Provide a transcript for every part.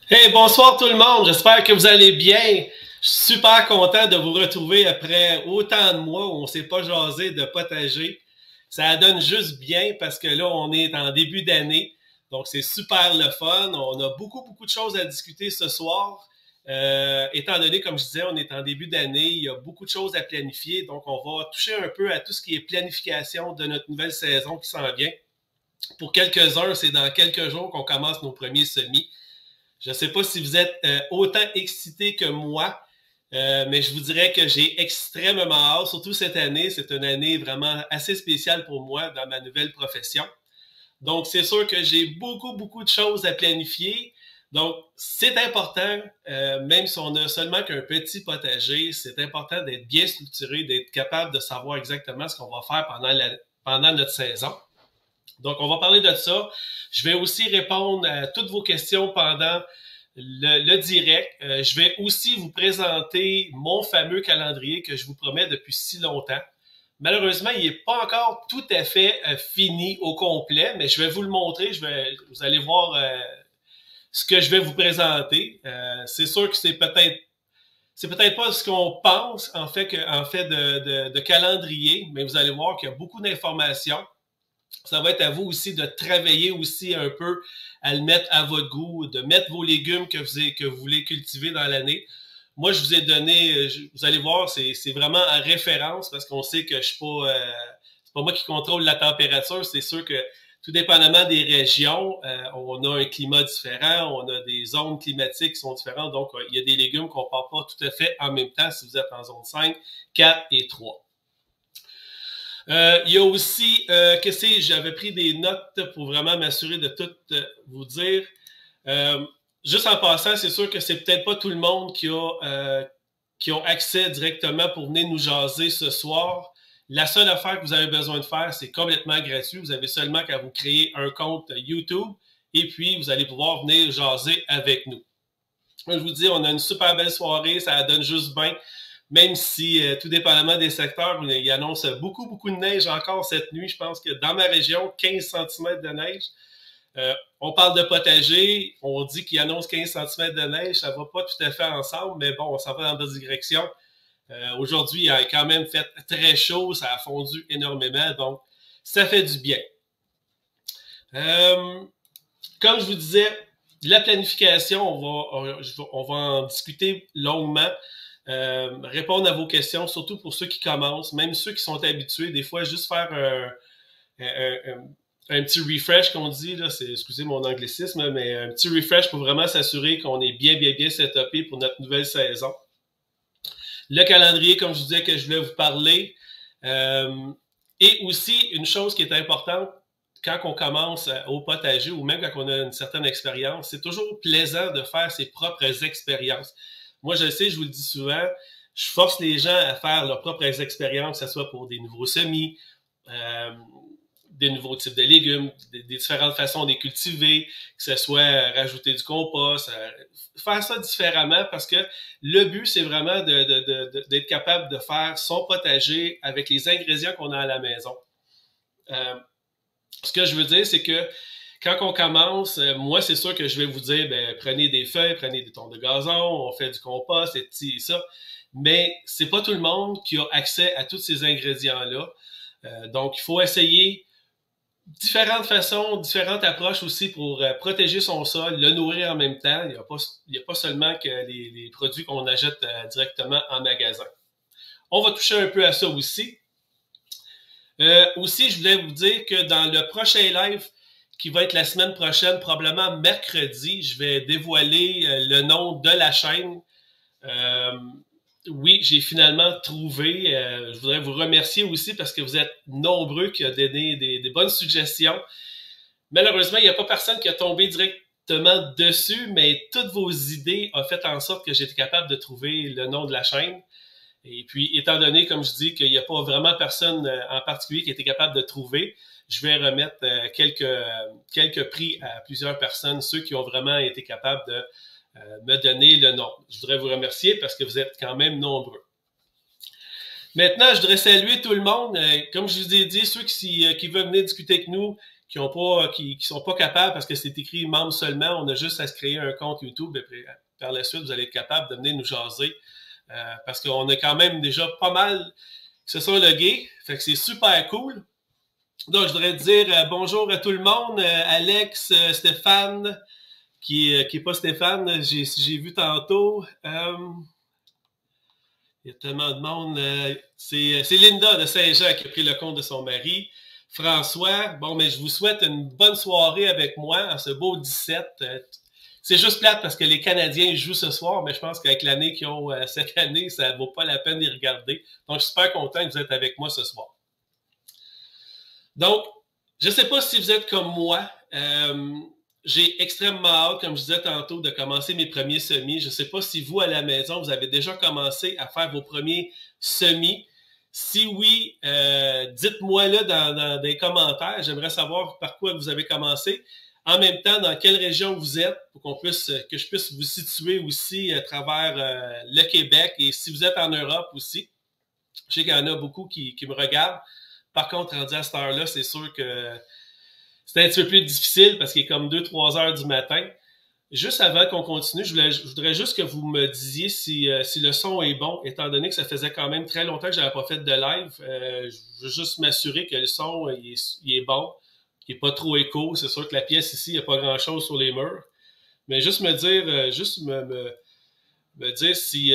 Hey, bonsoir tout le monde, j'espère que vous allez bien. Je suis super content de vous retrouver après autant de mois où on ne s'est pas jasé de potager. Ça donne juste bien parce que là, on est en début d'année. Donc, c'est super le fun. On a beaucoup de choses à discuter ce soir. Étant donné, comme je disais, on est en début d'année, il y a beaucoup de choses à planifier. Donc, on va toucher un peu à tout ce qui est planification de notre nouvelle saison qui s'en vient. Pour quelques-uns, c'est dans quelques jours qu'on commence nos premiers semis. Je ne sais pas si vous êtes autant excité que moi, mais je vous dirais que j'ai extrêmement hâte, surtout cette année. C'est une année vraiment assez spéciale pour moi dans ma nouvelle profession. Donc, c'est sûr que j'ai beaucoup de choses à planifier. Donc, c'est important, même si on a seulement qu'un petit potager, c'est important d'être bien structuré, d'être capable de savoir exactement ce qu'on va faire pendant notre saison. Donc, on va parler de ça. Je vais aussi répondre à toutes vos questions pendant le direct. Je vais aussi vous présenter mon fameux calendrier que je vous promets depuis si longtemps. Malheureusement, il n'est pas encore tout à fait fini au complet, mais je vais vous le montrer. Vous allez voir ce que je vais vous présenter. C'est sûr que c'est peut-être pas ce qu'on pense en fait de calendrier, mais vous allez voir qu'il y a beaucoup d'informations. Ça va être à vous aussi de travailler aussi un peu à le mettre à votre goût, de mettre vos légumes que vous voulez cultiver dans l'année. Moi, je vous ai donné, vous allez voir, c'est vraiment en référence parce qu'on sait que je suis pas, c'est pas moi qui contrôle la température. C'est sûr que tout dépendamment des régions, on a un climat différent, on a des zones climatiques qui sont différentes. Donc, il y a des légumes qu'on ne part pas tout à fait en même temps si vous êtes en zone 5, 4 et 3. Il y a aussi, j'avais pris des notes pour vraiment m'assurer de tout vous dire. Euh, Juste en passant, c'est sûr que c'est peut-être pas tout le monde qui ont accès directement pour venir nous jaser ce soir. La seule affaire que vous avez besoin de faire, c'est complètement gratuit. Vous avez seulement qu'à vous créer un compte YouTube et puis vous allez pouvoir venir jaser avec nous. Je vous dis, on a une super belle soirée, ça donne juste bien. Même si, tout dépendamment des secteurs, il annonce beaucoup de neige encore cette nuit. Je pense que dans ma région, 15 cm de neige. On parle de potager, on dit qu'il annonce 15 cm de neige, ça va pas tout à fait ensemble, mais bon, on s'en va dans deux directions. Aujourd'hui, il a quand même fait très chaud, ça a fondu énormément, donc ça fait du bien. Euh, Comme je vous disais, la planification, on va en discuter longuement. Répondre à vos questions, surtout pour ceux qui commencent, même ceux qui sont habitués, des fois, juste faire un petit refresh qu'on dit, là, excusez mon anglicisme, mais un petit refresh pour vraiment s'assurer qu'on est bien setupé pour notre nouvelle saison. Le calendrier, comme je vous disais, que je voulais vous parler. Et aussi, une chose qui est importante, quand on commence au potager ou même quand on a une certaine expérience, c'est toujours plaisant de faire ses propres expériences. Moi, je sais, je vous le dis souvent, je force les gens à faire leurs propres expériences, que ce soit pour des nouveaux semis, des nouveaux types de légumes, des différentes façons de les cultiver, que ce soit rajouter du compost, faire ça différemment parce que le but, c'est vraiment d'être capable de faire son potager avec les ingrédients qu'on a à la maison. Ce que je veux dire, c'est que quand on commence, moi, c'est sûr que je vais vous dire, ben, prenez des feuilles, prenez des tons de gazon, on fait du compost, et ci et ça. Mais c'est pas tout le monde qui a accès à tous ces ingrédients-là. Donc, il faut essayer différentes façons, différentes approches aussi pour protéger son sol, le nourrir en même temps. Il n'y a pas seulement que les produits qu'on achète directement en magasin. On va toucher un peu à ça aussi. Aussi, je voulais vous dire que dans le prochain live, qui va être la semaine prochaine, probablement mercredi, je vais dévoiler le nom de la chaîne. Oui, j'ai finalement trouvé. Je voudrais vous remercier aussi parce que vous êtes nombreux qui ont donné des bonnes suggestions. Malheureusement, il n'y a pas personne qui a tombé directement dessus, mais toutes vos idées ont fait en sorte que j'étais capable de trouver le nom de la chaîne. Et puis, étant donné, comme je dis, qu'il n'y a pas vraiment personne en particulier qui était capable de trouver, je vais remettre quelques prix à plusieurs personnes, ceux qui ont vraiment été capables de me donner le nom. Je voudrais vous remercier parce que vous êtes quand même nombreux. Maintenant, je voudrais saluer tout le monde. Comme je vous ai dit, ceux qui veulent venir discuter avec nous, qui sont pas capables parce que c'est écrit membres seulement, on a juste à se créer un compte YouTube et puis, par la suite, vous allez être capable de venir nous jaser parce qu'on a quand même déjà pas mal qui se sont logués. Fait que c'est super cool. Donc, je voudrais dire bonjour à tout le monde. Alex, Stéphane, qui est pas Stéphane, j'ai vu tantôt. Il y a tellement de monde. C'est Linda de Saint-Jean qui a pris le compte de son mari. François, bon, mais je vous souhaite une bonne soirée avec moi en ce beau 17. C'est juste plate parce que les Canadiens jouent ce soir, mais je pense qu'avec l'année qu'ils ont cette année, ça ne vaut pas la peine d'y regarder. Donc, je suis super content que vous êtes avec moi ce soir. Donc, je ne sais pas si vous êtes comme moi. J'ai extrêmement hâte, comme je disais tantôt, de commencer mes premiers semis. Je ne sais pas si vous, à la maison, vous avez déjà commencé à faire vos premiers semis. Si oui, dites-moi-le dans les commentaires. J'aimerais savoir par quoi vous avez commencé. En même temps, dans quelle région vous êtes, pour que je puisse vous situer aussi à travers le Québec. Et si vous êtes en Europe aussi, je sais qu'il y en a beaucoup qui me regardent. Par contre, rendu à cette heure-là, c'est sûr que c'est un petit peu plus difficile parce qu'il est comme 2-3 heures du matin. Juste avant qu'on continue, je voudrais juste que vous me disiez si le son est bon, étant donné que ça faisait quand même très longtemps que je n'avais pas fait de live. Je veux juste m'assurer que le son il est bon, qu'il n'est pas trop écho. C'est sûr que la pièce ici, il n'y a pas grand-chose sur les murs. Mais juste me dire, me dire si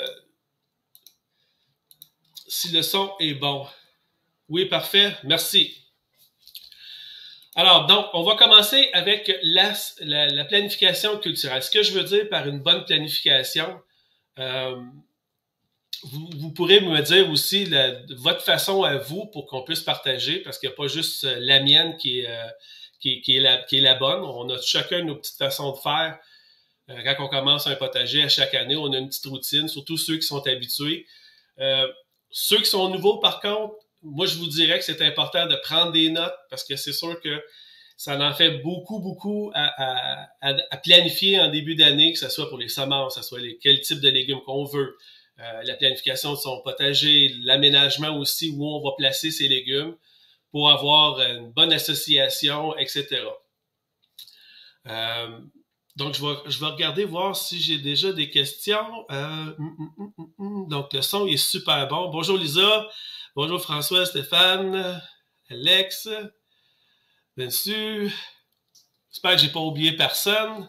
le son est bon. Oui, parfait. Merci. Alors, donc, on va commencer avec la planification culturelle. Ce que je veux dire par une bonne planification, vous pourrez me dire aussi votre façon à vous pour qu'on puisse partager, parce qu'il n'y a pas juste la mienne qui est la bonne. On a chacun nos petites façons de faire. Quand on commence un potager à chaque année, on a une petite routine, surtout ceux qui sont habitués. Ceux qui sont nouveaux, par contre, moi, je vous dirais que c'est important de prendre des notes parce que c'est sûr que ça en fait beaucoup à planifier en début d'année, que ce soit pour les semences, que ce soit quel type de légumes qu'on veut, la planification de son potager, l'aménagement aussi où on va placer ses légumes pour avoir une bonne association, etc. Donc, je vais regarder, voir si j'ai déjà des questions. Donc, le son est super bon. Bonjour Lisa. Bonjour François, Stéphane, Alex, bien sûr. J'espère que j'ai pas oublié personne.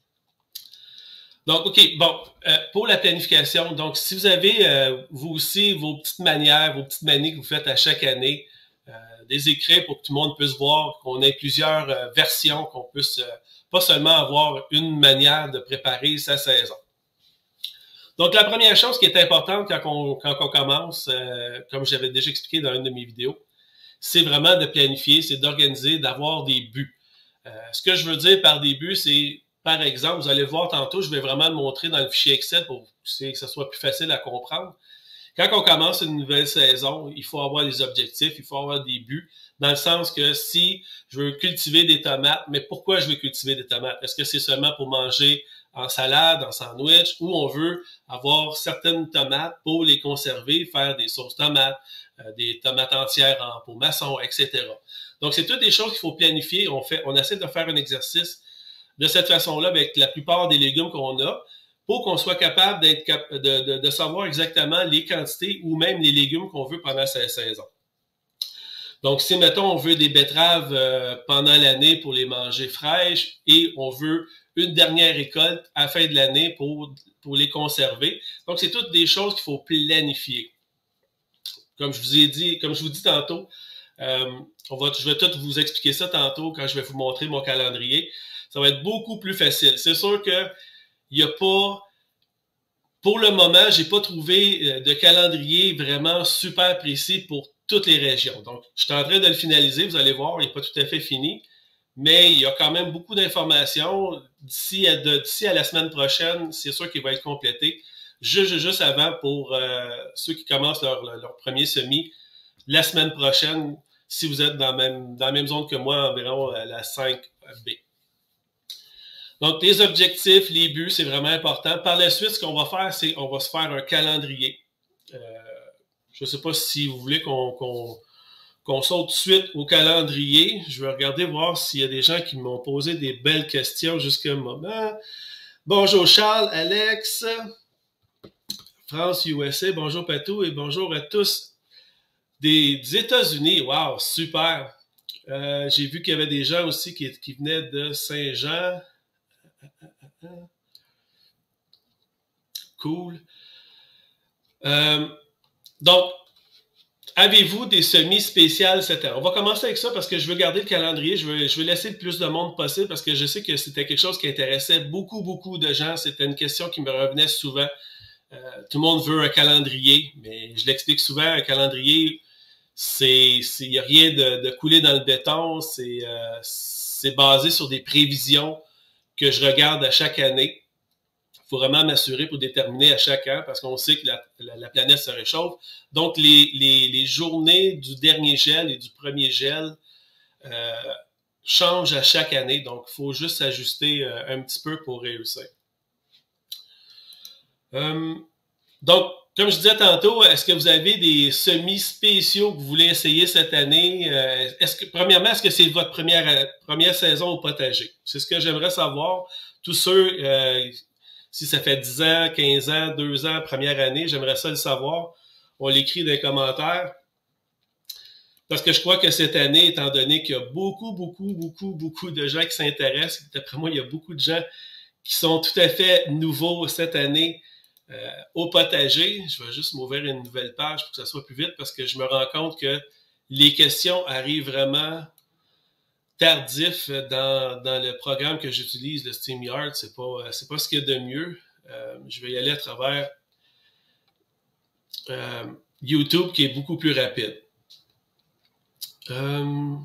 Donc, OK, bon, pour la planification, donc si vous avez, vous aussi, vos petites manières, vos petites manies que vous faites à chaque année, des écrits pour que tout le monde puisse voir, qu'on ait plusieurs versions, qu'on puisse pas seulement avoir une manière de préparer sa saison. Donc, la première chose qui est importante quand on commence, comme j'avais déjà expliqué dans une de mes vidéos, c'est vraiment de planifier, c'est d'organiser, d'avoir des buts. Ce que je veux dire par des buts, c'est, par exemple, vous allez voir tantôt, je vais vraiment le montrer dans le fichier Excel pour que ce soit plus facile à comprendre. Quand on commence une nouvelle saison, il faut avoir des objectifs, il faut avoir des buts, dans le sens que si je veux cultiver des tomates, mais pourquoi je veux cultiver des tomates? Est-ce que c'est seulement pour manger en salade, en sandwich, ou on veut avoir certaines tomates pour les conserver, faire des sauces tomates, des tomates entières en pot maçon, etc. Donc, c'est toutes des choses qu'il faut planifier. On essaie de faire un exercice de cette façon-là avec la plupart des légumes qu'on a pour qu'on soit capable de savoir exactement les quantités ou même les légumes qu'on veut pendant cette saison. Donc, si, mettons, on veut des betteraves pendant l'année pour les manger fraîches et on veut une dernière récolte à la fin de l'année pour les conserver. Donc, c'est toutes des choses qu'il faut planifier. Comme je vous dis tantôt, je vais tout vous expliquer ça tantôt quand je vais vous montrer mon calendrier. Ça va être beaucoup plus facile. C'est sûr que il n'y a pas, pour le moment, j'ai pas trouvé de calendrier vraiment super précis pour toutes les régions. Donc, je suis en train de le finaliser. Vous allez voir, il n'est pas tout à fait fini. Mais il y a quand même beaucoup d'informations. D'ici à la semaine prochaine, c'est sûr qu'il va être complété. Juste avant, pour ceux qui commencent leur premier semis, la semaine prochaine, si vous êtes dans la même zone que moi, environ la 5B. Donc, les objectifs, les buts, c'est vraiment important. Par la suite, ce qu'on va faire, c'est qu'on va se faire un calendrier. Je ne sais pas si vous voulez qu'on qu'on saute tout de suite au calendrier. Je vais regarder voir s'il y a des gens qui m'ont posé des belles questions jusqu'à un moment. Bonjour Charles, Alex, France, USA, bonjour Patou et bonjour à tous des États-Unis. Wow, super! J'ai vu qu'il y avait des gens aussi qui venaient de Saint-Jean. Cool. Donc, avez-vous des semis spéciales cette année? On va commencer avec ça parce que je veux garder le calendrier. Je veux laisser le plus de monde possible parce que je sais que c'était quelque chose qui intéressait beaucoup de gens. C'était une question qui me revenait souvent. Tout le monde veut un calendrier, mais je l'explique souvent, un calendrier, il n'y a rien de coulé dans le béton. C'est basé sur des prévisions que je regarde à chaque année. Il faut vraiment m'assurer pour déterminer à chaque an parce qu'on sait que la planète se réchauffe. Donc, les journées du dernier gel et du premier gel changent à chaque année. Donc, il faut juste s'ajuster un petit peu pour réussir. Donc, comme je disais tantôt, est-ce que vous avez des semis spéciaux que vous voulez essayer cette année? Premièrement, est-ce que c'est votre première saison au potager? C'est ce que j'aimerais savoir. Tous ceux... si ça fait 10 ans, 15 ans, 2 ans, première année, j'aimerais ça le savoir. On l'écrit dans les commentaires. Parce que je crois que cette année, étant donné qu'il y a beaucoup de gens qui s'intéressent, d'après moi, il y a beaucoup de gens qui sont tout à fait nouveaux cette année au potager. Je vais juste m'ouvrir une nouvelle page pour que ça soit plus vite parce que je me rends compte que les questions arrivent vraiment tardif dans le programme que j'utilise, le StreamYard. C'est pas ce qu'il y a de mieux. Je vais y aller à travers YouTube qui est beaucoup plus rapide. Il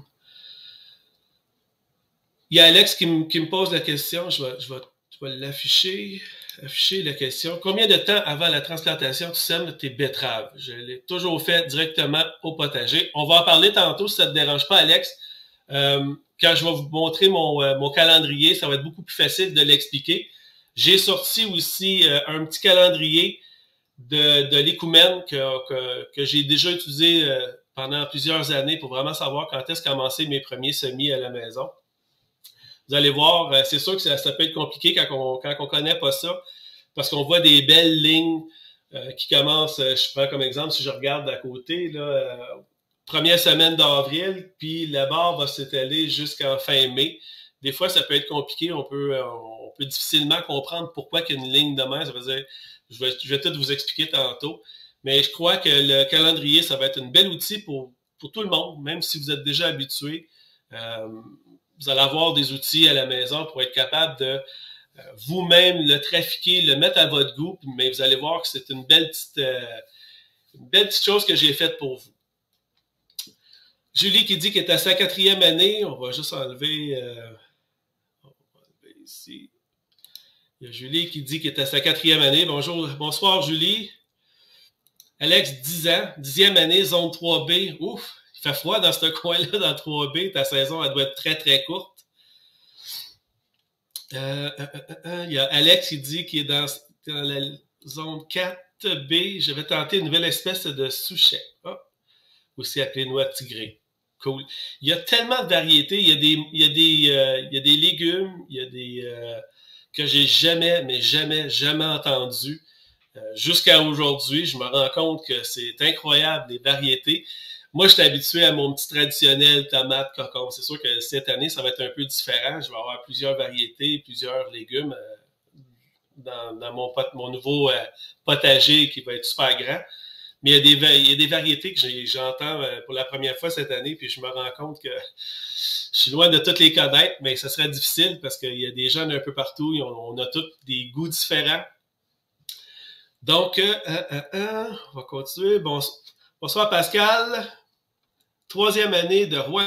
y a Alex qui me pose la question. Je vais l'afficher. Afficher la question. Combien de temps avant la transplantation tu sèmes tes betteraves? Je l'ai toujours fait directement au potager. On va en parler tantôt si ça ne te dérange pas, Alex. Quand je vais vous montrer mon calendrier, ça va être beaucoup plus facile de l'expliquer. J'ai sorti aussi un petit calendrier de l'écoumène que j'ai déjà utilisé pendant plusieurs années pour vraiment savoir quand est-ce commencer mes premiers semis à la maison. Vous allez voir, c'est sûr que ça peut être compliqué quand on connaît pas ça, parce qu'on voit des belles lignes qui commencent, je prends comme exemple, si je regarde d'à côté, là, première semaine d'avril, puis la barre va s'étaler jusqu'en fin mai. Des fois, ça peut être compliqué, on peut difficilement comprendre pourquoi qu'il y a une ligne de mer. Ça veut dire, je vais tout vous expliquer tantôt, mais je crois que le calendrier, ça va être un bel outil pour tout le monde, même si vous êtes déjà habitué. Vous allez avoir des outils à la maison pour être capable de vous-même le trafiquer, le mettre à votre goût, mais vous allez voir que c'est une belle petite chose que j'ai faite pour vous. Julie qui dit qu'elle est à sa 4e année. On va juste enlever ici. Il y a Julie qui dit qu'elle est à sa 4e année. Bonsoir Julie. Alex, 10 ans, 10e année, zone 3B. Ouf, il fait froid dans ce coin-là, dans 3B. Ta saison, elle doit être très courte. Il y a Alex qui dit qu'il est dans la zone 4B. Je vais tenter une nouvelle espèce de souchet. Oh, aussi appelée noix tigrée. Cool. Il y a tellement de variétés. Il y a des légumes, il y a des que j'ai jamais entendu. Jusqu'à aujourd'hui, je me rends compte que c'est incroyable, les variétés. Moi, je suis habitué à mon petit traditionnel tomate, cocon. C'est sûr que cette année, ça va être un peu différent. Je vais avoir plusieurs variétés, plusieurs légumes dans mon nouveau potager qui va être super grand. Mais il y a des variétés que j'entends pour la première fois cette année, puis je me rends compte que je suis loin de toutes les connaître, mais ça serait difficile parce qu'il y a des jeunes un peu partout, on a tous des goûts différents. Donc, on va continuer. Bonsoir Pascal. 3e année de Roi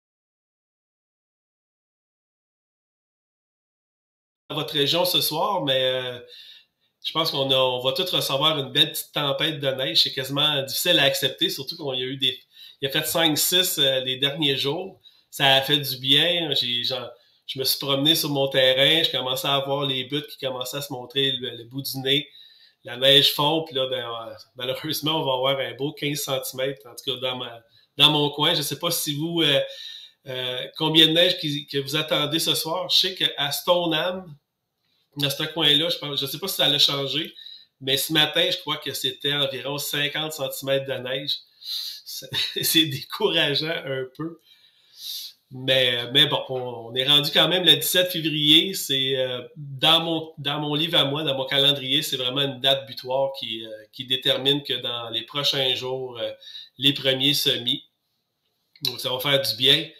dans votre région ce soir, mais je pense qu'on va tous recevoir une belle petite tempête de neige. C'est quasiment difficile à accepter, surtout qu'on y a eu il a fait 5-6 les derniers jours. Ça a fait du bien. Je me suis promené sur mon terrain, je commençais à voir les buttes qui commençaient à se montrer le bout du nez. La neige fond, puis là, malheureusement, on va avoir un beau 15 cm, en tout cas dans mon coin. Je ne sais pas si vous, combien de neige que vous attendez ce soir. Je sais qu'à Stoneham, dans ce coin-là, je ne sais pas si ça allait changer, mais ce matin, je crois que c'était environ 50 cm de neige. C'est décourageant un peu. Mais bon, on est rendu quand même le 17 février. C'est dans mon livre à moi, dans mon calendrier, c'est vraiment une date butoir qui détermine que dans les prochains jours, les premiers semis. Donc, ça va faire du bien.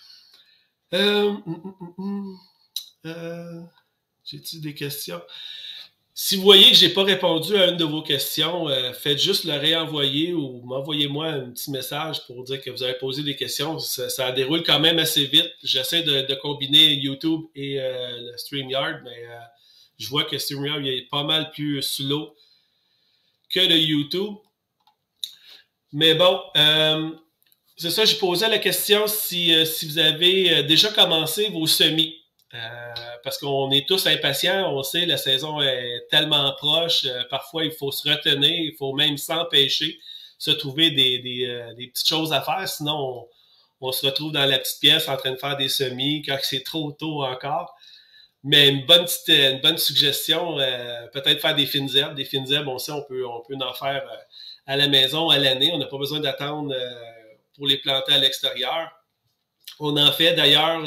J'ai-tu des questions? Si vous voyez que j'ai pas répondu à une de vos questions, faites juste le réenvoyer ou m'envoyez-moi un petit message pour dire que vous avez posé des questions. Ça déroule quand même assez vite. J'essaie de combiner YouTube et le StreamYard, mais je vois que StreamYard est pas mal plus slow que le YouTube. Mais bon, c'est ça, je posais la question si vous avez déjà commencé vos semis. Parce qu'on est tous impatients, on sait la saison est tellement proche, parfois il faut se retenir, il faut même s'empêcher, se trouver des petites choses à faire, sinon on se retrouve dans la petite pièce en train de faire des semis quand c'est trop tôt encore. Mais une bonne suggestion, peut-être faire des fines herbes. Des fines herbes, on sait, on peut en faire à la maison, à l'année. On n'a pas besoin d'attendre pour les planter à l'extérieur. On en fait d'ailleurs,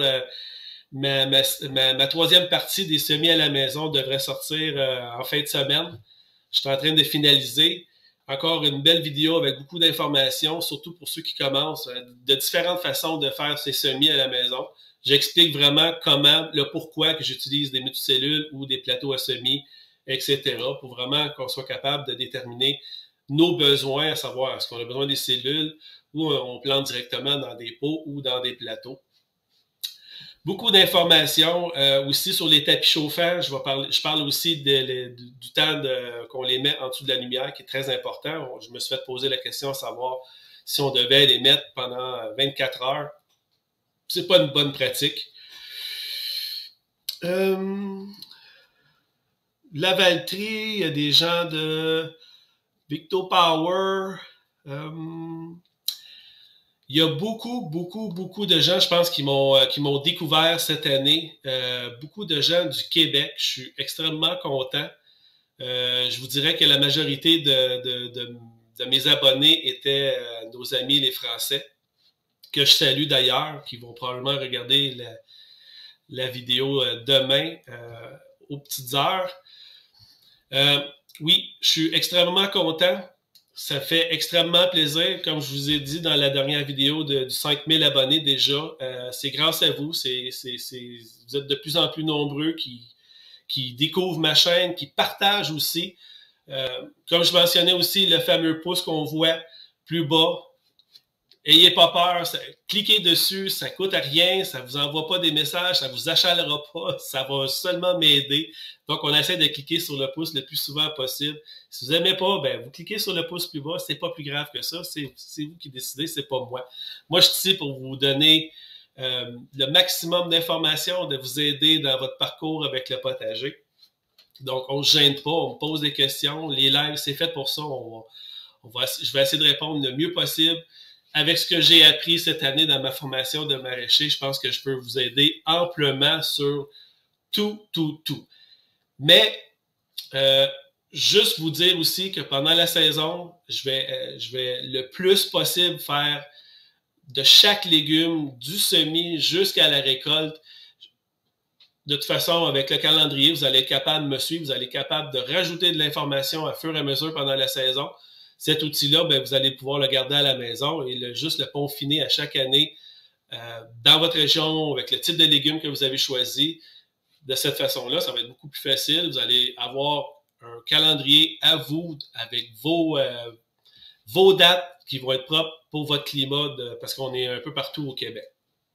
ma troisième partie des semis à la maison devrait sortir en fin de semaine. Je suis en train de finaliser. Encore une belle vidéo avec beaucoup d'informations, surtout pour ceux qui commencent, de différentes façons de faire ces semis à la maison. J'explique vraiment comment, le pourquoi que j'utilise des multicellules ou des plateaux à semis, etc. pour vraiment qu'on soit capable de déterminer nos besoins, à savoir est-ce qu'on a besoin des cellules ou on plante directement dans des pots ou dans des plateaux. Beaucoup d'informations aussi sur les tapis chauffants. Je parle aussi du temps qu'on les met en dessous de la lumière, qui est très important. Je me suis fait poser la question à savoir si on devait les mettre pendant 24 heures. C'est pas une bonne pratique. La Valtrie, il y a des gens de Victo Power. Il y a beaucoup de gens, je pense, qui m'ont découvert cette année. Beaucoup de gens du Québec. Je suis extrêmement content. Je vous dirais que la majorité de mes abonnés étaient nos amis les Français, que je salue d'ailleurs, qui vont probablement regarder la vidéo demain aux petites heures. Oui, je suis extrêmement content. Ça fait extrêmement plaisir. Comme je vous ai dit dans la dernière vidéo du 5000 abonnés déjà, c'est grâce à vous. Vous êtes de plus en plus nombreux qui découvrent ma chaîne, qui partagent aussi. Comme je mentionnais aussi, le fameux pouce qu'on voit plus bas. Ayez pas peur, cliquez dessus, ça coûte à rien, ça vous envoie pas des messages, ça vous achalera pas, ça va seulement m'aider. Donc, on essaie de cliquer sur le pouce le plus souvent possible. Si vous n'aimez pas, ben, vous cliquez sur le pouce plus bas, c'est pas plus grave que ça, c'est vous qui décidez, c'est pas moi. Moi, je suis ici pour vous donner le maximum d'informations, de vous aider dans votre parcours avec le potager. Donc, on se gêne pas, on me pose des questions, les lives, c'est fait pour ça, je vais essayer de répondre le mieux possible. Avec ce que j'ai appris cette année dans ma formation de maraîcher, je pense que je peux vous aider amplement sur tout. Mais, juste vous dire aussi que pendant la saison, je vais le plus possible faire de chaque légume, du semis jusqu'à la récolte. De toute façon, avec le calendrier, vous allez être capable de me suivre, vous allez être capable de rajouter de l'information à fur et à mesure pendant la saison. Cet outil-là, ben, vous allez pouvoir le garder à la maison et juste le peaufiner à chaque année dans votre région avec le type de légumes que vous avez choisi. De cette façon-là, ça va être beaucoup plus facile. Vous allez avoir un calendrier à vous avec vos dates qui vont être propres pour votre climat parce qu'on est un peu partout au Québec.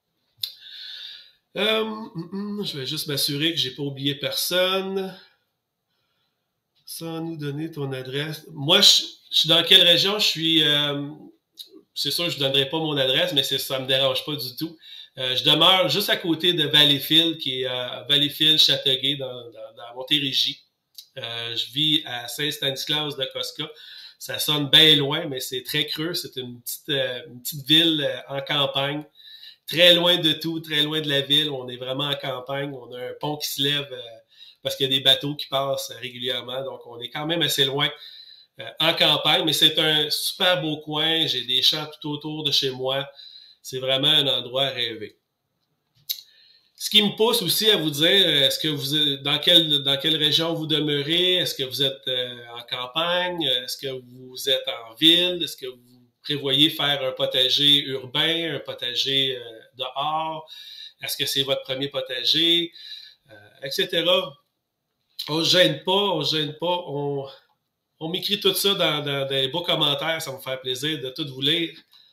Je vais juste m'assurer que je n'ai pas oublié personne. Sans nous donner ton adresse. Moi, je suis dans quelle région? Je suis... c'est sûr, je ne donnerai pas mon adresse, mais ça ne me dérange pas du tout. Je demeure juste à côté de Valleyfield, qui est Valleyfield-Châteauguay, dans Montérégie. Je vis à Saint-Stanislas de Kostka. Ça sonne bien loin, mais c'est très creux. C'est une petite ville en campagne, très loin de tout, très loin de la ville. On est vraiment en campagne. On a un pont qui se lève parce qu'il y a des bateaux qui passent régulièrement. Donc, on est quand même assez loin en campagne, mais c'est un super beau coin. J'ai des champs tout autour de chez moi. C'est vraiment un endroit à rêver. Ce qui me pousse aussi à vous dire, est-ce que vous dans quelle région vous demeurez? Est-ce que vous êtes en campagne? Est-ce que vous êtes en ville? Est-ce que vous prévoyez faire un potager urbain, un potager dehors? Est-ce que c'est votre premier potager? Etc. On se gêne pas, on se gêne pas. On m'écrit tout ça dans des beaux commentaires, ça va me faire plaisir de tout vous lire.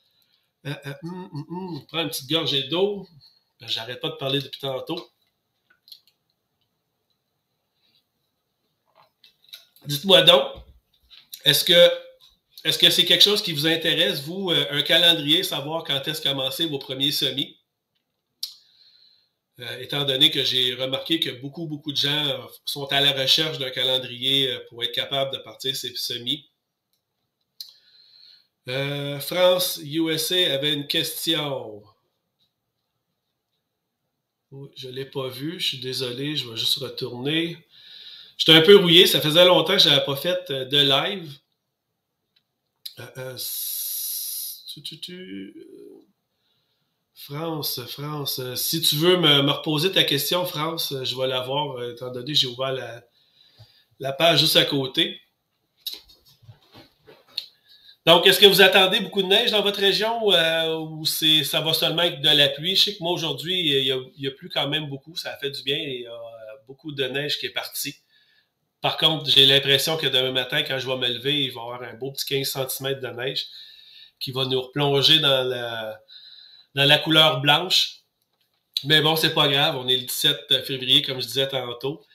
Prends une petite gorgée d'eau. J'arrête pas de parler depuis tantôt. Dites-moi donc, est-ce que c'est quelque chose qui vous intéresse, vous, un calendrier, savoir quand est-ce commencer vos premiers semis? Étant donné que j'ai remarqué que beaucoup de gens sont à la recherche d'un calendrier pour être capable de partir ces semis. France, USA avait une question. Je ne l'ai pas vu, je suis désolé, je vais juste retourner. J'étais un peu rouillé, ça faisait longtemps que je n'avais pas fait de live. France, si tu veux me reposer ta question, France, je vais la voir, étant donné que j'ai ouvert la page juste à côté. Donc, est-ce que vous attendez beaucoup de neige dans votre région ou ça va seulement être de la pluie? Je sais que moi, aujourd'hui, il y a plu quand même beaucoup. Ça a fait du bien et il y a beaucoup de neige qui est partie. Par contre, j'ai l'impression que demain matin, quand je vais me lever, il va y avoir un beau petit 15 cm de neige qui va nous replonger dans la couleur blanche. Mais bon, c'est pas grave. On est le 17 février, comme je disais tantôt.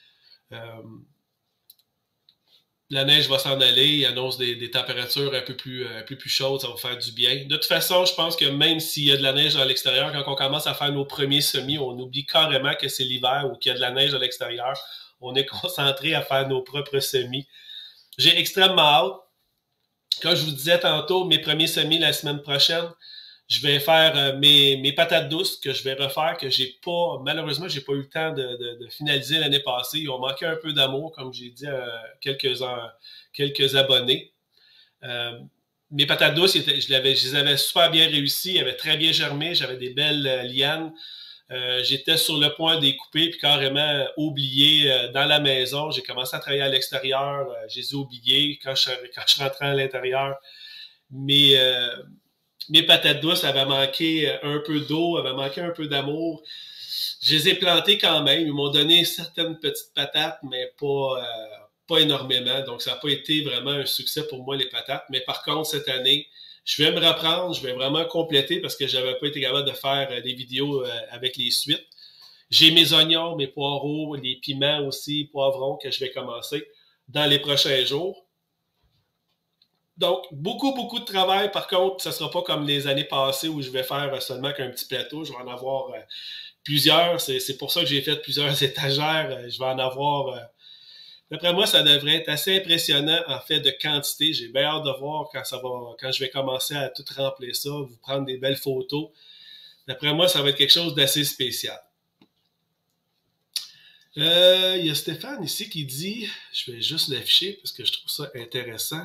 La neige va s'en aller, il annonce des températures un peu plus chaudes, ça va faire du bien. De toute façon, je pense que même s'il y a de la neige à l'extérieur, quand on commence à faire nos premiers semis, on oublie carrément que c'est l'hiver ou qu'il y a de la neige à l'extérieur. On est concentré à faire nos propres semis. J'ai extrêmement hâte. Comme je vous disais tantôt, mes premiers semis la semaine prochaine, je vais faire mes patates douces que je vais refaire, que malheureusement, j'ai pas eu le temps de finaliser l'année passée. Ils ont manqué un peu d'amour, comme j'ai dit à quelques abonnés. Mes patates douces, je les avais super bien réussies, elles avaient très bien germé, j'avais des belles lianes. J'étais sur le point de les couper puis carrément oublié dans la maison. J'ai commencé à travailler à l'extérieur, je les ai oubliés quand je rentrais à l'intérieur. Mes patates douces avaient manqué un peu d'eau, avaient manqué un peu d'amour. Je les ai plantées quand même. Ils m'ont donné certaines petites patates, mais pas énormément. Donc, ça n'a pas été vraiment un succès pour moi, les patates. Mais par contre, cette année, je vais me reprendre. Je vais vraiment compléter parce que j'avais pas été capable de faire des vidéos avec les suites. J'ai mes oignons, mes poireaux, les piments aussi, poivrons que je vais commencer dans les prochains jours. Donc, beaucoup de travail. Par contre, ça ne sera pas comme les années passées où je vais faire seulement qu'un petit plateau. Je vais en avoir plusieurs. C'est pour ça que j'ai fait plusieurs étagères. Je vais en avoir... D'après moi, ça devrait être assez impressionnant en fait de quantité. J'ai bien hâte de voir quand je vais commencer à tout remplir ça, vous prendre des belles photos. D'après moi, ça va être quelque chose d'assez spécial. Il y a Stéphane ici qui dit, je vais juste l'afficher parce que je trouve ça intéressant.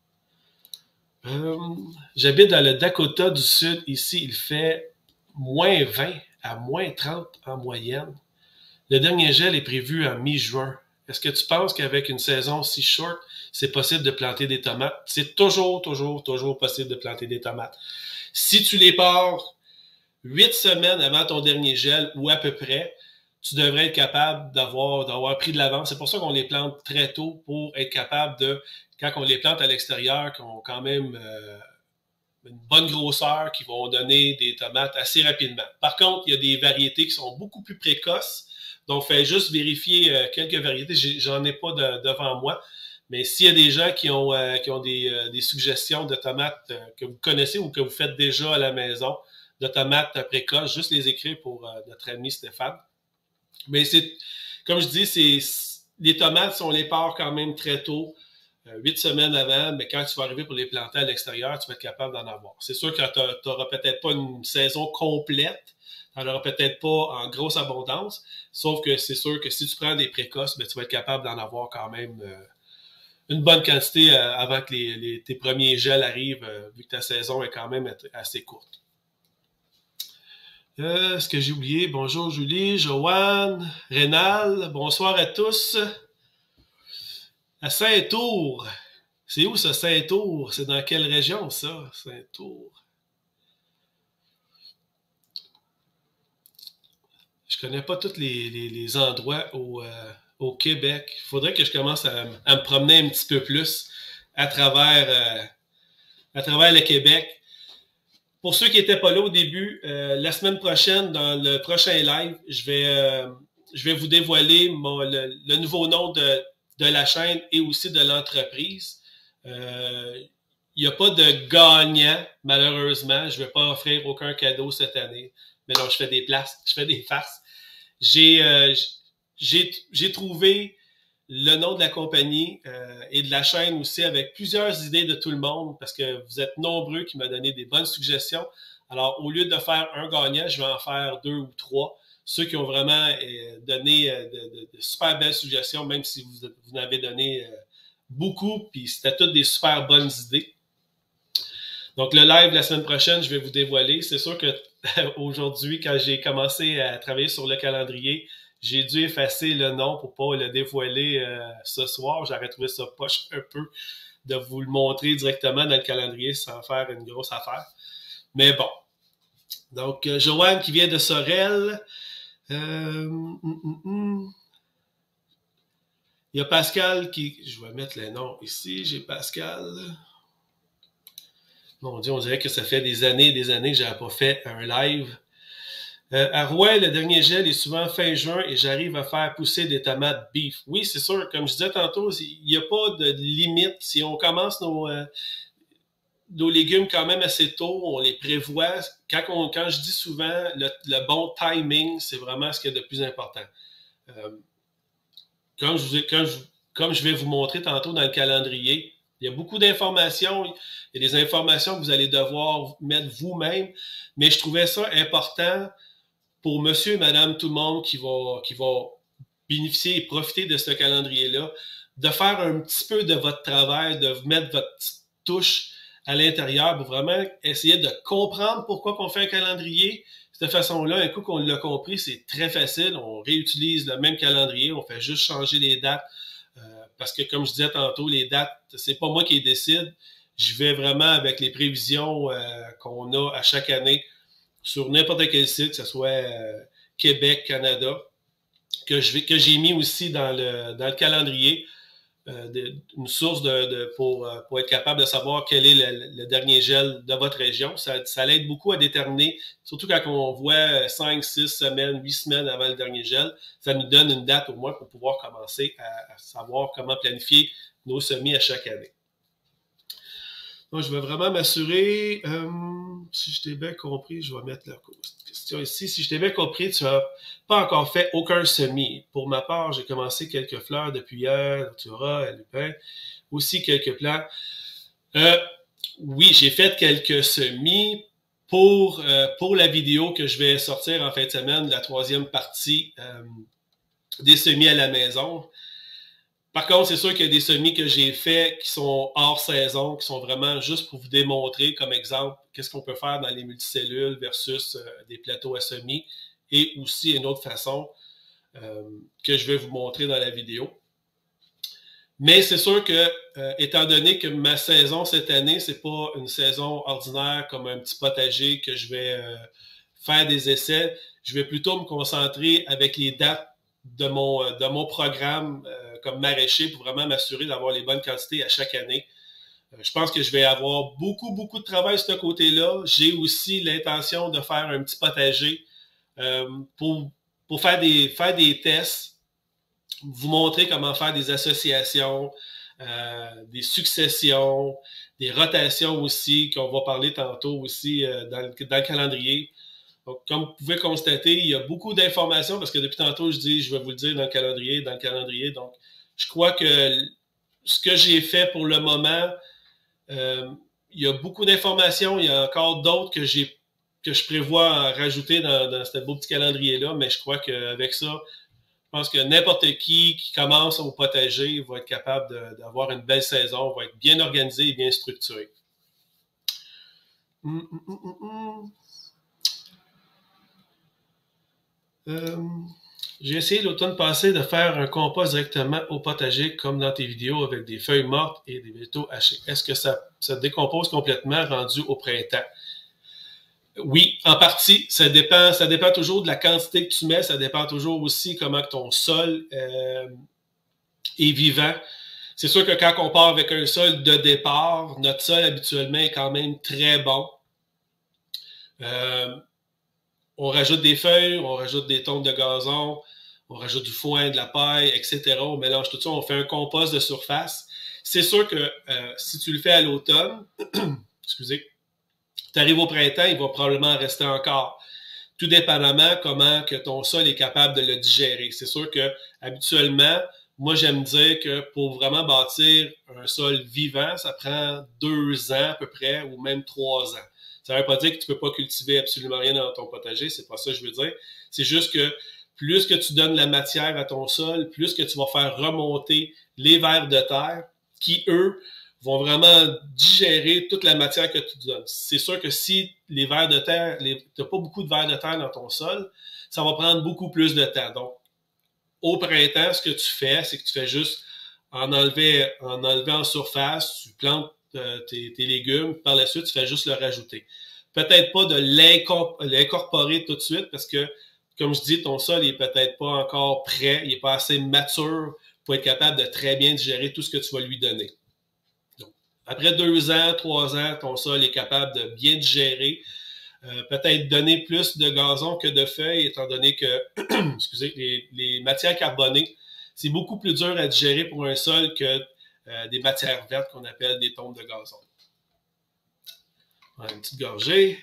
J'habite dans le Dakota du Sud. Ici, il fait moins 20 à moins 30 en moyenne. Le dernier gel est prévu en mi-juin. Est-ce que tu penses qu'avec une saison si short, c'est possible de planter des tomates? C'est toujours possible de planter des tomates. Si tu les pars 8 semaines avant ton dernier gel ou à peu près, tu devrais être capable d'avoir pris de l'avance. C'est pour ça qu'on les plante très tôt pour être capable de, quand on les plante à l'extérieur, qu'on ont quand même une bonne grosseur, qui vont donner des tomates assez rapidement. Par contre, il y a des variétés qui sont beaucoup plus précoces. Donc, faites juste vérifier quelques variétés. J'en ai pas devant moi. Mais s'il y a des gens qui ont des suggestions de tomates que vous connaissez ou que vous faites déjà à la maison, de tomates précoces, juste les écrire pour notre ami Stéphane. Mais comme je dis, les tomates, on les part quand même très tôt. 8 semaines avant, mais quand tu vas arriver pour les planter à l'extérieur, tu vas être capable d'en avoir. C'est sûr que tu n'auras peut-être pas une saison complète, tu n'en auras peut-être pas en grosse abondance, sauf que c'est sûr que si tu prends des précoces, ben, tu vas être capable d'en avoir quand même une bonne quantité avant que tes premiers gels arrivent, vu que ta saison est quand même assez courte. Ce que j'ai oublié, bonjour Julie, Joanne, Rénal, bonsoir à tous. À Saint-Tour. C'est où ça, Saint-Tour? C'est dans quelle région, ça, Saint-Tour? Je connais pas tous les endroits au Québec. Il faudrait que je commence à me promener un petit peu plus à travers le Québec. Pour ceux qui n'étaient pas là au début, la semaine prochaine, dans le prochain live, je vais vous dévoiler le nouveau nom de la chaîne et aussi de l'entreprise. Il n'y a pas de gagnant, malheureusement. Je ne vais pas offrir aucun cadeau cette année. Mais non, je fais des farces. J'ai trouvé le nom de la compagnie et de la chaîne aussi avec plusieurs idées de tout le monde parce que vous êtes nombreux qui m'ont donné des bonnes suggestions. Alors, au lieu de faire un gagnant, je vais en faire 2 ou 3. Ceux qui ont vraiment donné de super belles suggestions, même si vous en avez donné beaucoup, puis c'était toutes des super bonnes idées. Donc, le live la semaine prochaine, je vais vous dévoiler. C'est sûr que aujourd'hui, quand j'ai commencé à travailler sur le calendrier, j'ai dû effacer le nom pour pas le dévoiler ce soir. J'aurais trouvé ça poche un peu de vous le montrer directement dans le calendrier sans faire une grosse affaire. Mais bon. Donc, Joanne qui vient de Sorel. Il y a Pascal qui... Je vais mettre les noms ici. J'ai Pascal. Mon Dieu, on dirait que ça fait des années et des années que je n'avais pas fait un live. À Rouen, le dernier gel est souvent fin juin et j'arrive à faire pousser des tomates beef. Oui, c'est sûr, comme je disais tantôt, il n'y a pas de limite. Si on commence nos légumes quand même assez tôt, on les prévoit. Quand je dis souvent le bon timing, c'est vraiment ce qui est de plus important. Comme je vais vous montrer tantôt dans le calendrier, il y a beaucoup d'informations. Il y a des informations que vous allez devoir mettre vous-même, mais je trouvais ça important pour monsieur et madame tout le monde qui va bénéficier et profiter de ce calendrier-là, de faire un petit peu de votre travail, de mettre votre petite touche à l'intérieur pour vraiment essayer de comprendre pourquoi on fait un calendrier. De cette façon-là, un coup qu'on l'a compris, c'est très facile. On réutilise le même calendrier, on fait juste changer les dates. Parce que, comme je disais tantôt, les dates, c'est pas moi qui les décide. Je vais vraiment avec les prévisions qu'on a à chaque année sur n'importe quel site, que ce soit Québec, Canada, que j'ai mis aussi dans le calendrier, une source pour être capable de savoir quel est le dernier gel de votre région. Ça l'aide beaucoup à déterminer, surtout quand on voit 5, 6 semaines, 8 semaines avant le dernier gel, ça nous donne une date au moins pour pouvoir commencer à savoir comment planifier nos semis à chaque année. Donc, je vais vraiment m'assurer, si je t'ai bien compris, je vais mettre la question ici. Si je t'ai bien compris, tu n'as pas encore fait aucun semis. Pour ma part, j'ai commencé quelques fleurs depuis hier, Artura, Lupin, aussi quelques plants. Oui, j'ai fait quelques semis pour la vidéo que je vais sortir en fin de semaine, la 3e partie des semis à la maison. Par contre, c'est sûr qu'il y a des semis que j'ai faits qui sont hors saison, qui sont vraiment juste pour vous démontrer, comme exemple, qu'est-ce qu'on peut faire dans les multicellules versus des plateaux à semis. Et aussi une autre façon que je vais vous montrer dans la vidéo. Mais c'est sûr que, étant donné que ma saison cette année, c'est pas une saison ordinaire comme un petit potager que je vais faire des essais, je vais plutôt me concentrer avec les dates de mon programme comme maraîcher pour vraiment m'assurer d'avoir les bonnes quantités à chaque année. Je pense que je vais avoir beaucoup de travail de ce côté-là. J'ai aussi l'intention de faire un petit potager pour faire des tests, vous montrer comment faire des associations, des successions, des rotations aussi, qu'on va parler tantôt aussi dans le calendrier. Donc, comme vous pouvez constater, il y a beaucoup d'informations parce que depuis tantôt, je dis, je vais vous le dire dans le calendrier. Donc, je crois que ce que j'ai fait pour le moment, il y a beaucoup d'informations. Il y a encore d'autres que je prévois rajouter dans ce beau petit calendrier-là, mais je crois qu'avec ça, je pense que n'importe qui commence au potager va être capable d'avoir une belle saison, va être bien organisé et bien structuré. J'ai essayé l'automne passé de faire un compost directement au potager, comme dans tes vidéos, avec des feuilles mortes et des végétaux hachés. Est-ce que ça décompose complètement rendu au printemps? Oui, en partie. Ça dépend toujours de la quantité que tu mets. Ça dépend toujours aussi comment ton sol est vivant. C'est sûr que quand on part avec un sol de départ, notre sol habituellement est quand même très bon. On rajoute des feuilles, on rajoute des tontes de gazon, on rajoute du foin, de la paille, etc. On mélange tout ça, on fait un compost de surface. C'est sûr que si tu le fais à l'automne, excusez, tu arrives au printemps, il va probablement rester encore. Tout dépendamment comment que ton sol est capable de le digérer. C'est sûr que habituellement, moi j'aime dire que pour vraiment bâtir un sol vivant, ça prend 2 ans à peu près, ou même 3 ans. Ça ne veut pas dire que tu ne peux pas cultiver absolument rien dans ton potager, c'est pas ça que je veux dire. C'est juste que plus que tu donnes la matière à ton sol, plus que tu vas faire remonter les vers de terre qui, eux, vont vraiment digérer toute la matière que tu donnes. C'est sûr que si les vers de terre, tu n'as pas beaucoup de vers de terre dans ton sol, ça va prendre beaucoup plus de temps. Donc, au printemps, ce que tu fais, c'est que tu fais juste en enlever en surface, tu plantes tes légumes, par la suite, tu fais juste le rajouter. Peut-être pas de l'incorporer tout de suite parce que, comme je dis, ton sol est peut-être pas encore prêt, il n'est pas assez mature pour être capable de très bien digérer tout ce que tu vas lui donner. Donc, après 2 ans, 3 ans, ton sol est capable de bien digérer. Peut-être donner plus de gazon que de feuilles, étant donné que excusez, les matières carbonées, c'est beaucoup plus dur à digérer pour un sol que des matières vertes qu'on appelle des tontes de gazon. Voilà, une petite gorgée.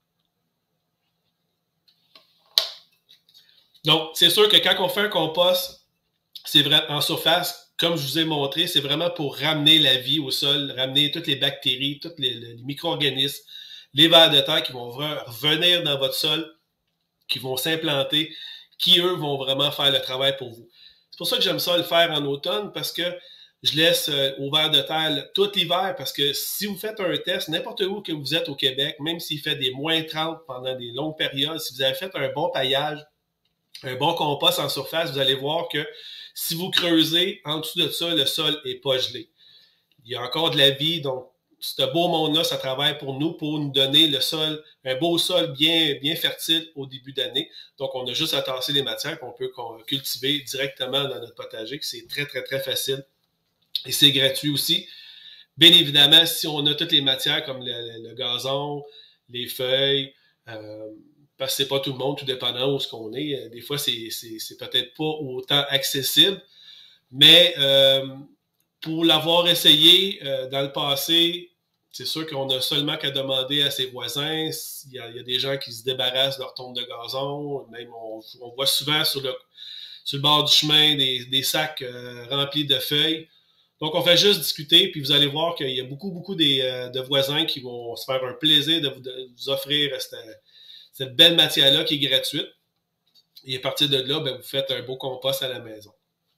Donc, c'est sûr que quand on fait un compost, c'est vrai en surface, comme je vous ai montré, c'est vraiment pour ramener la vie au sol, ramener toutes les bactéries, tous les micro-organismes, les vers de terre qui vont revenir dans votre sol, qui vont s'implanter, qui, eux, vont vraiment faire le travail pour vous. C'est pour ça que j'aime ça le faire en automne, parce que je laisse au vers de terre tout l'hiver, parce que si vous faites un test, n'importe où que vous êtes au Québec, même s'il fait des moins 30 pendant des longues périodes, si vous avez fait un bon paillage, un bon compost en surface, vous allez voir que si vous creusez en dessous de ça, le sol n'est pas gelé. Il y a encore de la vie, donc ce beau monde-là, ça travaille pour nous donner le sol, un beau sol bien, bien fertile au début d'année. Donc, on a juste à tasser les matières qu'on peut cultiver directement dans notre potager, que c'est très, très, très facile. Et c'est gratuit aussi. Bien évidemment, si on a toutes les matières comme le gazon, les feuilles, parce que c'est pas tout le monde, tout dépendant où ce qu'on est. Des fois, c'est peut-être pas autant accessible, mais pour l'avoir essayé dans le passé, c'est sûr qu'on a seulement qu'à demander à ses voisins. Il y a des gens qui se débarrassent de leur tonte de gazon. Même on voit souvent sur le bord du chemin des sacs remplis de feuilles. Donc, on fait juste discuter, puis vous allez voir qu'il y a beaucoup, beaucoup de voisins qui vont se faire un plaisir de vous offrir cette belle matière-là qui est gratuite. Et à partir de là, ben, vous faites un beau compost à la maison.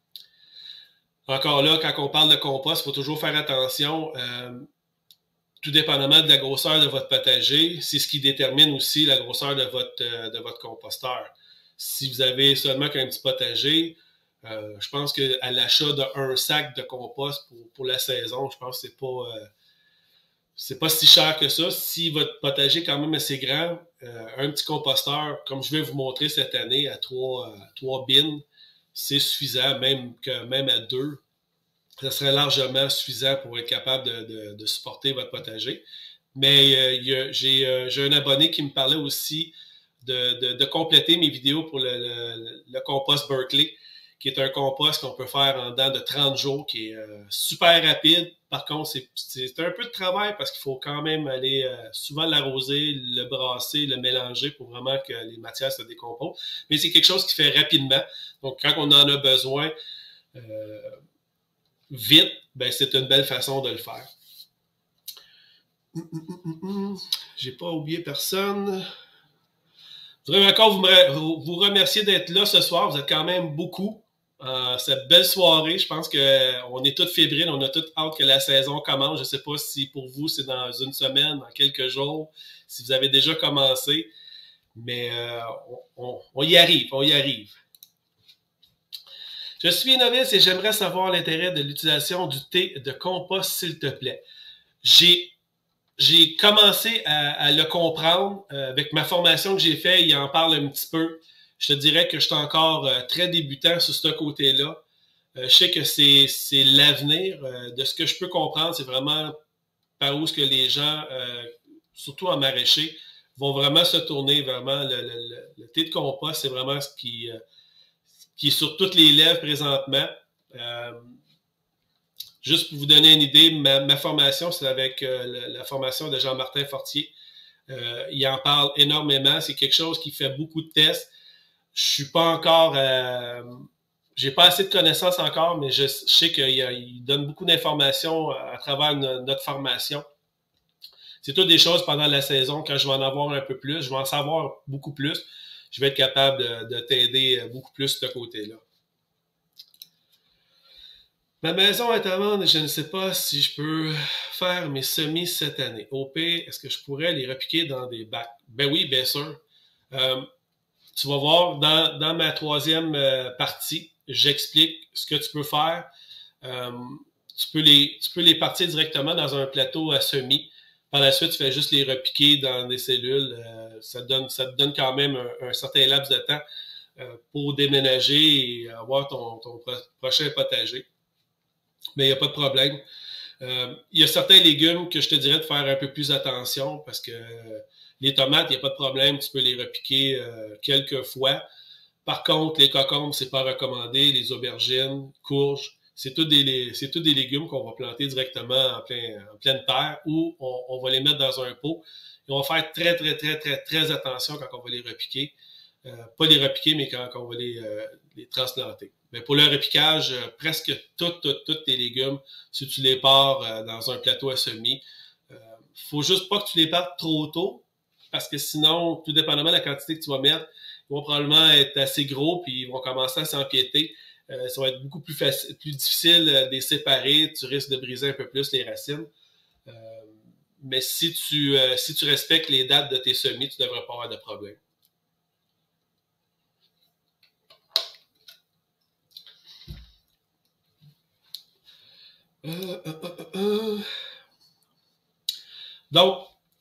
Encore là, quand on parle de compost, il faut toujours faire attention, tout dépendamment de la grosseur de votre potager, c'est ce qui détermine aussi la grosseur de votre composteur. Si vous avez seulement qu'un petit potager, je pense qu'à l'achat d'un sac de compost pour la saison, je pense que c'est pas si cher que ça. Si votre potager est quand même assez grand, un petit composteur, comme je vais vous montrer cette année, à 3 bins, c'est suffisant, même à 2. Ça serait largement suffisant pour être capable de supporter votre potager. Mais j'ai un abonné qui me parlait aussi de compléter mes vidéos pour le compost Berkeley, qui est un compost qu'on peut faire en dedans de 30 jours, qui est super rapide. Par contre, c'est un peu de travail parce qu'il faut quand même aller souvent l'arroser, le brasser, le mélanger pour vraiment que les matières se décomposent. Mais c'est quelque chose qui fait rapidement. Donc, quand on en a besoin, vite, ben c'est une belle façon de le faire. J'ai pas oublié personne. Je voudrais encore vous remercier d'être là ce soir. Vous êtes quand même beaucoup. Cette belle soirée, je pense qu'on est tous fébriles, on a tous hâte que la saison commence. Je ne sais pas si pour vous c'est dans une semaine, dans quelques jours, si vous avez déjà commencé, mais on y arrive, on y arrive. Je suis novice et j'aimerais savoir l'intérêt de l'utilisation du thé de compost, s'il te plaît. J'ai commencé à le comprendre avec ma formation que j'ai faite, il en parle un petit peu. Je te dirais que je suis encore très débutant sur ce côté-là. Je sais que c'est l'avenir. De ce que je peux comprendre, c'est vraiment par où est-ce que les gens, surtout en maraîcher, vont vraiment se tourner. Vraiment, le thé de compost, c'est vraiment ce qui est sur toutes les lèvres présentement. Juste pour vous donner une idée, ma formation, c'est avec la formation de Jean-Martin Fortier. Il en parle énormément. C'est quelque chose qui fait beaucoup de tests. Je suis pas encore... j'ai pas assez de connaissances encore, mais je sais qu'il donne beaucoup d'informations à travers notre formation. C'est toutes des choses pendant la saison. Quand je vais en avoir un peu plus, je vais en savoir beaucoup plus. Je vais être capable de t'aider beaucoup plus de ce côté-là. Ma maison est à vendre et je ne sais pas si je peux faire mes semis cette année. Au pire, est-ce que je pourrais les repiquer dans des bacs? Ben oui, bien sûr. Tu vas voir, dans ma troisième partie, j'explique ce que tu peux faire. Tu peux les partir directement dans un plateau à semis. Par la suite, tu fais juste les repiquer dans des cellules. Ça te donne quand même un certain laps de temps pour déménager et avoir ton prochain potager. Mais il n'y a pas de problème. Il y a certains légumes que je te dirais de faire un peu plus attention parce que les tomates, il n'y a pas de problème, tu peux les repiquer quelques fois. Par contre, les concombres, c'est pas recommandé. Les aubergines, courges, c'est tous des légumes qu'on va planter directement en pleine terre ou on va les mettre dans un pot. Et on va faire très attention quand on va les repiquer. Pas les repiquer, mais quand on va les transplanter. Mais pour le repiquage, presque tous tes légumes, si tu les pars dans un plateau à semis, faut juste pas que tu les partes trop tôt, parce que sinon, tout dépendamment de la quantité que tu vas mettre, ils vont probablement être assez gros, puis ils vont commencer à s'empiéter. Ça va être beaucoup plus difficile de les séparer, tu risques de briser un peu plus les racines. Mais si tu respectes les dates de tes semis, tu ne devrais pas avoir de problème. Donc,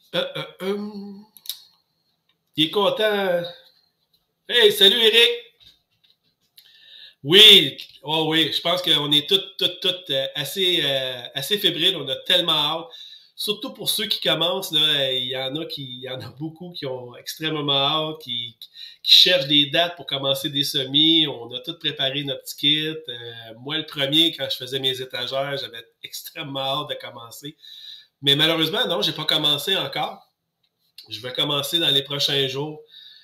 il est content. Hey, salut Eric! Oui, oh oui, je pense qu'on est toutes assez fébriles, on a tellement hâte. Surtout pour ceux qui commencent, là, il y en a beaucoup qui ont extrêmement hâte, qui cherchent des dates pour commencer des semis. On a tout préparé notre petit kit. Moi, le premier, quand je faisais mes étagères, j'avais extrêmement hâte de commencer. Mais malheureusement, non, j'ai pas commencé encore. Je vais commencer dans les prochains jours.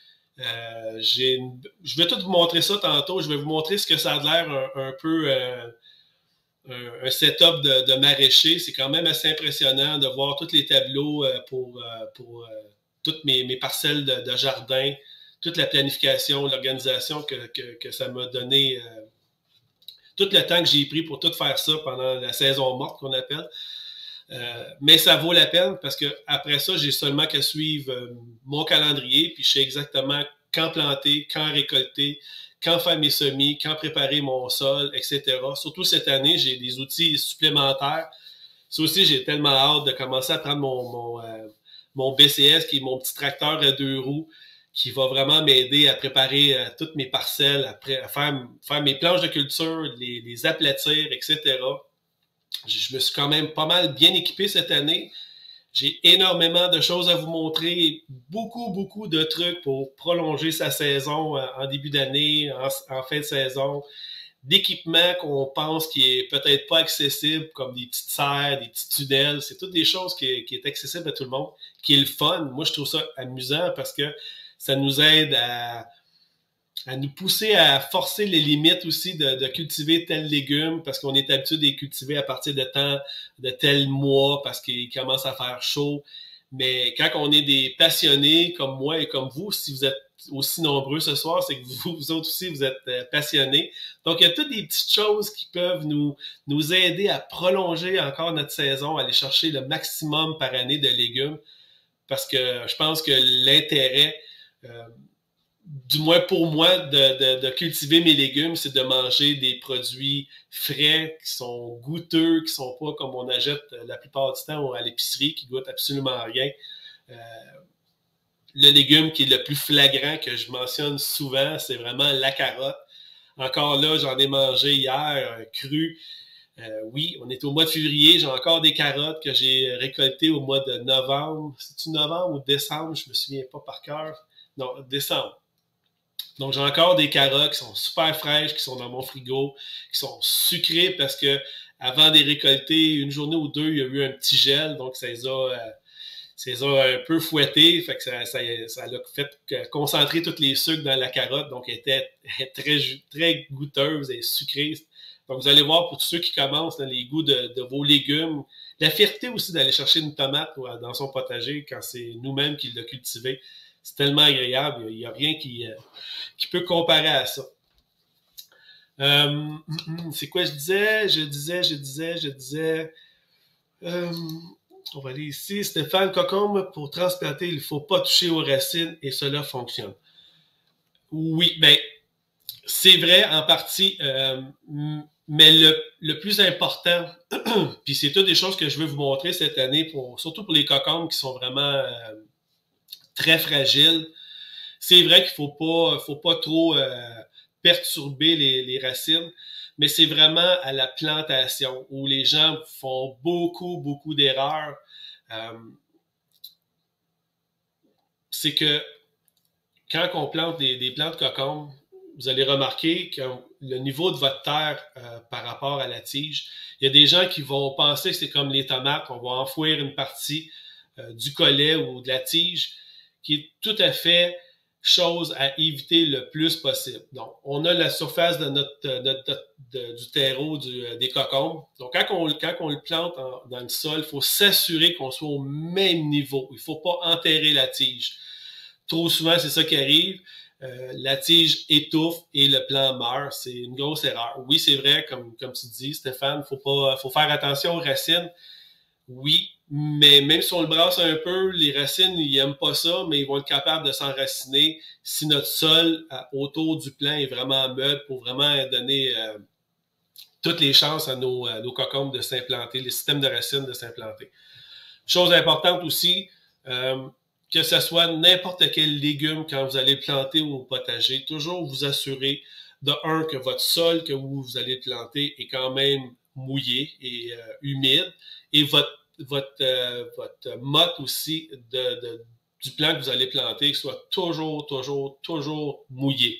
Je vais tout vous montrer ça tantôt. Je vais vous montrer ce que ça a l'air un peu un setup de maraîcher. C'est quand même assez impressionnant de voir tous les tableaux pour toutes mes parcelles de jardin, toute la planification, l'organisation que ça m'a donné, tout le temps que j'ai pris pour tout faire ça pendant la saison morte qu'on appelle. Mais ça vaut la peine parce que après ça, j'ai seulement qu'à suivre mon calendrier, puis je sais exactement quand planter, quand récolter, quand faire mes semis, quand préparer mon sol, etc. Surtout cette année, j'ai des outils supplémentaires. Ça aussi, j'ai tellement hâte de commencer à prendre mon BCS, qui est mon petit tracteur à 2 roues, qui va vraiment m'aider à préparer toutes mes parcelles, à faire mes planches de culture, les aplatir, etc. Je me suis quand même pas mal bien équipé cette année. J'ai énormément de choses à vous montrer, beaucoup de trucs pour prolonger sa saison en début d'année, en fin de saison, d'équipements qu'on pense qui est peut-être pas accessible, comme des petites serres, des petits tunnels. C'est toutes des choses qui est accessible à tout le monde, qui est le fun. Moi, je trouve ça amusant parce que ça nous aide à nous pousser à forcer les limites aussi de cultiver tel légume parce qu'on est habitué de les cultiver à partir de tel mois parce qu'il commence à faire chaud. Mais quand on est des passionnés comme moi et comme vous, si vous êtes aussi nombreux ce soir, c'est que vous autres aussi, vous êtes passionnés. Donc, il y a toutes des petites choses qui peuvent nous aider à prolonger encore notre saison, aller chercher le maximum par année de légumes parce que je pense que l'intérêt... du moins pour moi, de cultiver mes légumes, c'est de manger des produits frais, qui sont goûteux, qui sont pas comme on achète la plupart du temps à l'épicerie, qui goûtent absolument rien. Euh, le légume qui est le plus flagrant que je mentionne souvent, c'est vraiment la carotte. Encore là, j'en ai mangé hier, cru. Oui, on est au mois de février, j'ai encore des carottes que j'ai récoltées au mois de novembre. C'est-tu novembre ou décembre? Je me souviens pas par cœur. Non, décembre. Donc, j'ai encore des carottes qui sont super fraîches, qui sont dans mon frigo, qui sont sucrées parce que avant de les récolter, une journée ou deux, il y a eu un petit gel, donc ça les a un peu fouettés, fait que ça a fait concentrer tous les sucres dans la carotte, donc elle était très goûteuse et sucrée. Donc, vous allez voir pour tous ceux qui commencent dans les goûts de vos légumes, la fierté aussi d'aller chercher une tomate dans son potager quand c'est nous-mêmes qui l'a cultivé. C'est tellement agréable, il n'y a rien qui peut comparer à ça. C'est quoi je disais? Je disais... on va aller ici. Stéphane Cocombe, pour transplanter, il ne faut pas toucher aux racines et cela fonctionne. Oui, ben, c'est vrai en partie, mais le plus important, puis c'est toutes des choses que je veux vous montrer cette année, surtout pour les cocombes qui sont vraiment très fragiles. C'est vrai qu'il faut pas trop perturber les racines, mais c'est vraiment à la plantation où les gens font beaucoup d'erreurs. C'est que quand on plante des plantes cocombes, vous allez remarquer que le niveau de votre terre par rapport à la tige, il y a des gens qui vont penser que c'est comme les tomates, on va enfouir une partie du collet ou de la tige, qui est tout à fait chose à éviter le plus possible. Donc, on a la surface de du terreau des cocombes. Donc, quand on le plante dans le sol, il faut s'assurer qu'on soit au même niveau. Il ne faut pas enterrer la tige. Trop souvent, c'est ça qui arrive. La tige étouffe et le plant meurt. C'est une grosse erreur. Oui, c'est vrai, comme tu dis, Stéphane, faut faire attention aux racines. Oui, mais même si on le brasse un peu, les racines, ils n'aiment pas ça, mais ils vont être capables de s'enraciner si notre sol autour du plant est vraiment meuble pour vraiment donner toutes les chances à nos cocombes de s'implanter, les systèmes de racines de s'implanter. Chose importante aussi, que ce soit n'importe quel légume quand vous allez le planter au potager, toujours vous assurer de un que votre sol que vous allez planter est quand même mouillé et humide et votre motte aussi du plant que vous allez planter soit toujours mouillé.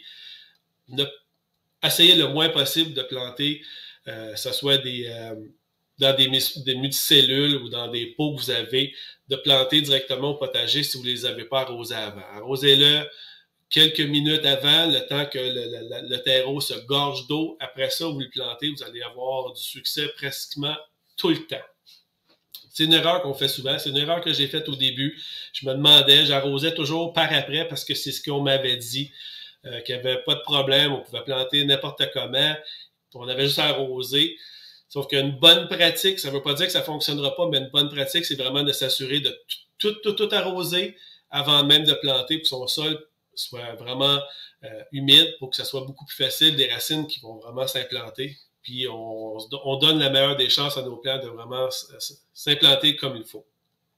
Essayez le moins possible de planter, ça soit dans des multicellules ou dans des pots que vous avez, de planter directement au potager si vous ne les avez pas arrosés avant. Arrosez-le quelques minutes avant, le temps que le terreau se gorge d'eau. Après ça, vous le plantez, vous allez avoir du succès pratiquement tout le temps. C'est une erreur qu'on fait souvent. C'est une erreur que j'ai faite au début. Je me demandais, j'arrosais toujours par après parce que c'est ce qu'on m'avait dit, qu'il n'y avait pas de problème, on pouvait planter n'importe comment, on avait juste à arroser. Sauf qu'une bonne pratique, ça ne veut pas dire que ça ne fonctionnera pas, mais une bonne pratique, c'est vraiment de s'assurer de tout arroser avant même de planter pour que son sol soit vraiment humide, pour que ça soit beaucoup plus facile, des racines qui vont vraiment s'implanter. Puis on donne la meilleure des chances à nos plants de vraiment s'implanter comme il faut.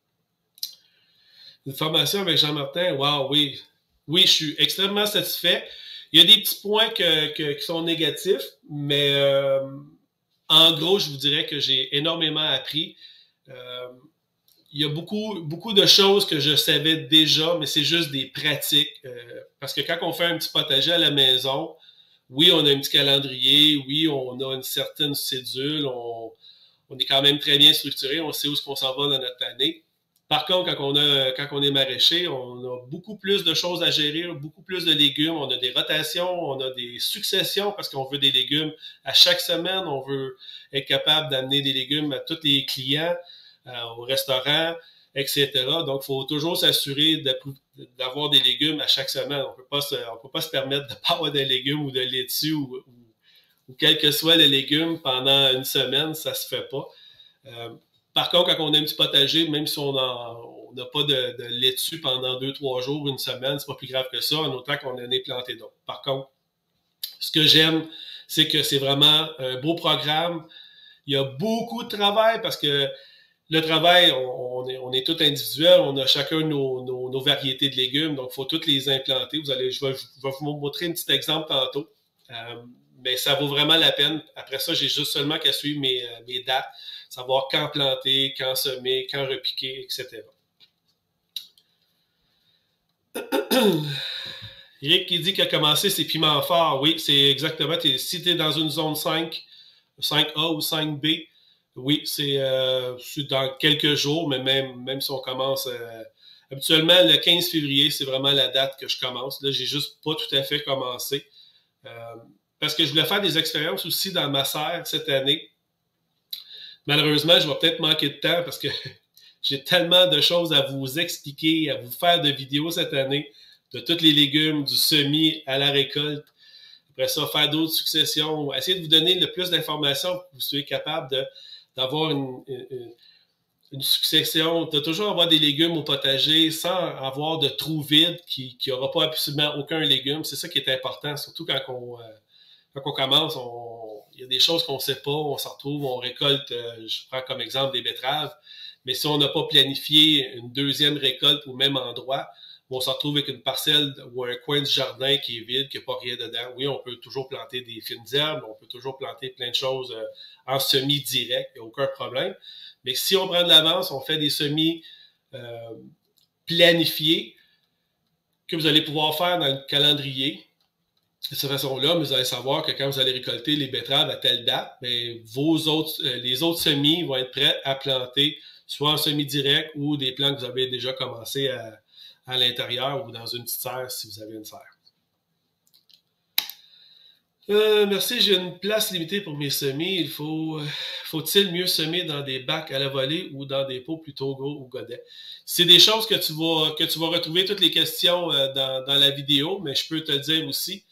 Une formation avec Jean-Martin, wow, oui. Oui, je suis extrêmement satisfait. Il y a des petits points qui sont négatifs, mais en gros, je vous dirais que j'ai énormément appris. Il y a beaucoup de choses que je savais déjà, mais c'est juste des pratiques. Parce que quand on fait un petit potager à la maison, oui, on a un petit calendrier, oui, on a une certaine cédule, on est quand même très bien structuré, on sait où est-ce qu'on s'en va dans notre année. Par contre, quand on est maraîcher, on a beaucoup plus de choses à gérer, beaucoup plus de légumes, on a des rotations, on a des successions parce qu'on veut des légumes à chaque semaine, on veut être capable d'amener des légumes à tous les clients, au restaurant, etc. Donc, il faut toujours s'assurer d'avoir des légumes à chaque semaine. On peut pas se permettre de pas avoir de légumes ou de laitue ou quel que soit le légume pendant une semaine, ça se fait pas. Par contre, quand on a un petit potager, même si on n'a pas de laitue pendant 2, 3 jours, une semaine, c'est pas plus grave que ça, en autant qu'on en ait planté d'autres. Par contre, ce que j'aime, c'est que c'est vraiment un beau programme. Il y a beaucoup de travail parce que le travail, on est tout individuel, on a chacun nos variétés de légumes, donc il faut toutes les implanter. Je vais vous montrer un petit exemple tantôt. Mais ça vaut vraiment la peine. Après ça, j'ai juste seulement qu'à suivre mes dates, savoir quand planter, quand semer, quand repiquer, etc. Eric qui dit qu'il a commencé ses piments forts. Oui, c'est exactement. Si tu es dans une zone 5, 5A ou 5B, oui, c'est dans quelques jours, mais même si on commence habituellement le 15 février, c'est vraiment la date que je commence. Là, j'ai juste pas tout à fait commencé. Parce que je voulais faire des expériences aussi dans ma serre cette année. Malheureusement, je vais peut-être manquer de temps parce que j'ai tellement de choses à vous expliquer, à vous faire de vidéos cette année, de tous les légumes, du semis à la récolte. Après ça, faire d'autres successions, essayer de vous donner le plus d'informations pour que vous soyez capable d'avoir une succession, de toujours avoir des légumes au potager sans avoir de trou vide qui n'aura pas absolument aucun légume. C'est ça qui est important, surtout quand on commence, il y a des choses qu'on ne sait pas, on s'en retrouve, on récolte, je prends comme exemple des betteraves, mais si on n'a pas planifié une deuxième récolte au même endroit, on s'en retrouve avec une parcelle ou un coin du jardin qui est vide, qui n'a pas rien dedans. Oui, on peut toujours planter des fines herbes, on peut toujours planter plein de choses en semis direct, il n'y a aucun problème. Mais si on prend de l'avance, on fait des semis planifiés que vous allez pouvoir faire dans le calendrier. De cette façon-là, vous allez savoir que quand vous allez récolter les betteraves à telle date, bien, les autres semis vont être prêts à planter, soit en semis direct ou des plants que vous avez déjà commencé à l'intérieur ou dans une petite serre si vous avez une serre. Merci, j'ai une place limitée pour mes semis. Faut-il mieux semer dans des bacs à la volée ou dans des pots plutôt gros ou godets? C'est des choses que tu vas retrouver toutes les questions dans la vidéo, mais je peux te dire aussi.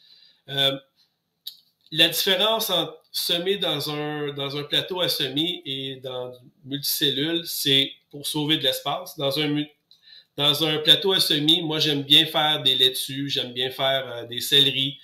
La différence entre semer dans un plateau à semis et dans multicellule, c'est pour sauver de l'espace. Dans un plateau à semis, moi j'aime bien faire des laitues, j'aime bien faire des céleris.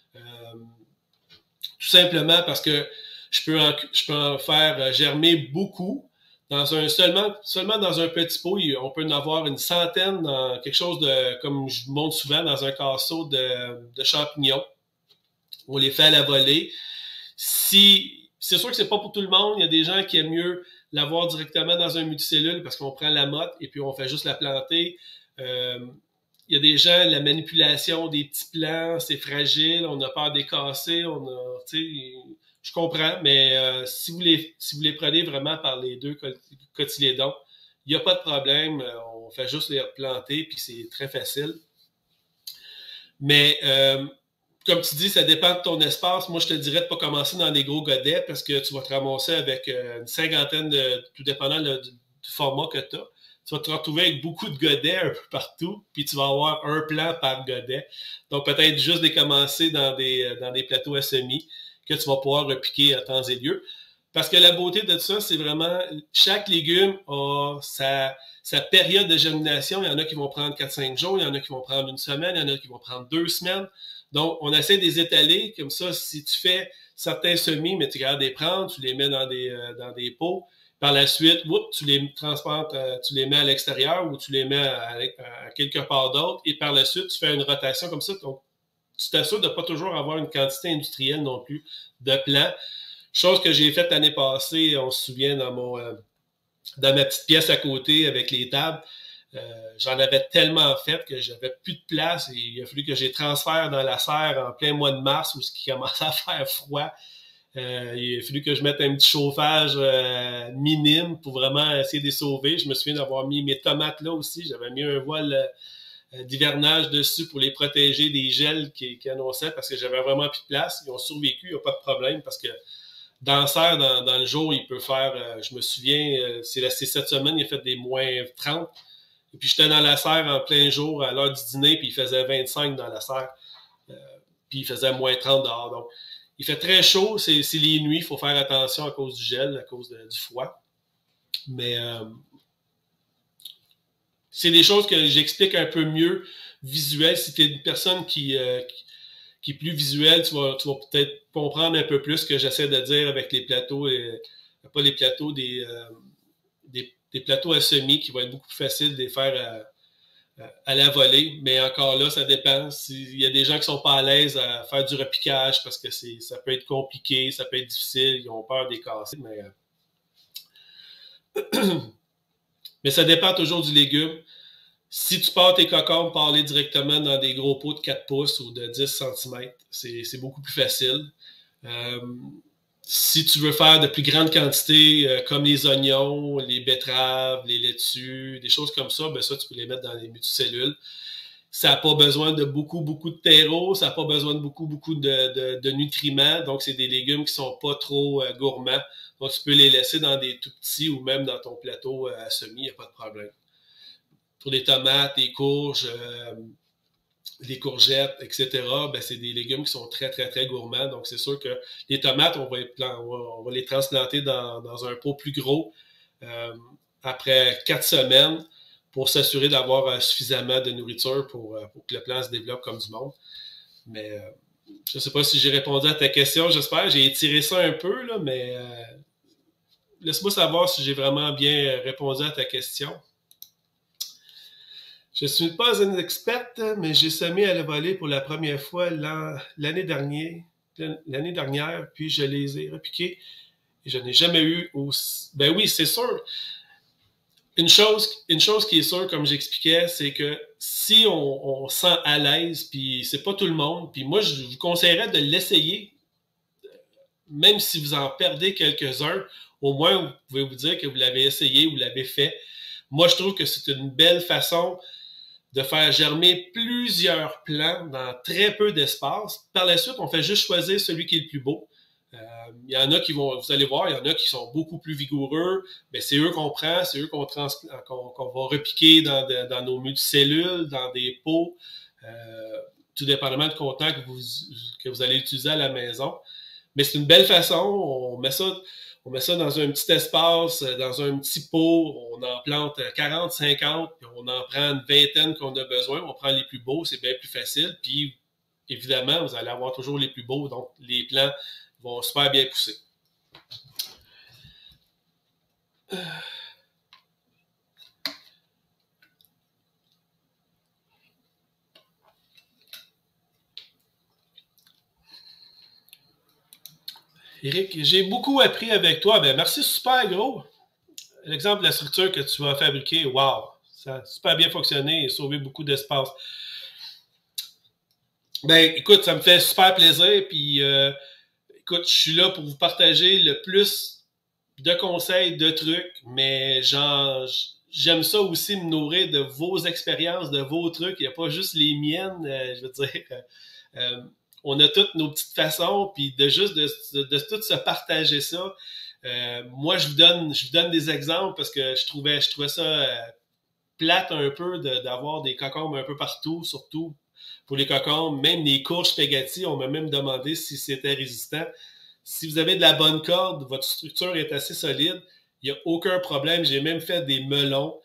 Tout simplement parce que je peux en faire germer beaucoup. Seulement dans un petit pot, on peut en avoir une centaine dans quelque chose de, comme je montre souvent, dans un casseau de champignons. On les fait à la volée. C'est sûr que c'est pas pour tout le monde. Il y a des gens qui aiment mieux l'avoir directement dans un multicellule parce qu'on prend la motte et puis on fait juste la planter. Il y a des gens, la manipulation des petits plants, c'est fragile, on a peur des casser, je comprends, mais si vous les prenez vraiment par les deux cotylédons, il n'y a pas de problème, on fait juste les replanter, puis c'est très facile. Mais comme tu dis, ça dépend de ton espace. Moi, je te dirais de ne pas commencer dans des gros godets parce que tu vas te ramasser avec une cinquantaine tout dépendant du format que tu as. Tu vas te retrouver avec beaucoup de godets un peu partout, puis tu vas avoir un plant par godet. Donc, peut-être juste de commencer dans des plateaux à semis que tu vas pouvoir repiquer à temps et lieu. Parce que la beauté de ça, c'est vraiment, chaque légume a sa période de germination. Il y en a qui vont prendre 4-5 jours, il y en a qui vont prendre une semaine, il y en a qui vont prendre 2 semaines. Donc, on essaie de les étaler. Comme ça, si tu fais certains semis, mais tu regardes les prendre, tu les mets dans des pots. Par la suite, tu les transportes, tu les mets à l'extérieur ou tu les mets à quelque part d'autre. Et par la suite, tu fais une rotation comme ça. Donc, tu t'assures de ne pas toujours avoir une quantité industrielle non plus de plants. Chose que j'ai faite l'année passée, on se souvient dans ma petite pièce à côté avec les tables. J'en avais tellement fait que j'avais plus de place et il a fallu que j'ai transféré dans la serre en plein mois de mars où ce qui commençait à faire froid. Il a fallu que je mette un petit chauffage minime pour vraiment essayer de les sauver. Je me souviens d'avoir mis mes tomates là aussi. J'avais mis un voile d'hivernage dessus pour les protéger des gels qui annonçaient parce que j'avais vraiment plus de place. Ils ont survécu, il n'y a pas de problème parce que dans la serre, dans le jour, il peut faire, je me souviens, c'est cette semaine, il a fait des moins 30. Et puis j'étais dans la serre en plein jour à l'heure du dîner, puis il faisait 25 dans la serre. Puis il faisait moins 30 dehors. Donc, il fait très chaud, c'est les nuits, il faut faire attention à cause du gel, à cause du froid. Mais c'est des choses que j'explique un peu mieux visuel. Si tu es une personne qui est plus visuelle, tu vas peut-être comprendre un peu plus ce que j'essaie de dire avec les plateaux, pas les plateaux, des plateaux à semis qui vont être beaucoup plus faciles de les faire à la volée. Mais encore là, ça dépend. Il y a des gens qui sont pas à l'aise à faire du repiquage parce que ça peut être compliqué, ça peut être difficile, ils ont peur des casser. Mais ça dépend toujours du légume. Si tu pars tes cocombes, parler directement dans des gros pots de 4 pouces ou de 10 cm, c'est beaucoup plus facile. Si tu veux faire de plus grandes quantités, comme les oignons, les betteraves, les laitues, des choses comme ça, ben ça, tu peux les mettre dans les multicellules. Ça n'a pas besoin de beaucoup de terreau, ça n'a pas besoin de beaucoup de nutriments, donc c'est des légumes qui sont pas trop gourmands. Donc tu peux les laisser dans des tout petits ou même dans ton plateau à semis, il n'y a pas de problème. Pour les tomates, les courges, les courgettes, etc., ben, c'est des légumes qui sont très, très, très gourmands. Donc, c'est sûr que les tomates, on va les transplanter dans un pot plus gros après 4 semaines pour s'assurer d'avoir suffisamment de nourriture pour que le plant se développe comme du monde. Mais je ne sais pas si j'ai répondu à ta question, j'espère. J'ai étiré ça un peu, là, mais laisse-moi savoir si j'ai vraiment bien répondu à ta question. Je ne suis pas une experte, mais j'ai semé à la volée pour la première fois l'année dernière, puis je les ai repiqués et je n'ai jamais eu aussi... Ben oui, c'est sûr. Une chose qui est sûre, comme j'expliquais, c'est que si on sent à l'aise, puis c'est pas tout le monde, puis moi, je vous conseillerais de l'essayer, même si vous en perdez quelques-uns, au moins, vous pouvez vous dire que vous l'avez essayé, vous l'avez fait. Moi, je trouve que c'est une belle façon de faire germer plusieurs plants dans très peu d'espace. Par la suite, on fait juste choisir celui qui est le plus beau. Il y en a qui vont, vous allez voir, il y en a qui sont beaucoup plus vigoureux. Ben, c'est eux qu'on prend, c'est eux qu'on va repiquer dans nos multicellules, dans des pots, tout dépendamment du contenant que vous allez utiliser à la maison. Mais c'est une belle façon, on met ça dans un petit espace, dans un petit pot, on en plante 40, 50, puis on en prend une vingtaine qu'on a besoin, on prend les plus beaux, c'est bien plus facile, puis évidemment, vous allez avoir toujours les plus beaux, donc les plants vont super bien pousser. Éric, j'ai beaucoup appris avec toi. Ben, merci, super gros. L'exemple de la structure que tu vas fabriquer, wow, ça a super bien fonctionné et sauvé beaucoup d'espace. Ben, écoute, ça me fait super plaisir. Puis, écoute, je suis là pour vous partager le plus de conseils, de trucs, mais j'aime ça aussi me nourrir de vos expériences, de vos trucs. Il n'y a pas juste les miennes, je veux dire. On a toutes nos petites façons, puis de tout se partager ça. Moi, je vous donne des exemples parce que je trouvais ça plate un peu d'avoir des cocombes un peu partout, surtout pour les cocombes. Même les courges spaghetti, on m'a même demandé si c'était résistant. Si vous avez de la bonne corde, votre structure est assez solide, il n'y a aucun problème. J'ai même fait des melons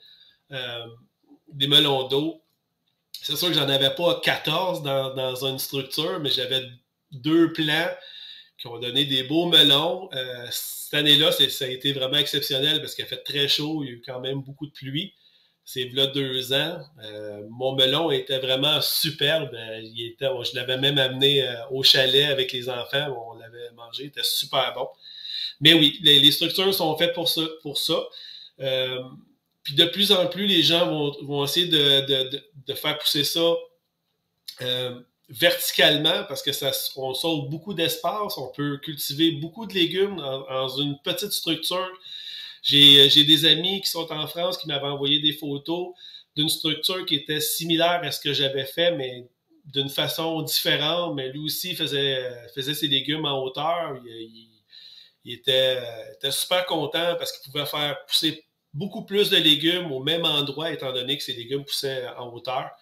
d'eau. C'est sûr que j'en avais pas 14 dans une structure, mais j'avais 2 plants qui ont donné des beaux melons. Cette année-là, ça a été vraiment exceptionnel parce qu'il a fait très chaud, il y a eu quand même beaucoup de pluie. C'est là 2 ans. Mon melon était vraiment superbe. Je l'avais même amené au chalet avec les enfants. On l'avait mangé, il était super bon. Mais oui, les structures sont faites pour ça. Puis de plus en plus, les gens vont essayer de faire pousser ça verticalement parce que on sauve beaucoup d'espace, on peut cultiver beaucoup de légumes dans une petite structure. J'ai des amis qui sont en France qui m'avaient envoyé des photos d'une structure qui était similaire à ce que j'avais fait, mais d'une façon différente. Mais lui aussi faisait ses légumes en hauteur. Il était super content parce qu'il pouvait faire pousser beaucoup plus de légumes au même endroit, étant donné que ses légumes poussaient en hauteur.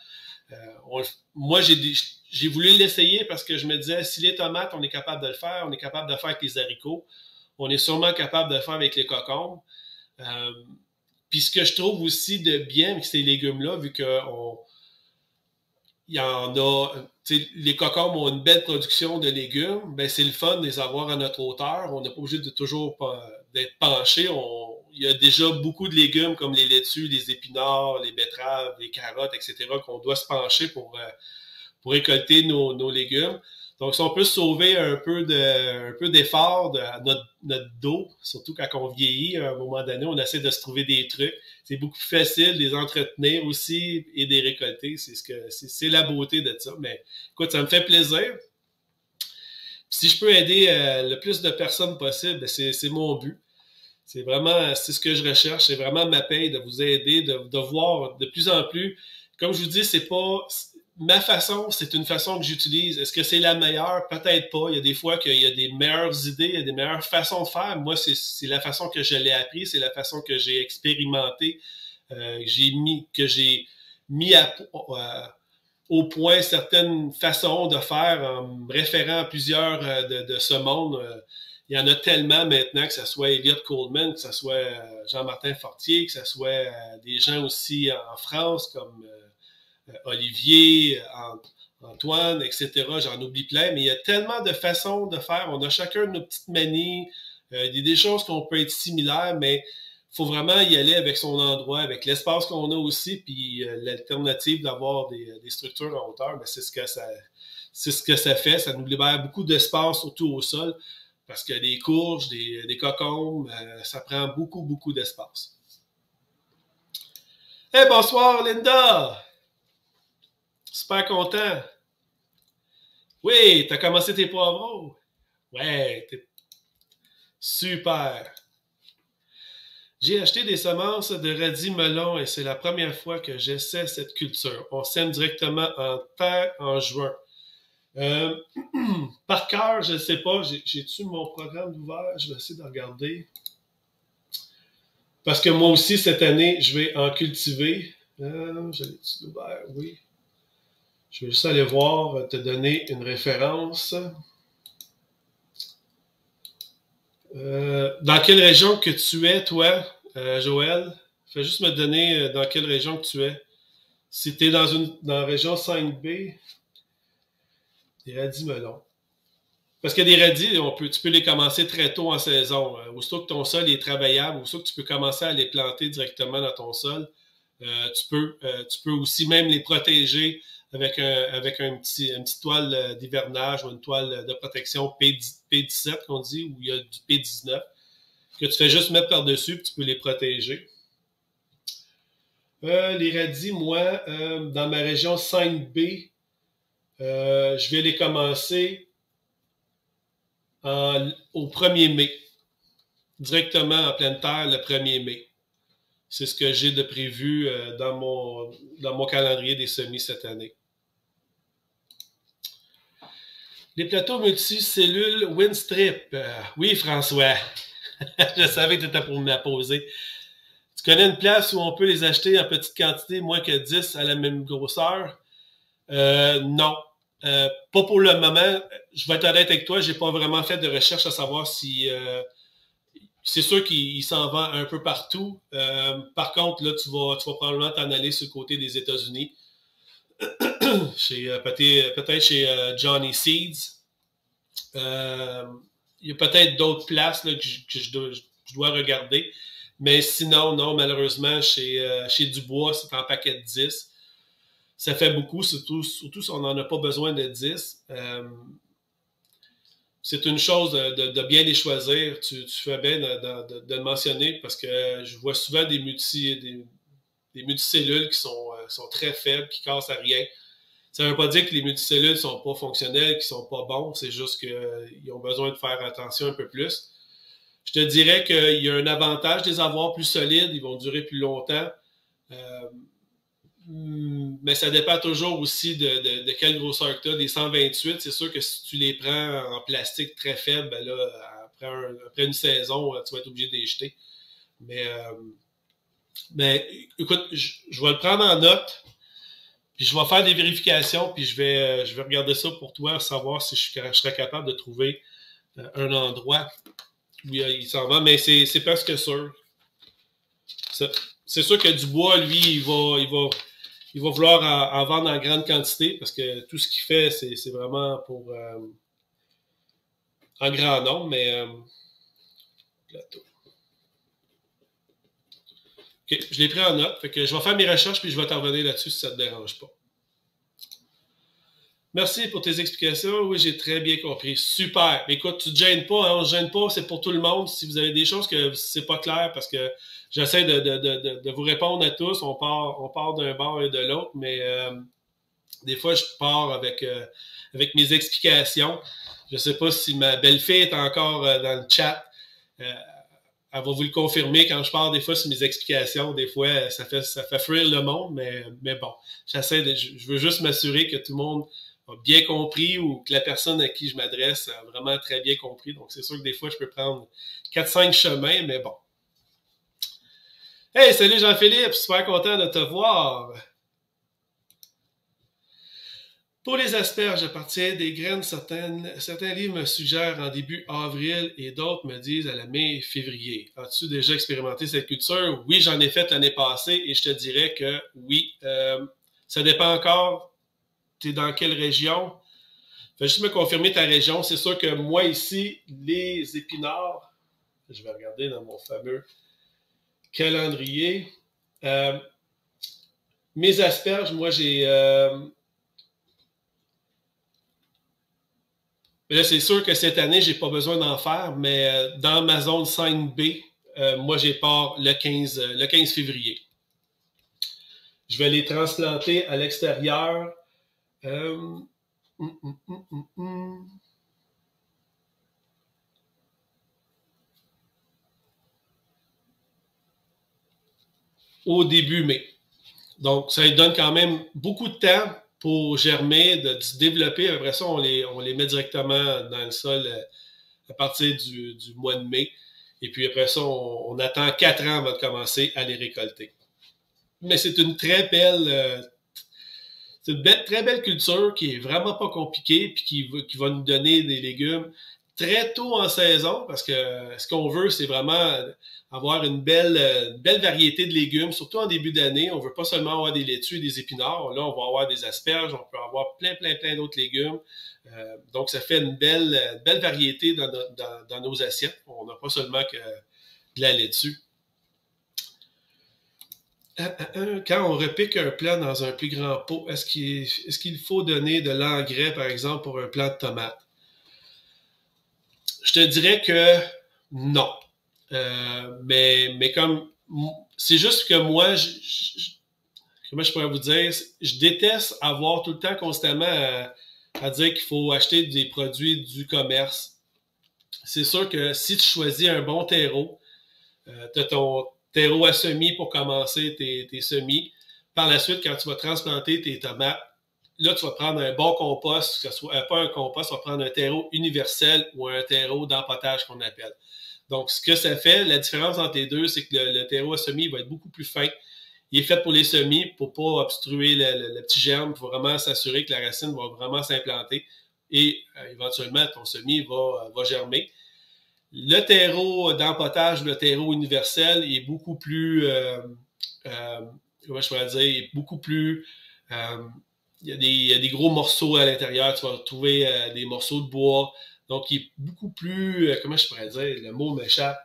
Moi, j'ai voulu l'essayer parce que je me disais, si les tomates, on est capable de le faire, on est capable de le faire avec les haricots, on est sûrement capable de le faire avec les cocombes. Puis ce que je trouve aussi de bien avec ces légumes-là, vu qu'il y en a, les cocombes ont une belle production de légumes, ben c'est le fun de les avoir à notre hauteur. On n'est pas obligé de toujours d'être penché. Il y a déjà beaucoup de légumes comme les laitues, les épinards, les betteraves, les carottes, etc., qu'on doit se pencher pour récolter nos légumes. Donc, si on peut sauver un peu d'effort de notre dos, surtout quand on vieillit, à un moment donné, on essaie de se trouver des trucs. C'est beaucoup plus facile de les entretenir aussi et de les récolter. C'est la beauté de ça. Mais écoute, ça me fait plaisir. Si je peux aider le plus de personnes possible, c'est mon but. C'est ce que je recherche. C'est vraiment ma paye de vous aider, de voir de plus en plus. Comme je vous dis, c'est pas ma façon, c'est une façon que j'utilise. Est-ce que c'est la meilleure? Peut-être pas. Il y a des fois qu'il y a des meilleures idées, il y a des meilleures façons de faire. Moi, c'est la façon que je l'ai appris, c'est la façon que j'ai expérimenté, que j'ai mis au point certaines façons de faire en me référant à plusieurs de ce monde. Il y en a tellement maintenant, que ce soit Elliot Coleman, que ce soit Jean-Martin Fortier, que ce soit des gens aussi en France comme Olivier, Antoine, etc. J'en oublie plein, mais il y a tellement de façons de faire. On a chacun nos petites manies. Il y a des choses qu'on peut être similaires, mais il faut vraiment y aller avec son endroit, avec l'espace qu'on a aussi, puis l'alternative d'avoir des structures en hauteur, ben, c'est ce que ça fait. Ça nous libère beaucoup d'espace, surtout au sol, parce que des courges, des cocombes, ça prend beaucoup, beaucoup d'espace. Hey, bonsoir, Linda! Super content. Oui, t'as commencé tes poivrons. Ouais, super. J'ai acheté des semences de radis melon et c'est la première fois que j'essaie cette culture. On sème directement en terre en juin. Par cœur, je ne sais pas. J'ai-tu mon programme ouvert? Je vais essayer de regarder. Parce que moi aussi, cette année, je vais en cultiver. Je l'ai-tu ouvert? Oui. Je vais juste aller voir, te donner une référence. Dans quelle région que tu es, toi, Joël? Fais juste me donner dans quelle région que tu es. Si tu es dans la région 5B, des radis melons. Parce que des radis, tu peux les commencer très tôt en saison. Aussitôt que ton sol est travaillable, aussitôt que tu peux commencer à les planter directement dans ton sol, tu peux aussi même les protéger avec une petite toile d'hivernage ou une toile de protection P17 qu'on dit, où il y a du P19, que tu fais juste mettre par-dessus et tu peux les protéger. Les radis, moi, dans ma région 5B, je vais les commencer au 1er mai, directement en pleine terre le 1er mai. C'est ce que j'ai de prévu dans mon calendrier des semis cette année. Les plateaux multicellules Winstrip. Oui, François. Je savais que tu étais pour me la poser. Tu connais une place où on peut les acheter en petite quantité, moins que 10 à la même grosseur? Non. Pas pour le moment. Je vais être honnête avec toi, j'ai pas vraiment fait de recherche à savoir si... c'est sûr qu'il s'en vend un peu partout. Par contre, là, tu vas probablement t'en aller sur le côté des États-Unis. Peut-être chez Johnny Seeds. Il y a peut-être d'autres places là, que je dois regarder. Mais sinon, non, malheureusement, chez Dubois, c'est en paquet de 10. Ça fait beaucoup, surtout si on n'en a pas besoin de 10. C'est une chose de bien les choisir. Tu fais bien de le mentionner parce que je vois souvent des multicellules qui sont très faibles, qui cassent à rien. Ça ne veut pas dire que les multicellules ne sont pas fonctionnels, qu'ils ne sont pas bons, c'est juste qu'ils ont besoin de faire attention un peu plus. Je te dirais qu'il y a un avantage de les avoir plus solides, ils vont durer plus longtemps. Mais ça dépend toujours aussi de quelle grosseur que tu as. Des 128, c'est sûr que si tu les prends en plastique très faible, ben là, après une saison, tu vas être obligé de les jeter. Mais écoute, je vais le prendre en note, puis je vais faire des vérifications, puis je vais regarder ça pour toi, savoir si je serais capable de trouver un endroit où il s'en va. Mais c'est presque sûr. C'est sûr que du bois, lui, il va vouloir en vendre en grande quantité parce que tout ce qu'il fait, c'est vraiment pour en grand nombre, mais plateau. OK, je l'ai pris en note. Fait que je vais faire mes recherches puis je vais t'en revenir là-dessus si ça ne te dérange pas. Merci pour tes explications. Oui, j'ai très bien compris. Super. Écoute, tu ne te gênes pas, hein? On ne se gêne pas, c'est pour tout le monde. Si vous avez des choses que c'est pas clair, parce que j'essaie de vous répondre à tous. On part d'un bord et de l'autre, mais des fois, je pars avec mes explications. Je ne sais pas si ma belle-fille est encore dans le chat. Elle va vous le confirmer quand je pars des fois sur mes explications. Des fois, ça fait fuir le monde, mais bon, je veux juste m'assurer que tout le monde a bien compris ou que la personne à qui je m'adresse a vraiment très bien compris. Donc, c'est sûr que des fois, je peux prendre 4-5 chemins, mais bon. Hey, salut Jean-Philippe, super content de te voir. Pour les asperges, à partir des graines, certains livres me suggèrent en début avril et d'autres me disent à la mai-février. As-tu déjà expérimenté cette culture? Oui, j'en ai fait l'année passée et je te dirais que oui. Ça dépend encore. Tu es dans quelle région? Fais juste me confirmer ta région. C'est sûr que moi ici, les épinards, je vais regarder dans mon fameux calendrier. Mes asperges, moi j'ai... Mais là, c'est sûr que cette année, j'ai pas besoin d'en faire, mais dans ma zone 5B, moi, j'ai part le 15 février. Je vais les transplanter à l'extérieur. Au début mai. Donc, ça lui donne quand même beaucoup de temps pour germer, de se développer. Après ça, on les met directement dans le sol à partir du mois de mai. Et puis après ça, on attend 4 ans avant de commencer à les récolter. Mais c'est une très belle très belle culture qui est vraiment pas compliquée puis qui va nous donner des légumes très tôt en saison parce que ce qu'on veut, c'est vraiment avoir une belle variété de légumes, surtout en début d'année. On veut pas seulement avoir des laitues et des épinards. Là, on va avoir des asperges, on peut avoir plein d'autres légumes. Donc, ça fait une belle variété dans nos assiettes. On n'a pas seulement que de la laitue. Quand on repique un plant dans un plus grand pot, est-ce qu'il faut donner de l'engrais, par exemple, pour un plant de tomates? Je te dirais que non. Mais comme c'est juste que moi, comment je pourrais vous dire, je déteste avoir tout le temps constamment à dire qu'il faut acheter des produits du commerce. C'est sûr que si tu choisis un bon terreau, tu as ton terreau à semis pour commencer tes semis. Par la suite, quand tu vas transplanter tes tomates, là, tu vas prendre un bon compost, que ce soit pas un compost, tu vas prendre un terreau universel ou un terreau d'empotage qu'on appelle. Donc, ce que ça fait, la différence entre les deux, c'est que le terreau à semis va être beaucoup plus fin. Il est fait pour les semis, pour pas obstruer le petit germe, pour vraiment s'assurer que la racine va vraiment s'implanter et éventuellement, ton semis va germer. Le terreau d'empotage, le terreau universel, est beaucoup plus, comment je pourrais dire, est beaucoup plus, il y a des gros morceaux à l'intérieur, tu vas retrouver des morceaux de bois, donc il est beaucoup plus, comment je pourrais dire, le mot m'échappe,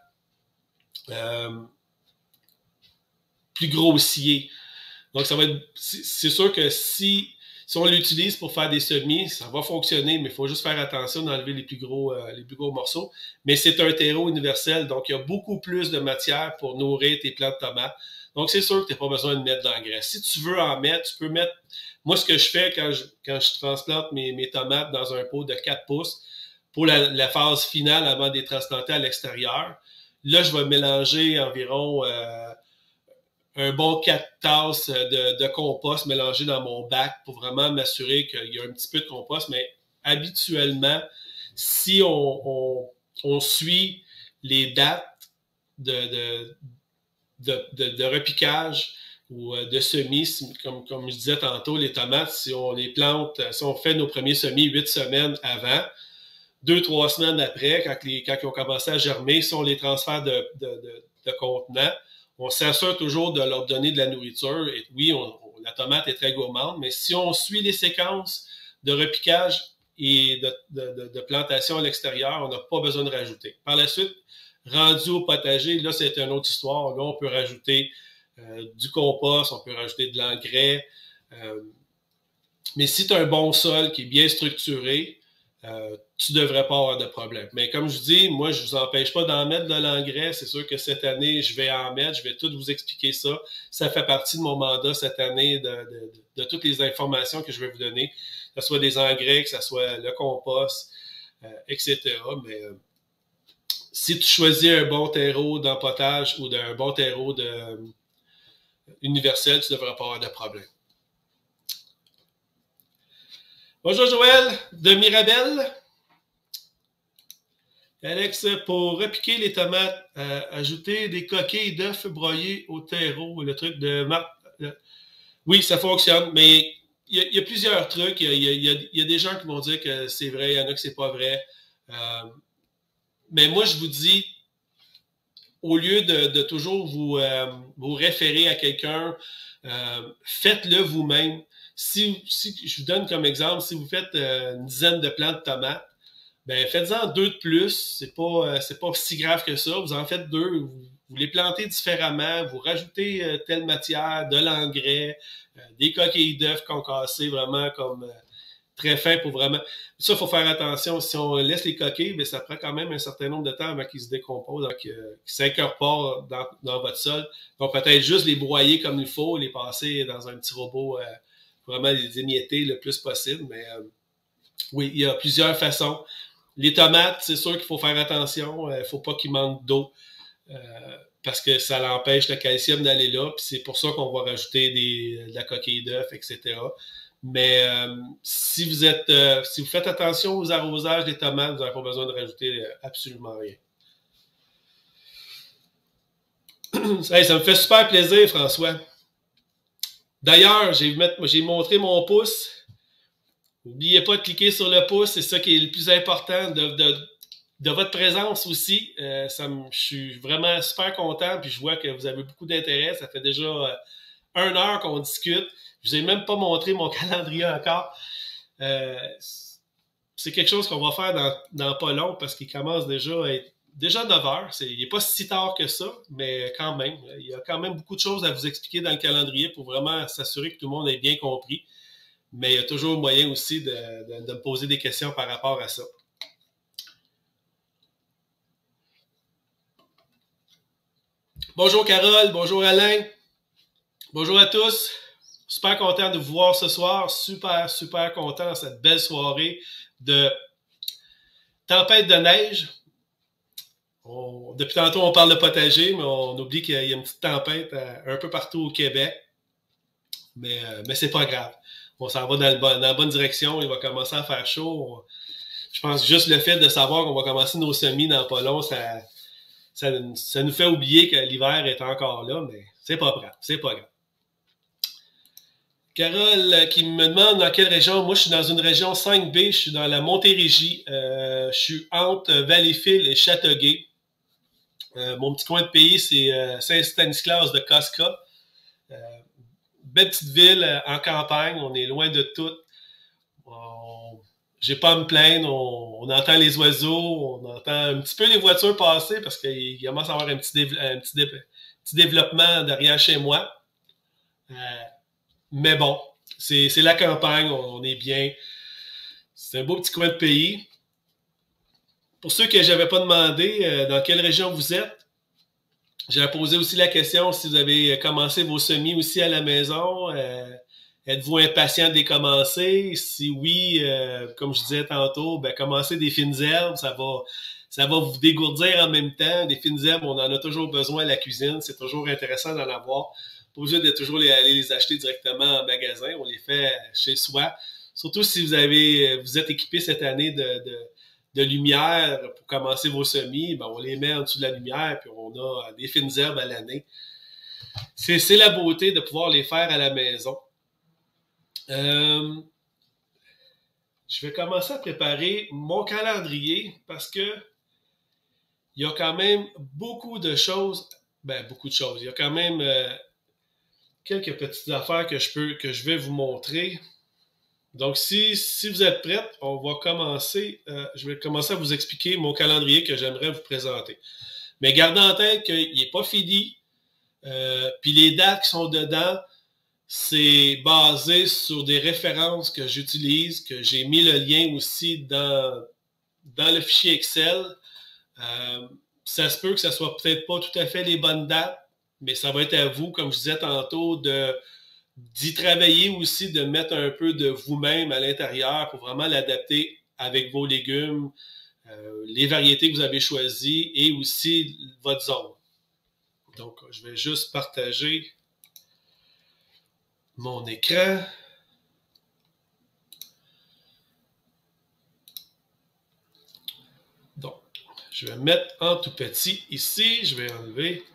plus grossier. Donc ça va être, c'est sûr que si on l'utilise pour faire des semis, ça va fonctionner, mais il faut juste faire attention d'enlever les plus gros morceaux. Mais c'est un terreau universel, donc il y a beaucoup plus de matière pour nourrir tes plants de tomates. Donc c'est sûr que tu n'as pas besoin de mettre d'engrais. Si tu veux en mettre, tu peux mettre Moi, ce que je fais quand je transplante mes tomates dans un pot de 4 pouces pour la phase finale avant de les transplanter à l'extérieur, là, je vais mélanger environ un bon 4 tasses de compost mélangé dans mon bac pour vraiment m'assurer qu'il y a un petit peu de compost. Mais habituellement, si on suit les dates de repiquage ou de semis, comme je disais tantôt, les tomates, si on les plante, si on fait nos premiers semis 8 semaines avant, 2-3 semaines après, quand ils ont commencé à germer, si on les transfère de contenant, on s'assure toujours de leur donner de la nourriture. Et oui, la tomate est très gourmande, mais si on suit les séquences de repiquage et de plantation à l'extérieur, on n'a pas besoin de rajouter. Par la suite, rendu au potager, là, c'est une autre histoire. Là, on peut rajouter du compost, on peut rajouter de l'engrais. Mais si tu as un bon sol qui est bien structuré, tu devrais pas avoir de problème. Mais comme je dis, moi, je vous empêche pas d'en mettre de l'engrais. C'est sûr que cette année, je vais en mettre. Je vais tout vous expliquer ça. Ça fait partie de mon mandat cette année de toutes les informations que je vais vous donner, que ce soit des engrais, que ce soit le compost, etc. Mais si tu choisis un bon terreau d'empotage ou un bon terreau universel, tu ne devrais pas avoir de problème. Bonjour Joël, de Mirabel. Alex, pour repiquer les tomates, ajouter des coquilles d'œufs broyés au terreau, le truc de Marc. Oui, ça fonctionne, mais il y a plusieurs trucs. Il y a des gens qui vont dire que c'est vrai, il y en a que c'est pas vrai. Mais moi, je vous dis, au lieu de toujours vous référer à quelqu'un, faites-le vous-même. Si je vous donne comme exemple, si vous faites une dizaine de plants de tomates, ben faites-en 2 de plus. C'est pas si grave que ça. Vous en faites 2. Vous les plantez différemment. Vous rajoutez telle matière, de l'engrais, des coquilles d'œufs concassées vraiment comme très fin pour vraiment. Ça, il faut faire attention. Si on laisse les coquilles, ben, ça prend quand même un certain nombre de temps avant qu'ils se décomposent, avant qu'ils s'incorporent dans votre sol. Donc peut-être juste les broyer comme il faut, les passer dans un petit robot, vraiment les émietter le plus possible. Mais oui, il y a plusieurs façons. Les tomates, c'est sûr qu'il faut faire attention. Il ne faut pas qu'il manque d'eau parce que ça l'empêche le calcium d'aller là. Puis c'est pour ça qu'on va rajouter de la coquille d'œuf, etc. Mais si vous faites attention aux arrosages des tomates, vous n'avez pas besoin de rajouter absolument rien. Hey, ça me fait super plaisir, François. D'ailleurs, j'ai montré mon pouce. N'oubliez pas de cliquer sur le pouce, c'est ça qui est le plus important de votre présence aussi. Je suis vraiment super content, puis je vois que vous avez beaucoup d'intérêt. Ça fait déjà 1 heure qu'on discute. Je vous ai même pas montré mon calendrier encore. C'est quelque chose qu'on va faire dans pas long parce qu'il commence déjà à être déjà 9 heures. Il n'est pas si tard que ça, mais quand même. Il y a quand même beaucoup de choses à vous expliquer dans le calendrier pour vraiment s'assurer que tout le monde ait bien compris. Mais il y a toujours moyen aussi de me poser des questions par rapport à ça. Bonjour Carole, bonjour Alain, bonjour à tous. Super content de vous voir ce soir, super, super content dans cette belle soirée de tempête de neige. Depuis tantôt, on parle de potager, mais on oublie qu'il y a une petite tempête un peu partout au Québec. Mais c'est pas grave. On s'en va dans la bonne direction, il va commencer à faire chaud. Je pense juste le fait de savoir qu'on va commencer nos semis dans pas long, ça nous fait oublier que l'hiver est encore là, mais c'est pas grave, c'est pas grave. Carole qui me demande dans quelle région. Moi, je suis dans une région 5B, je suis dans la Montérégie. Je suis entre Valleyfield et Châteauguay. Mon petit coin de pays, c'est Saint-Stanislas de Casca. Belle petite ville en campagne, on est loin de tout. J'ai pas à me plaindre, on entend les oiseaux, on entend un petit peu les voitures passer parce qu'il commence à avoir un petit développement derrière chez moi. Mais bon, c'est la campagne, on est bien. C'est un beau petit coin de pays. Pour ceux que je n'avais pas demandé dans quelle région vous êtes, j'ai posé aussi la question si vous avez commencé vos semis aussi à la maison. Êtes-vous impatient de les commencer? Si oui, comme je disais tantôt, ben commencez des fines herbes, ça va vous dégourdir en même temps. Des fines herbes, on en a toujours besoin à la cuisine, c'est toujours intéressant d'en avoir. Pas obligé de toujours aller les acheter directement en magasin, on les fait chez soi. Surtout si vous êtes équipé cette année de lumière pour commencer vos semis, ben on les met en dessous de la lumière, puis on a des fines herbes à l'année. C'est la beauté de pouvoir les faire à la maison. Je vais commencer à préparer mon calendrier parce que il y a quand même beaucoup de choses. Ben, beaucoup de choses. Il y a quand même quelques petites affaires que je vais vous montrer. Donc, si vous êtes prêts, on va commencer. Je vais commencer à vous expliquer mon calendrier que j'aimerais vous présenter. Mais gardez en tête qu'il n'est pas fini. Puis les dates qui sont dedans, c'est basé sur des références que j'utilise, que j'ai mis le lien aussi dans le fichier Excel. Ça se peut que ça soit peut-être pas tout à fait les bonnes dates, mais ça va être à vous, comme je disais tantôt, d'y travailler aussi, de mettre un peu de vous-même à l'intérieur pour vraiment l'adapter avec vos légumes, les variétés que vous avez choisies et aussi votre zone. Donc, je vais juste partager mon écran. Donc, je vais mettre en tout petit ici. Je vais enlever.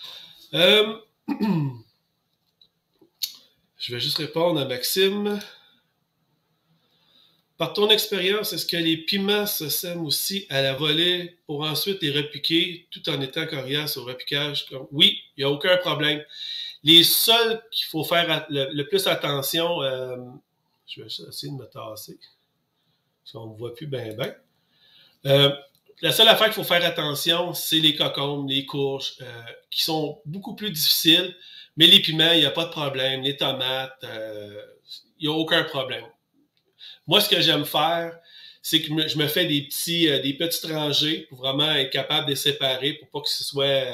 Je vais juste répondre à Maxime. Par ton expérience, est-ce que les piments se sèment aussi à la volée pour ensuite les repiquer tout en étant coriaces au repiquage? Oui, il n'y a aucun problème. Les seuls qu'il faut faire le plus attention, je vais essayer de me tasser, parce qu'on ne me voit plus bien. La seule affaire qu'il faut faire attention, c'est les cocombes, les courges, qui sont beaucoup plus difficiles, mais les piments, il n'y a pas de problème. Les tomates, il n'y a aucun problème. Moi, ce que j'aime faire, c'est que je me fais des petites rangées pour vraiment être capable de les séparer pour pas que ce soit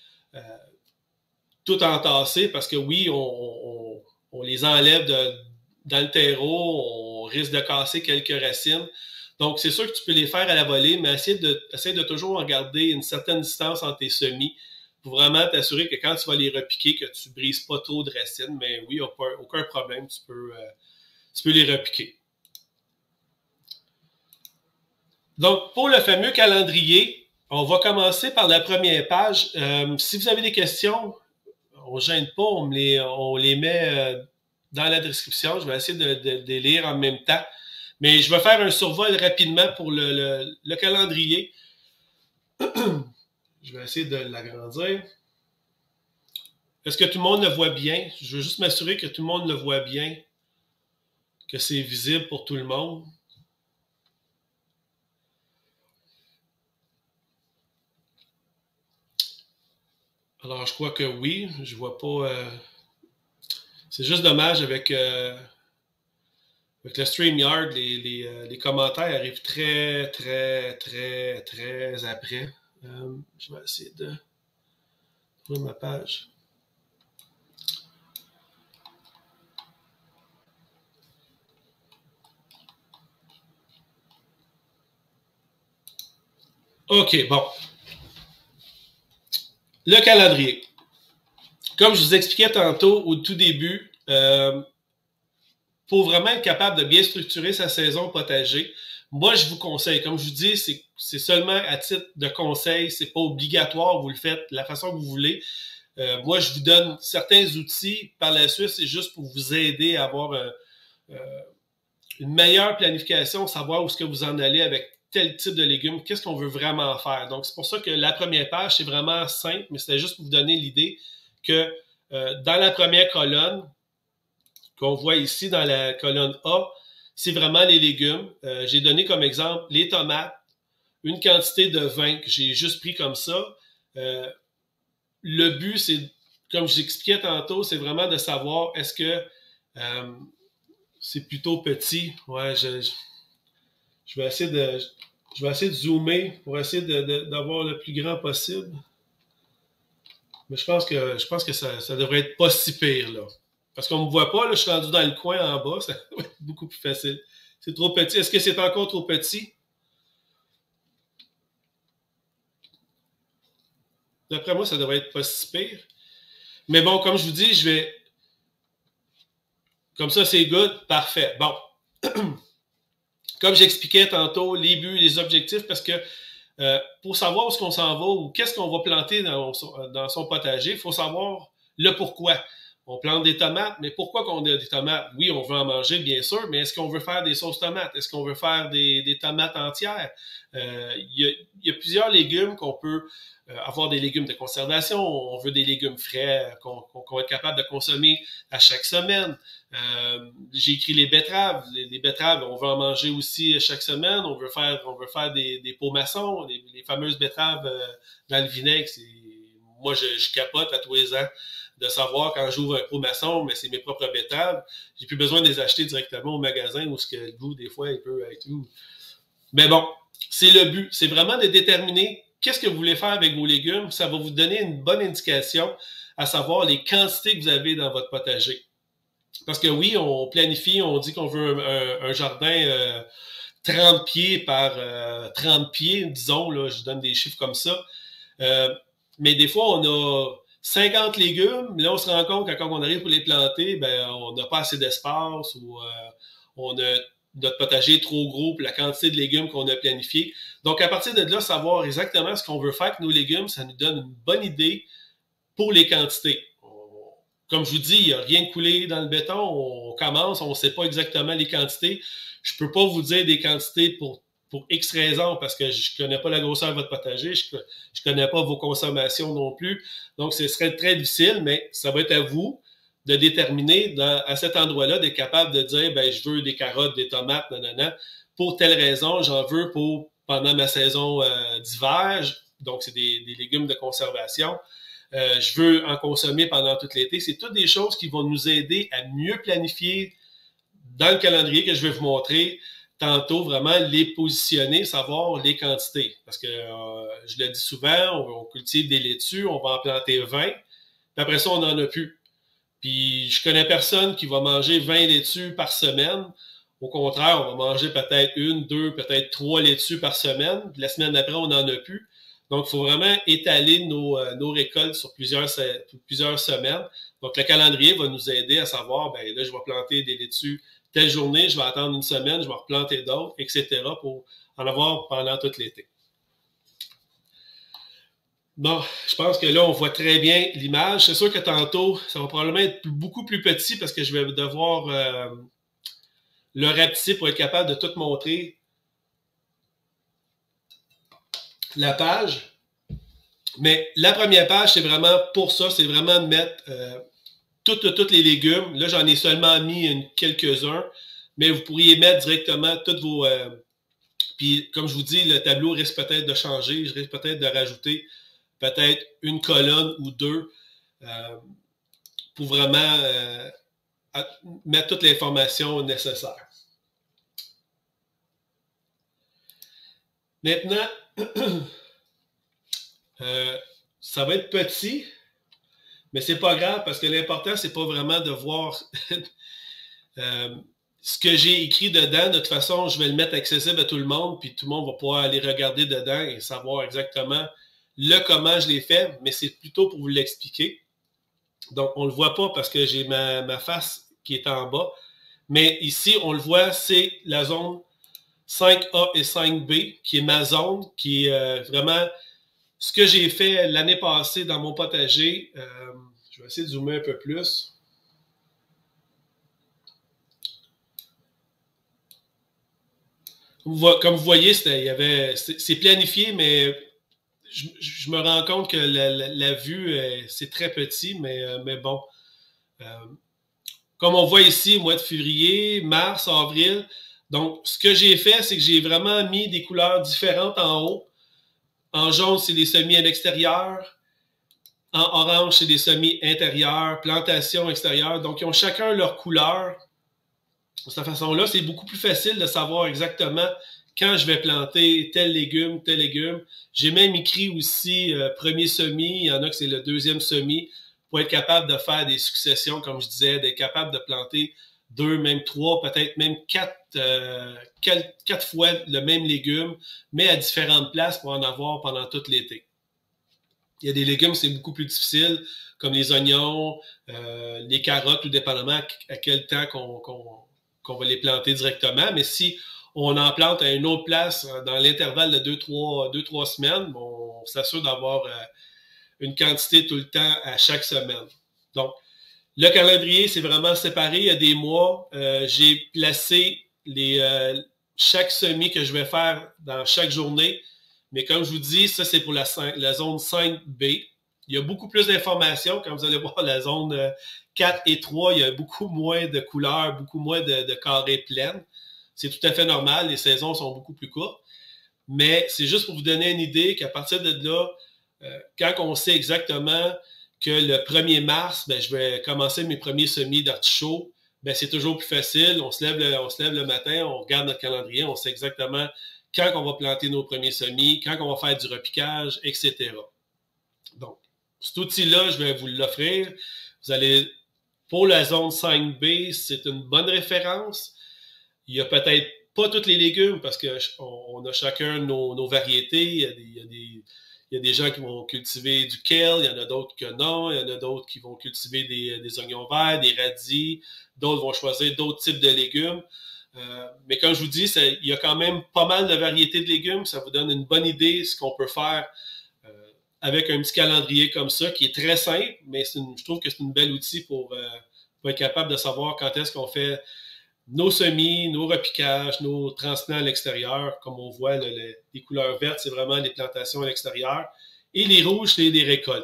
tout entassé, parce que oui, on les enlève dans le terreau, on risque de casser quelques racines. Donc, c'est sûr que tu peux les faire à la volée, mais essaye de toujours garder une certaine distance entre tes semis pour vraiment t'assurer que quand tu vas les repiquer, que tu ne brises pas trop de racines. Mais oui, aucun problème, tu peux les repiquer. Donc, pour le fameux calendrier, on va commencer par la première page. Si vous avez des questions, on ne gêne pas, on les met dans la description. Je vais essayer de les lire en même temps. Mais je vais faire un survol rapidement pour le calendrier. Je vais essayer de l'agrandir. Est-ce que tout le monde le voit bien? Je veux juste m'assurer que tout le monde le voit bien, que c'est visible pour tout le monde. Alors, je crois que oui. Je vois pas... C'est juste dommage avec le StreamYard, les commentaires arrivent très après. Je vais essayer de trouver ma page. OK, bon. Le calendrier. Comme je vous expliquais tantôt au tout début, pour vraiment être capable de bien structurer sa saison potager, moi, je vous conseille, comme je vous dis, c'est seulement à titre de conseil, c'est pas obligatoire, vous le faites de la façon que vous voulez. Moi, je vous donne certains outils. Par la suite, c'est juste pour vous aider à avoir une meilleure planification, savoir où est-ce que vous en allez avec tel type de légumes, qu'est-ce qu'on veut vraiment faire. Donc, c'est pour ça que la première page, c'est vraiment simple, mais c'était juste pour vous donner l'idée que dans la première colonne, qu'on voit ici dans la colonne A, c'est vraiment les légumes. J'ai donné comme exemple les tomates, une quantité de vin que j'ai juste pris comme ça. Le but, c'est, comme je l'expliquais tantôt, c'est vraiment de savoir est-ce que c'est plutôt petit. Ouais, je vais essayer de zoomer pour essayer d'avoir le plus grand possible. Mais je pense que ça devrait être pas si pire, là. Parce qu'on ne me voit pas, là, je suis rendu dans le coin en bas, ça va être beaucoup plus facile. C'est trop petit. Est-ce que c'est encore trop petit? D'après moi, ça devrait être pas si pire. Mais bon, comme je vous dis, je vais... Comme ça, c'est good. Parfait. Bon. Comme j'expliquais tantôt, les buts, les objectifs, parce que pour savoir où est-ce qu'on s'en va ou qu'est-ce qu'on va planter dans son potager, il faut savoir le pourquoi. On plante des tomates, mais pourquoi qu'on a des tomates? Oui, on veut en manger, bien sûr, mais est-ce qu'on veut faire des sauces tomates? Est-ce qu'on veut faire des tomates entières? Il y a plusieurs légumes qu'on peut avoir des légumes de conservation. On veut des légumes frais qu'on va être capable de consommer à chaque semaine. J'ai écrit les betteraves. Les betteraves, on veut en manger aussi chaque semaine. On veut faire des pots maçons, les fameuses betteraves dans le vinaigre. Moi, je capote à tous les ans de savoir quand j'ouvre un pot maçon, mais c'est mes propres betteraves. J'ai plus besoin de les acheter directement au magasin où ce que le goût, des fois, il peut être où. Mais bon, c'est le but. C'est vraiment de déterminer qu'est-ce que vous voulez faire avec vos légumes. Ça va vous donner une bonne indication à savoir les quantités que vous avez dans votre potager. Parce que oui, on planifie, on dit qu'on veut un jardin 30 pieds par 30 pieds, disons, là, je donne des chiffres comme ça. Mais des fois, on a 50 légumes, là, on se rend compte que quand on arrive pour les planter, ben, on n'a pas assez d'espace ou on a notre potager est trop gros pour la quantité de légumes qu'on a planifié. Donc, à partir de là, savoir exactement ce qu'on veut faire avec nos légumes, ça nous donne une bonne idée pour les quantités. Comme je vous dis, il n'y a rien de coulé dans le béton. On commence, on ne sait pas exactement les quantités. Je ne peux pas vous dire des quantités pour X raisons parce que je ne connais pas la grosseur de votre potager. Je ne connais pas vos consommations non plus. Donc, ce serait très difficile, mais ça va être à vous de déterminer à cet endroit-là, d'être capable de dire, ben, je veux des carottes, des tomates, nanana. Pour telle raison, j'en veux pendant ma saison d'hiver. Donc, c'est des légumes de conservation. Je veux en consommer pendant tout l'été. C'est toutes des choses qui vont nous aider à mieux planifier dans le calendrier que je vais vous montrer tantôt, vraiment les positionner, savoir les quantités. Parce que je le dis souvent, on cultive des laitues, on va en planter 20, puis après ça, on n'en a plus. Puis je connais personne qui va manger 20 laitues par semaine. Au contraire, on va manger peut-être 1, 2, peut-être 3 laitues par semaine. Puis la semaine d'après, on n'en a plus. Donc, il faut vraiment étaler nos récoltes sur plusieurs semaines. Donc, le calendrier va nous aider à savoir, ben là, je vais planter des laitues telle journée, je vais attendre une semaine, je vais replanter d'autres, etc. pour en avoir pendant tout l'été. Bon, je pense que là, on voit très bien l'image. C'est sûr que tantôt, ça va probablement être beaucoup plus petit parce que je vais devoir le rapetisser pour être capable de tout montrer la page. Mais la première page, c'est vraiment pour ça, c'est vraiment de mettre tous les légumes. Là, j'en ai seulement mis quelques-uns, mais vous pourriez mettre directement toutes vos... puis, comme je vous dis, le tableau risque peut-être de changer. Je risque peut-être de rajouter peut-être une colonne ou deux pour vraiment mettre toute l'information nécessaire. Maintenant, ça va être petit, mais c'est pas grave parce que l'important, c'est pas vraiment de voir ce que j'ai écrit dedans. De toute façon, je vais le mettre accessible à tout le monde, puis tout le monde va pouvoir aller regarder dedans et savoir exactement comment je l'ai fait, mais c'est plutôt pour vous l'expliquer. Donc, on ne le voit pas parce que j'ai ma face qui est en bas. Mais ici, on le voit, c'est la zone 5A et 5B, qui est ma zone, qui est vraiment ce que j'ai fait l'année passée dans mon potager. Je vais essayer de zoomer un peu plus. Comme vous voyez, c'est planifié, mais je me rends compte que la vue, c'est très petit, mais bon. Comme on voit ici, mois de février, mars, avril. Donc, ce que j'ai fait, c'est que j'ai vraiment mis des couleurs différentes en haut. En jaune, c'est des semis à l'extérieur. En orange, c'est des semis intérieurs, plantation extérieure. Donc, ils ont chacun leur couleur. De cette façon-là, c'est beaucoup plus facile de savoir exactement quand je vais planter tel légume, tel légume. J'ai même écrit aussi premier semis. Il y en a que c'est le deuxième semis pour être capable de faire des successions, comme je disais, d'être capable de planter 2, même 3, peut-être même 4 fois le même légume, mais à différentes places pour en avoir pendant tout l'été. Il y a des légumes, c'est beaucoup plus difficile, comme les oignons, les carottes, tout dépendamment à quel temps qu'on va les planter directement. Mais si on en plante à une autre place dans l'intervalle de 2-3 semaines, on s'assure d'avoir une quantité tout le temps à chaque semaine. Donc, le calendrier, c'est vraiment séparé. Il y a des mois, j'ai placé chaque semis que je vais faire dans chaque journée. Mais comme je vous dis, ça, c'est pour la zone 5B. Il y a beaucoup plus d'informations. Comme vous allez voir, la zone 4 et 3, il y a beaucoup moins de couleurs, beaucoup moins de carrés pleines. C'est tout à fait normal. Les saisons sont beaucoup plus courtes. Mais c'est juste pour vous donner une idée qu'à partir de là, quand on sait exactement que le 1er mars, ben, je vais commencer mes premiers semis d'artichauts, ben, c'est toujours plus facile. On se lève le matin, on regarde notre calendrier, on sait exactement quand on va planter nos premiers semis, quand on va faire du repiquage, etc. Donc, cet outil-là, je vais vous l'offrir. Vous allez, pour la zone 5B, c'est une bonne référence. Il y a peut-être pas tous les légumes parce qu'on a chacun nos variétés. Il y a des gens qui vont cultiver du kale, il y en a d'autres que non, il y en a d'autres qui vont cultiver des oignons verts, des radis, d'autres vont choisir d'autres types de légumes. Mais comme je vous dis, il y a quand même pas mal de variétés de légumes. Ça vous donne une bonne idée de ce qu'on peut faire avec un petit calendrier comme ça, qui est très simple, mais je trouve que c'est un bel outil pour être capable de savoir quand est-ce qu'on fait nos semis, nos repiquages, nos transplants à l'extérieur. Comme on voit, les couleurs vertes, c'est vraiment les plantations à l'extérieur. Et les rouges, c'est les récoltes.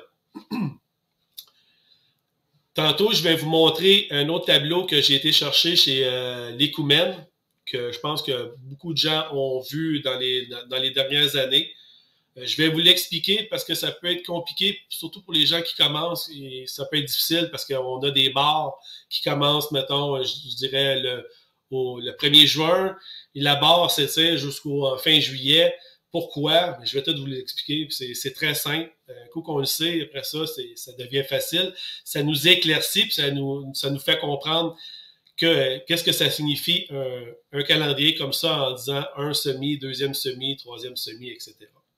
Tantôt, je vais vous montrer un autre tableau que j'ai été chercher chez l'Écoumène, que je pense que beaucoup de gens ont vu dans les dernières années. Je vais vous l'expliquer parce que ça peut être compliqué, surtout pour les gens qui commencent, et ça peut être difficile parce qu'on a des barres qui commencent, mettons, je dirais le 1er juin, et la barre s'étire jusqu'au fin juillet. Pourquoi? Je vais tout vous l'expliquer. C'est très simple. Un coup qu'on le sait, après ça, ça devient facile. Ça nous éclaircit, puis ça nous fait comprendre qu'est-ce que ça signifie un calendrier comme ça en disant un semis, deuxième semis, troisième semis, etc.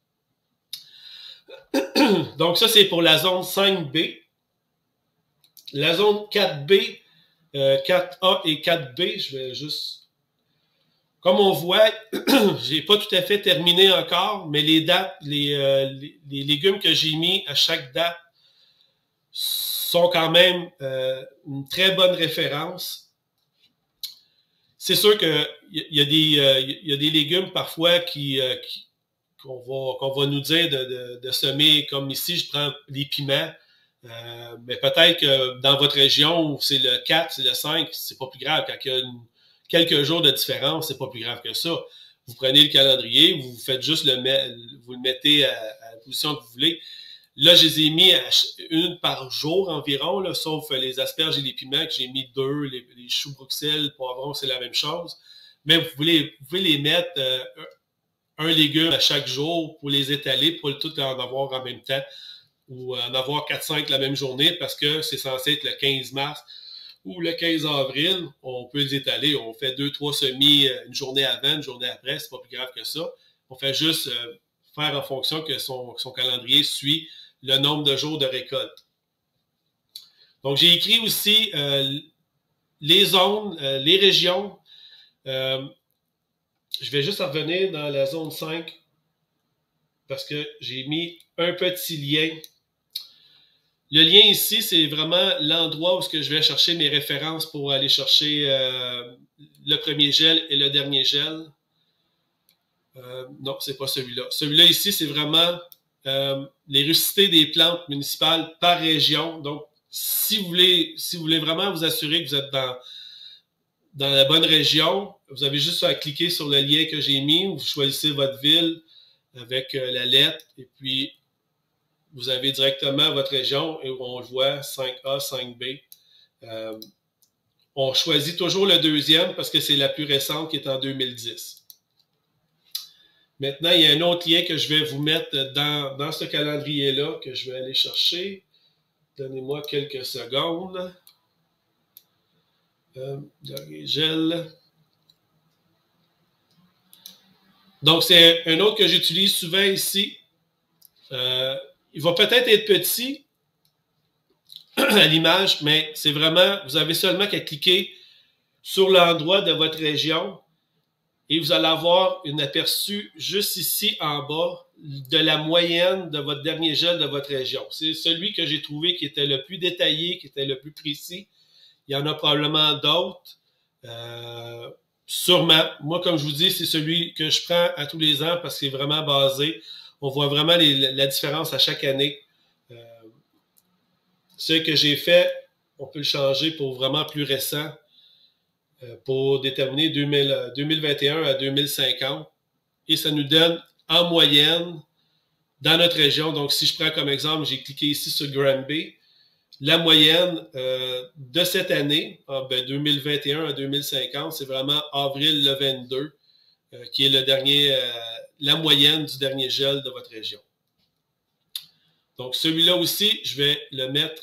Donc ça, c'est pour la zone 5B. La zone 4B, 4A et 4B, je vais juste... Comme on voit, j'ai pas tout à fait terminé encore, mais les dates, les légumes que j'ai mis à chaque date sont quand même une très bonne référence. C'est sûr qu'il y a des légumes parfois qu'on va nous dire de semer, comme ici, je prends les piments. Mais peut-être que dans votre région, où c'est le 4, c'est le 5, c'est pas plus grave. Quand il y a quelques jours de différence, c'est pas plus grave que ça. Vous prenez le calendrier, vous faites juste vous le mettez à la position que vous voulez. Là, je les ai mis une par jour environ, là, sauf les asperges et les piments que j'ai mis 2, les choux Bruxelles, poivrons, c'est la même chose. Mais vous pouvez les mettre un légume à chaque jour pour les étaler, pour tout en avoir en même temps, ou en avoir 4-5 la même journée, parce que c'est censé être le 15 mars ou le 15 avril. On peut les étaler. On fait 2-3 semis une journée avant, une journée après. C'est pas plus grave que ça. On fait juste faire en fonction que son calendrier suit le nombre de jours de récolte. Donc, j'ai écrit aussi les zones, les régions. Je vais juste revenir dans la zone 5 parce que j'ai mis un petit lien. Le lien ici, c'est vraiment l'endroit où je vais chercher mes références pour aller chercher le premier gel et le dernier gel. Non, c'est pas celui-là. Celui-là ici, c'est vraiment les rustités des plantes municipales par région. Donc, si vous voulez vraiment vous assurer que vous êtes dans la bonne région, vous avez juste à cliquer sur le lien que j'ai mis. Vous choisissez votre ville avec la lettre et puis vous avez directement votre région et on le voit 5A, 5B. On choisit toujours le deuxième parce que c'est la plus récente qui est en 2010. Maintenant, il y a un autre lien que je vais vous mettre dans ce calendrier-là que je vais aller chercher. Donnez-moi quelques secondes. Dernier gel. Donc, c'est un autre que j'utilise souvent ici. Il va peut-être être petit à l'image, mais c'est vraiment, vous avez seulement qu'à cliquer sur l'endroit de votre région et vous allez avoir un aperçu juste ici en bas de la moyenne de votre dernier gel de votre région. C'est celui que j'ai trouvé qui était le plus détaillé, qui était le plus précis. Il y en a probablement d'autres. Sûrement. Moi, comme je vous dis, c'est celui que je prends à tous les ans parce que c'est vraiment basé. On voit vraiment la différence à chaque année. Ce que j'ai fait, on peut le changer pour vraiment plus récent pour déterminer 2021 à 2050. Et ça nous donne en moyenne dans notre région. Donc, si je prends comme exemple, j'ai cliqué ici sur Granby. La moyenne de cette année, 2021 à 2050, c'est vraiment avril le 22, qui est le dernier, la moyenne du dernier gel de votre région. Donc, celui-là aussi, je vais le mettre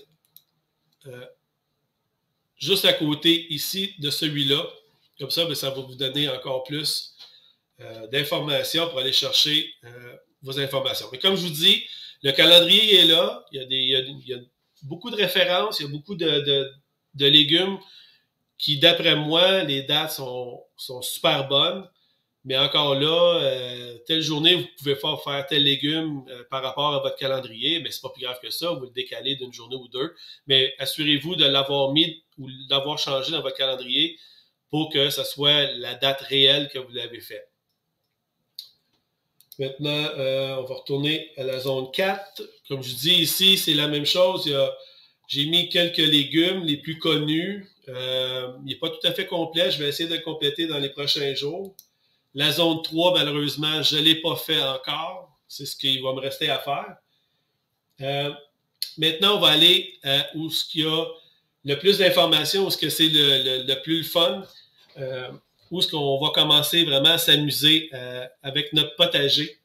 juste à côté ici de celui-là. Comme ça, ça va vous donner encore plus d'informations pour aller chercher vos informations. Mais comme je vous dis, le calendrier est là. Il y a beaucoup de références, il y a beaucoup de légumes qui, d'après moi, les dates sont super bonnes. Mais encore là, telle journée, vous pouvez faire tel légume par rapport à votre calendrier, mais c'est pas plus grave que ça, vous le décalez d'une journée ou deux. Mais assurez-vous de l'avoir mis ou d'avoir changé dans votre calendrier pour que ce soit la date réelle que vous l'avez fait. Maintenant, on va retourner à la zone 4. Comme je dis ici, c'est la même chose. J'ai mis quelques légumes les plus connus. Il n'est pas tout à fait complet. Je vais essayer de le compléter dans les prochains jours. La zone 3, malheureusement, je ne l'ai pas fait encore. C'est ce qu'il va me rester à faire. Maintenant, on va aller où il y a le plus d'informations, où ce que c'est le plus le fun, où est-ce qu'on va commencer vraiment à s'amuser avec notre potager.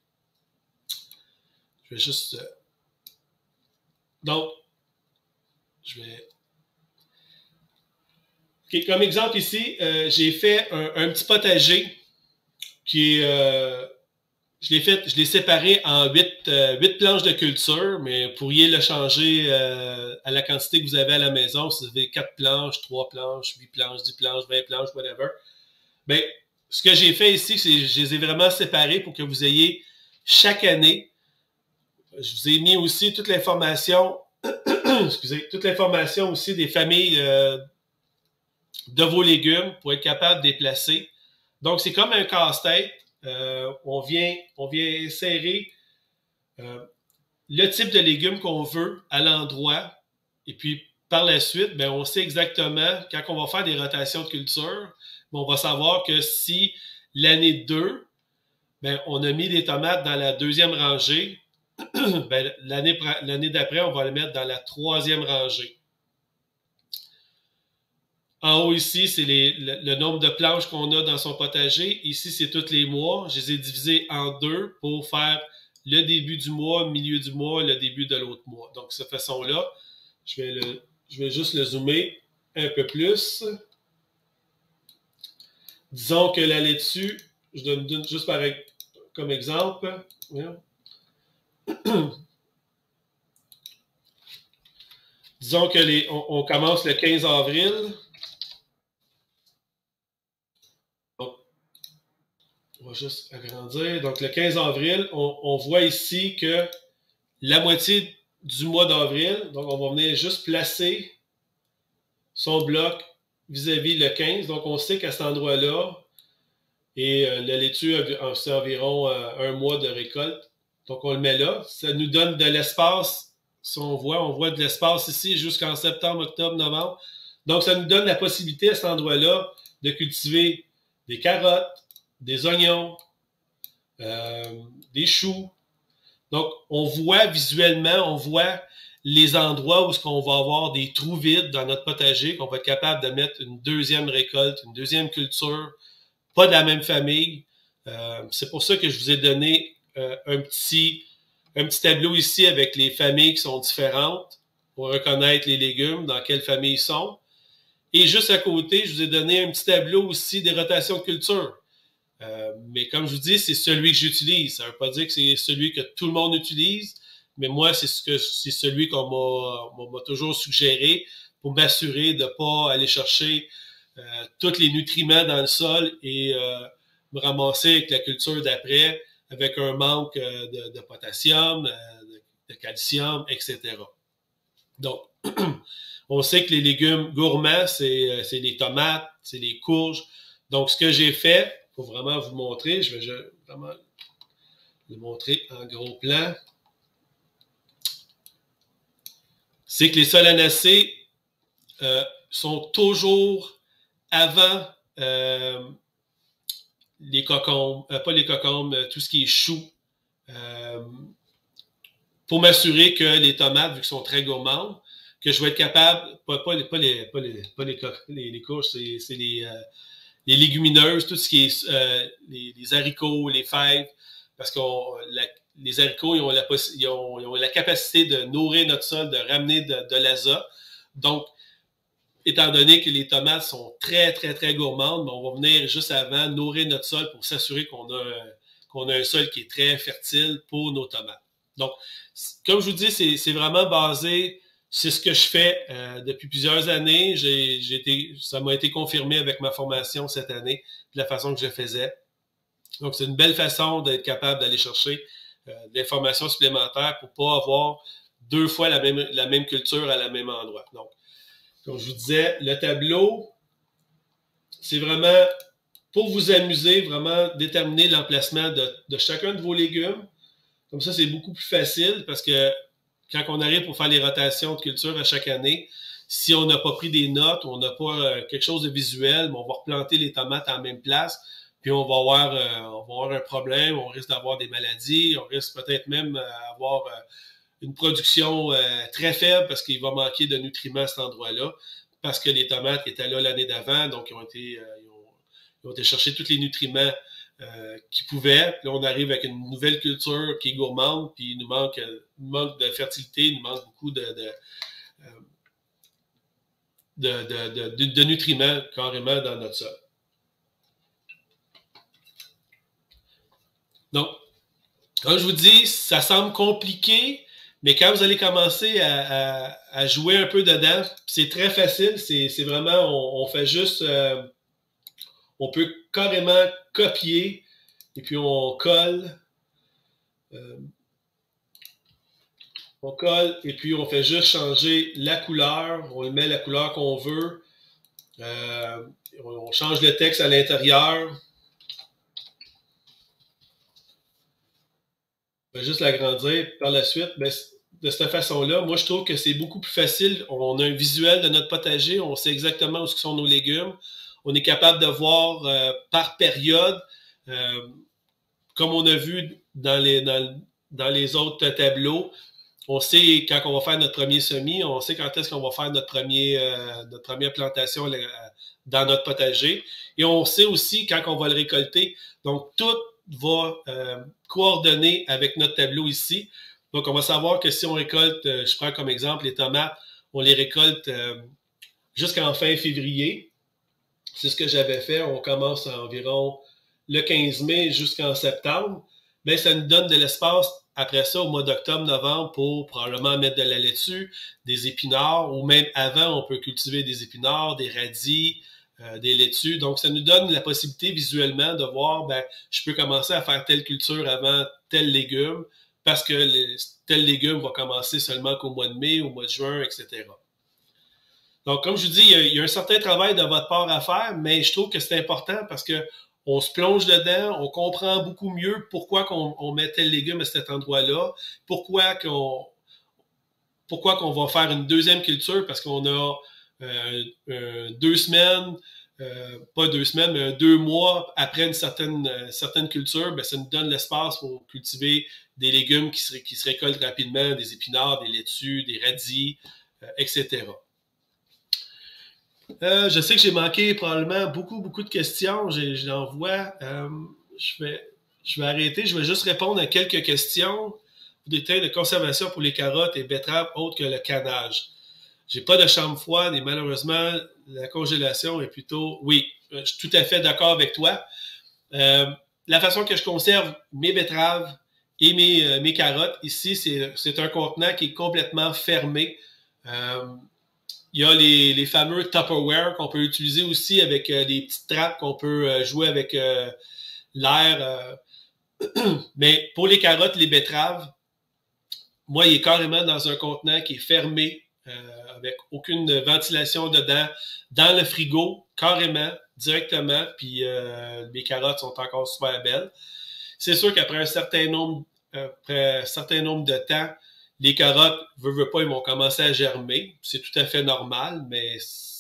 Je vais juste... donc, je vais... Okay, comme exemple ici, j'ai fait un petit potager qui est... je l'ai séparé en 8 planches de culture, mais vous pourriez le changer à la quantité que vous avez à la maison. Si vous avez 4 planches, 3 planches, 8 planches, 10 planches, 20 planches, whatever. Bien, ce que j'ai fait ici, c'est que je les ai vraiment séparés pour que vous ayez chaque année. Je vous ai mis aussi toute l'information, excusez, toute l'information aussi des familles de vos légumes pour être capable de les placer. Donc, c'est comme un casse-tête. On vient insérer le type de légumes qu'on veut à l'endroit. Et puis, par la suite, ben, on sait exactement, quand on va faire des rotations de culture, on va savoir que si l'année 2, ben, on a mis des tomates dans la deuxième rangée, ben, l'année d'après, on va les mettre dans la troisième rangée. En haut ici, c'est le nombre de planches qu'on a dans son potager. Ici, c'est tous les mois. Je les ai divisés en deux pour faire le début du mois, le milieu du mois, le début de l'autre mois. Donc, de cette façon-là, je vais juste le zoomer un peu plus. Disons que la laitue, je donne juste comme exemple. Disons que on commence le 15 avril. On va juste agrandir. Donc, le 15 avril, on voit ici que la moitié du mois d'avril, donc on va venir juste placer son bloc vis-à-vis le 15. Donc, on sait qu'à cet endroit-là, et la laitue, c'est environ un mois de récolte. Donc, on le met là. Ça nous donne de l'espace. Si on voit de l'espace ici jusqu'en septembre, octobre, novembre. Donc, ça nous donne la possibilité à cet endroit-là de cultiver des carottes, des oignons, des choux. Donc, on voit visuellement, on voit les endroits où on va avoir des trous vides dans notre potager, qu'on va être capable de mettre une deuxième récolte, une deuxième culture, pas de la même famille. C'est pour ça que je vous ai donné un petit tableau ici avec les familles qui sont différentes. pour reconnaître les légumes, dans quelle famille ils sont. Et juste à côté, je vous ai donné un petit tableau aussi des rotations de culture. Mais comme je vous dis, c'est celui que j'utilise. Ça ne veut pas dire que c'est celui que tout le monde utilise, mais moi, c'est celui qu'on m'a toujours suggéré pour m'assurer de ne pas aller chercher tous les nutriments dans le sol et me ramasser avec la culture d'après avec un manque de potassium, de calcium, etc. Donc, on sait que les légumes gourmands, c'est les tomates, c'est les courges. Donc, ce que j'ai fait, pour vraiment vous montrer, je vais vraiment le montrer en gros plan, c'est que les solanacées sont toujours avant les cocombes, pas les cocombes, tout ce qui est chou, pour m'assurer que les tomates, vu qu'elles sont très gourmandes, que je vais être capable, pas les courges, c'est les légumineuses, tout ce qui est les haricots, les fèves, parce que les haricots, ils ont la capacité de nourrir notre sol, de ramener de l'azote. Donc, étant donné que les tomates sont très, très, très gourmandes, on va venir juste avant nourrir notre sol pour s'assurer qu'on a un sol qui est très fertile pour nos tomates. Donc, comme je vous dis, c'est vraiment basé, c'est ce que je fais depuis plusieurs années. Ça m'a été confirmé avec ma formation cette année, de la façon que je faisais. Donc, c'est une belle façon d'être capable d'aller chercher de l'information supplémentaire pour pas avoir deux fois la même culture à la même endroit. Donc, comme je vous disais, le tableau, c'est vraiment pour vous amuser, vraiment déterminer l'emplacement de chacun de vos légumes. Comme ça, c'est beaucoup plus facile parce que quand on arrive pour faire les rotations de culture à chaque année, si on n'a pas pris des notes, on n'a pas quelque chose de visuel, on va replanter les tomates en même place, puis on va avoir un problème, on risque d'avoir des maladies, on risque peut-être même d'avoir une production très faible parce qu'il va manquer de nutriments à cet endroit-là, parce que les tomates étaient là l'année d'avant, donc ils ont été chercher tous les nutriments qu'ils pouvaient. Puis là, on arrive avec une nouvelle culture qui est gourmande, puis il nous manque de fertilité, il nous manque beaucoup de nutriments carrément dans notre sol. Donc, comme je vous dis, ça semble compliqué, mais quand vous allez commencer à jouer un peu dedans, c'est très facile. C'est vraiment, on fait juste, on peut carrément copier et puis on colle. On colle et puis on fait juste changer la couleur. On met la couleur qu'on veut. On change le texte à l'intérieur. On va juste l'agrandir. Par la suite, ben, de cette façon-là, moi, je trouve que c'est beaucoup plus facile. On a un visuel de notre potager. On sait exactement où sont nos légumes. On est capable de voir par période, comme on a vu dans les autres tableaux. On sait quand on va faire notre premier semis, on sait quand est-ce qu'on va faire notre première plantation dans notre potager. Et on sait aussi quand on va le récolter. Donc, tout va coordonner avec notre tableau ici. Donc, on va savoir que si on récolte, je prends comme exemple les tomates, on les récolte jusqu'en fin février. C'est ce que j'avais fait. On commence environ le 15 mai jusqu'en septembre. Mais ça nous donne de l'espace après ça, au mois d'octobre, novembre, pour probablement mettre de la laitue, des épinards, ou même avant, on peut cultiver des épinards, des radis, des laitues. Donc, ça nous donne la possibilité visuellement de voir, ben, je peux commencer à faire telle culture avant tel légume, parce que tel légume va commencer seulement qu'au mois de mai, au mois de juin, etc. Donc, comme je vous dis, il y a un certain travail de votre part à faire, mais je trouve que c'est important parce que on se plonge dedans, on comprend beaucoup mieux pourquoi on met tel légume à cet endroit-là, pourquoi qu'on va faire une deuxième culture, parce qu'on a 2 semaines, pas 2 semaines, mais 2 mois après une certaine culture, ben, ça nous donne l'espace pour cultiver des légumes qui se récoltent rapidement, des épinards, des laitues, des radis, etc. Je sais que j'ai manqué probablement beaucoup de questions. J'en vois. Je vais arrêter. Je vais juste répondre à quelques questions. des trains de conservation pour les carottes et betteraves autres que le canage. J'ai pas de chambre froide et malheureusement, la congélation est plutôt... Oui, je suis tout à fait d'accord avec toi. Euh, la façon que je conserve mes betteraves et mes carottes, ici, c'est un contenant qui est complètement fermé. Euh, il y a les fameux Tupperware qu'on peut utiliser aussi avec des petites trappes qu'on peut jouer avec l'air. Mais pour les carottes, les betteraves, moi, il est carrément dans un contenant qui est fermé, avec aucune ventilation dedans, dans le frigo, carrément, directement, puis mes carottes sont encore super belles. C'est sûr qu'après après un certain nombre de temps, les carottes, veut pas, ils vont commencer à germer. C'est tout à fait normal, mais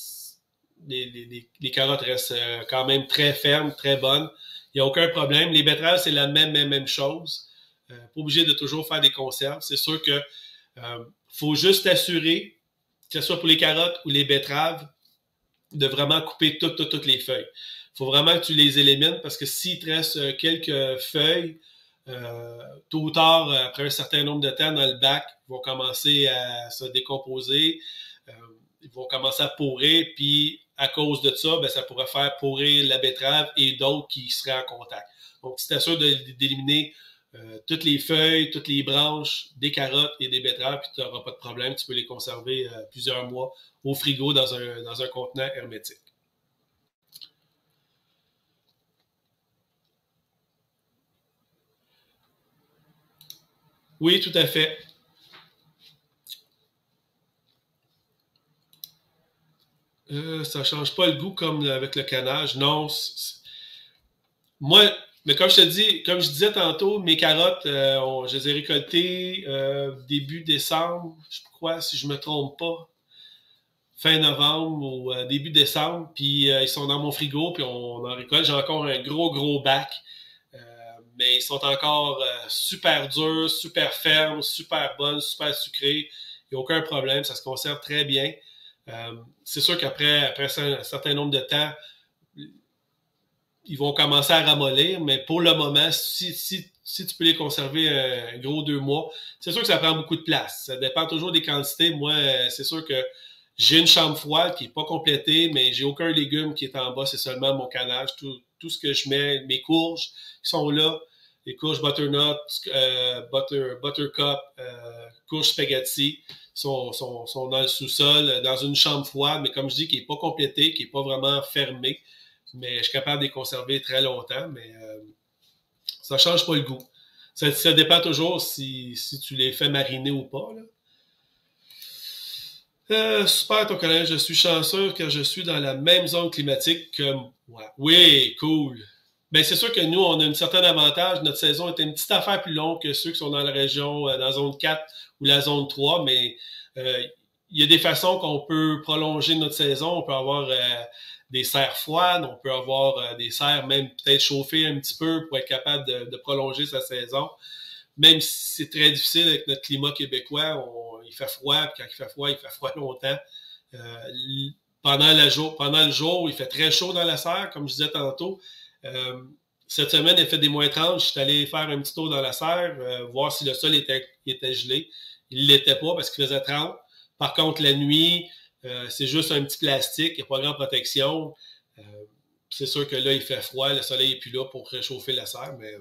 les carottes restent quand même très fermes, très bonnes. Il n'y a aucun problème. Les betteraves, c'est la même chose. Pas obligé de toujours faire des conserves. C'est sûr que faut juste assurer, que ce soit pour les carottes ou les betteraves, de vraiment couper toutes les feuilles. Il faut vraiment que tu les élimines parce que s'il te reste quelques feuilles, tôt ou tard, après un certain nombre de temps dans le bac, ils vont commencer à se décomposer, ils vont commencer à pourrir, puis à cause de ça, ben, ça pourrait faire pourrir la betterave et d'autres qui seraient en contact. Donc, si tu t'assures d'éliminer toutes les feuilles, toutes les branches des carottes et des betteraves, puis tu n'auras pas de problème, tu peux les conserver plusieurs mois au frigo dans un contenant hermétique. Oui, tout à fait. Ça change pas le goût comme avec le canage. Non. Moi, mais comme je te dis, comme je disais tantôt, mes carottes, je les ai récoltées début décembre, je crois, si je me trompe pas, fin novembre ou début décembre. Puis ils sont dans mon frigo, puis on en récolte. J'ai encore un gros bac. Euh, mais ils sont encore super durs, super fermes, super bonnes, super sucrées. Il n'y a aucun problème, ça se conserve très bien. C'est sûr qu'après un certain nombre de temps, ils vont commencer à ramollir, mais pour le moment, si tu peux les conserver un gros 2 mois, c'est sûr que ça prend beaucoup de place. Ça dépend toujours des quantités. Moi, c'est sûr que j'ai une chambre froide qui est pas complétée, mais j'ai aucun légume qui est en bas, c'est seulement mon canage. Tout ce que je mets, mes courges, qui sont là. Les courges butternut, buttercup, courges spaghetti sont dans le sous-sol, dans une chambre froide, mais comme je dis, qui est pas complétée, qui est pas vraiment fermée. Mais je suis capable de les conserver très longtemps, mais ça change pas le goût. Ça dépend toujours si tu les fais mariner ou pas, là. Super ton collège, je suis chanceux car je suis dans la même zone climatique que moi. Oui, cool. Ben c'est sûr que nous, on a un certain avantage. Notre saison est une petite affaire plus longue que ceux qui sont dans la région, dans la zone 4 ou la zone 3, mais il y a des façons qu'on peut prolonger notre saison. On peut avoir des serres froides, on peut avoir des serres même peut-être chauffées un petit peu pour être capable de prolonger sa saison. Même si c'est très difficile avec notre climat québécois, il fait froid, puis quand il fait froid longtemps. Pendant le jour, il fait très chaud dans la serre, comme je disais tantôt. Cette semaine, il fait des -30. Je suis allé faire un petit tour dans la serre, voir si le sol était gelé. Il ne l'était pas parce qu'il faisait 30. Par contre, la nuit, c'est juste un petit plastique, il n'y a pas grande protection. C'est sûr que là, il fait froid, le soleil n'est plus là pour réchauffer la serre, mais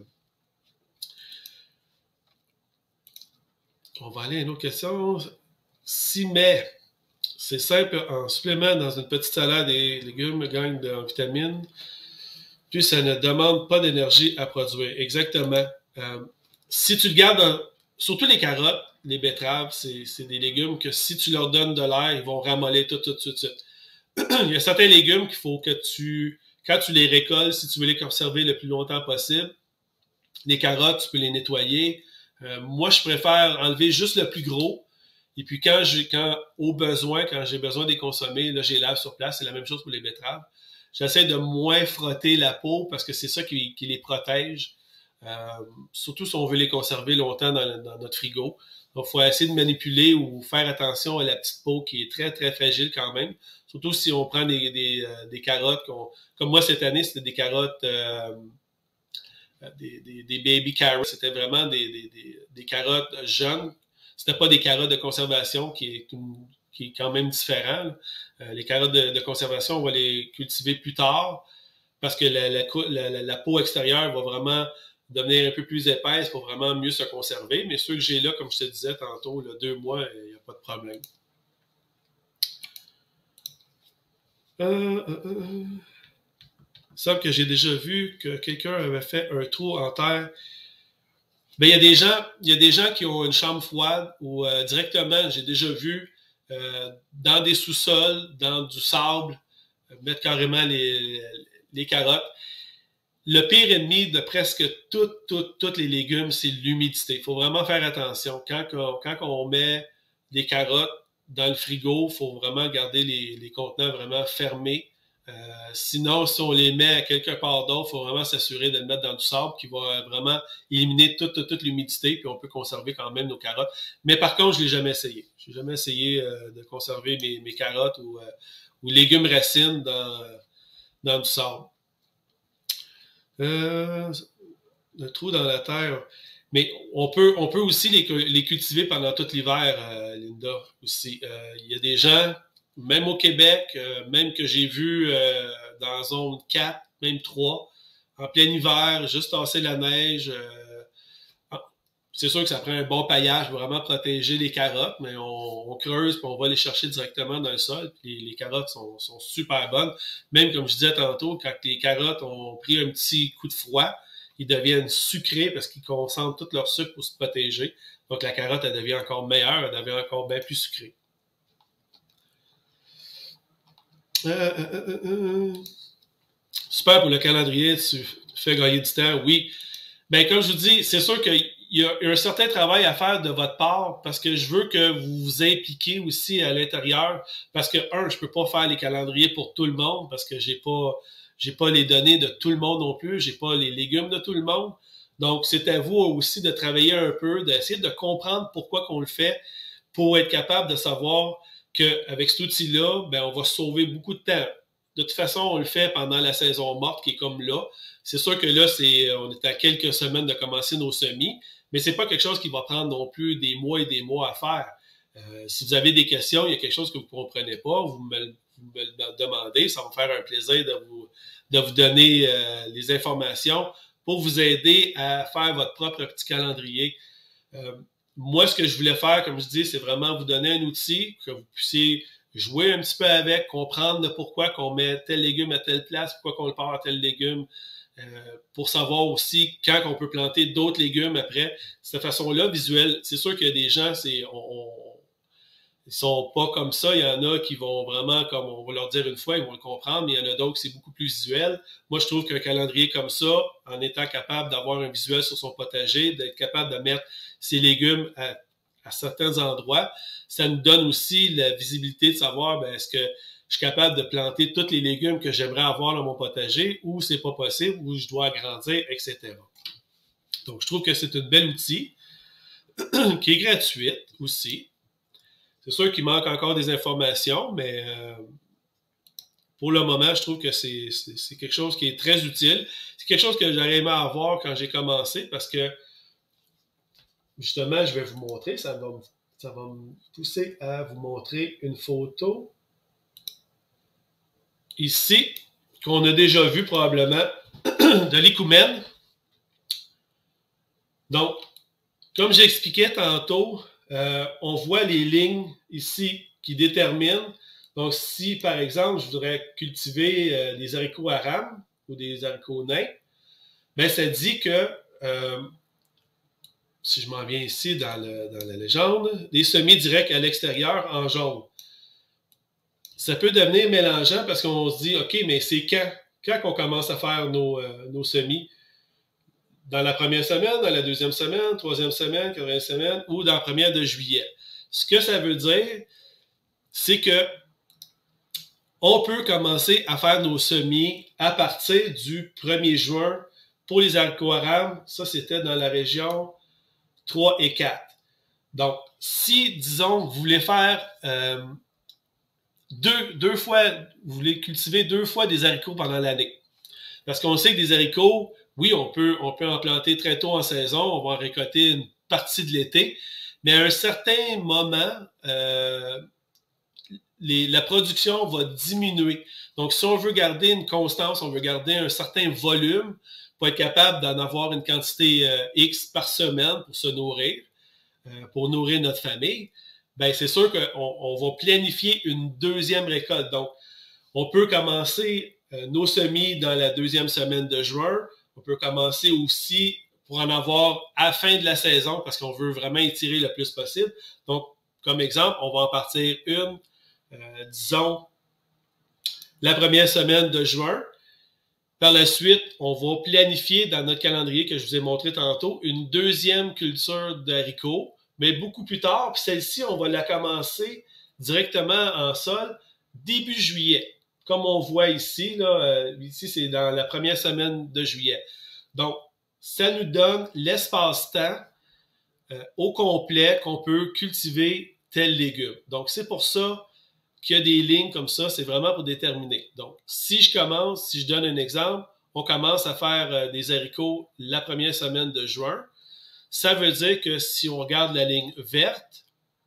on va aller à une autre question. Si mais c'est simple, en supplément dans une petite salade et légumes gagne en vitamines, puis ça ne demande pas d'énergie à produire. Exactement. Si tu le gardes, surtout les carottes, les betteraves, c'est des légumes que si tu leur donnes de l'air, ils vont ramollir tout de suite. Il y a certains légumes qu'il faut que quand tu les récoltes, si tu veux les conserver le plus longtemps possible, les carottes, tu peux les nettoyer. Moi, je préfère enlever juste le plus gros. Et puis au besoin, quand j'ai besoin de les consommer, là, je les lave sur place. C'est la même chose pour les betteraves. J'essaie de moins frotter la peau parce que c'est ça qui les protège. Surtout si on veut les conserver longtemps dans notre frigo. Donc, il faut essayer de manipuler ou faire attention à la petite peau qui est très fragile quand même. Surtout si on prend des carottes. Comme moi, cette année, c'était des carottes des baby carrots. C'était vraiment des carottes jeunes. C'était pas des carottes de conservation qui est quand même différent. Les carottes de conservation, on va les cultiver plus tard parce que la peau extérieure va vraiment devenir un peu plus épaisse pour vraiment mieux se conserver. Mais ceux que j'ai là, comme je te disais tantôt, là, 2 mois, il n'y a pas de problème. Il semble que j'ai déjà vu que quelqu'un avait fait un trou en terre. Ben, il y a des gens qui ont une chambre froide ou directement, j'ai déjà vu dans des sous-sols, dans du sable, mettre carrément les carottes. Le pire ennemi de presque tous les légumes, c'est l'humidité. Il faut vraiment faire attention. Quand on met des carottes dans le frigo, il faut vraiment garder les contenants vraiment fermés. Sinon, si on les met à quelque part d'autre, il faut vraiment s'assurer de le mettre dans du sable qui va vraiment éliminer toute l'humidité, puis on peut conserver quand même nos carottes. Mais par contre, je ne l'ai jamais essayé. Je n'ai jamais essayé de conserver mes carottes ou légumes racines dans du sable. Le trou dans la terre. Mais on peut aussi les cultiver pendant tout l'hiver, Linda, aussi. Il y a des gens, même au Québec, même que j'ai vu dans zone 4, même 3, en plein hiver, juste tasser la neige. C'est sûr que ça prend un bon paillage pour vraiment protéger les carottes, mais on creuse et on va les chercher directement dans le sol. Puis les carottes sont super bonnes. Même comme je disais tantôt, quand les carottes ont pris un petit coup de froid, ils deviennent sucrés parce qu'ils concentrent tout leur sucre pour se protéger. Donc la carotte, elle devient encore meilleure, elle devient encore bien plus sucrée. Super pour le calendrier, tu fais gagner du temps, oui. Ben, comme je vous dis, c'est sûr qu'il y a un certain travail à faire de votre part parce que je veux que vous vous impliquiez aussi à l'intérieur parce que, je peux pas faire les calendriers pour tout le monde parce que j'ai pas les données de tout le monde non plus, j'ai pas les légumes de tout le monde. Donc, c'est à vous aussi de travailler un peu, d'essayer de comprendre pourquoi qu'on le fait pour être capable de savoir qu'avec cet outil-là, ben, on va sauver beaucoup de temps. De toute façon, on le fait pendant la saison morte qui est comme là. C'est sûr que là, on est à quelques semaines de commencer nos semis, mais c'est pas quelque chose qui va prendre non plus des mois et des mois à faire. Si vous avez des questions, il y a quelque chose que vous ne comprenez pas, vous me le demandez, ça va me faire un plaisir de vous donner les informations pour vous aider à faire votre propre petit calendrier. Moi, ce que je voulais faire, comme je dis, c'est vraiment vous donner un outil que vous puissiez jouer un petit peu avec, comprendre le pourquoi qu'on met tel légume à telle place, pourquoi qu'on le part à tel légume, pour savoir aussi quand on peut planter d'autres légumes après. De cette façon-là, visuelle, c'est sûr qu'il y a des gens, ils sont pas comme ça. Il y en a qui vont vraiment, comme on va leur dire une fois, ils vont le comprendre, mais il y en a d'autres qui c'est beaucoup plus visuel. Moi, je trouve qu'un calendrier comme ça, en étant capable d'avoir un visuel sur son potager, d'être capable de mettre ses légumes à certains endroits, ça nous donne aussi la visibilité de savoir, est-ce que je suis capable de planter tous les légumes que j'aimerais avoir dans mon potager ou c'est pas possible, ou je dois agrandir, etc. Donc, je trouve que c'est un bel outil qui est gratuit aussi. C'est sûr qu'il manque encore des informations, mais pour le moment, je trouve que c'est quelque chose qui est très utile. C'est quelque chose que j'aurais aimé avoir quand j'ai commencé parce que, justement, je vais vous montrer, ça va me pousser à vous montrer une photo ici, qu'on a déjà vu probablement, de l'écoumène. Donc, comme j'expliquais tantôt, on voit les lignes ici qui déterminent. Donc, si, par exemple, je voudrais cultiver des haricots à rames ou des haricots nains, ben ça dit que, si je m'en viens ici dans la légende, des semis directs à l'extérieur en jaune. Ça peut devenir mélangeant parce qu'on se dit, OK, mais c'est quand qu'on commence à faire nos semis? Dans la première semaine, dans la deuxième semaine, troisième semaine, quatrième semaine, ou dans la première de juillet. Ce que ça veut dire, c'est que on peut commencer à faire nos semis à partir du 1er juin pour les haricots à rames. Ça, c'était dans la région 3 et 4. Donc, si, disons, vous voulez faire deux fois, vous voulez cultiver 2 fois des haricots pendant l'année. Parce qu'on sait que des haricots oui, on peut en planter très tôt en saison, on va en récolter une partie de l'été, mais à un certain moment, la production va diminuer. Donc, si on veut garder une constance, on veut garder un certain volume pour être capable d'en avoir une quantité X par semaine pour se nourrir, pour nourrir notre famille, ben c'est sûr qu'on va planifier une deuxième récolte. Donc, on peut commencer nos semis dans la deuxième semaine de juin. On peut commencer aussi pour en avoir à la fin de la saison parce qu'on veut vraiment étirer le plus possible. Donc, comme exemple, on va en partir disons, la première semaine de juin. Par la suite, on va planifier dans notre calendrier que je vous ai montré tantôt une deuxième culture d'haricots, mais beaucoup plus tard. Puis celle-ci, on va la commencer directement en sol début juillet. Comme on voit ici, là, ici c'est dans la première semaine de juillet. Donc, ça nous donne l'espace-temps au complet qu'on peut cultiver tel légume. Donc, c'est pour ça qu'il y a des lignes comme ça, c'est vraiment pour déterminer. Donc, si je donne un exemple, on commence à faire des haricots la première semaine de juin. Ça veut dire que si on regarde la ligne verte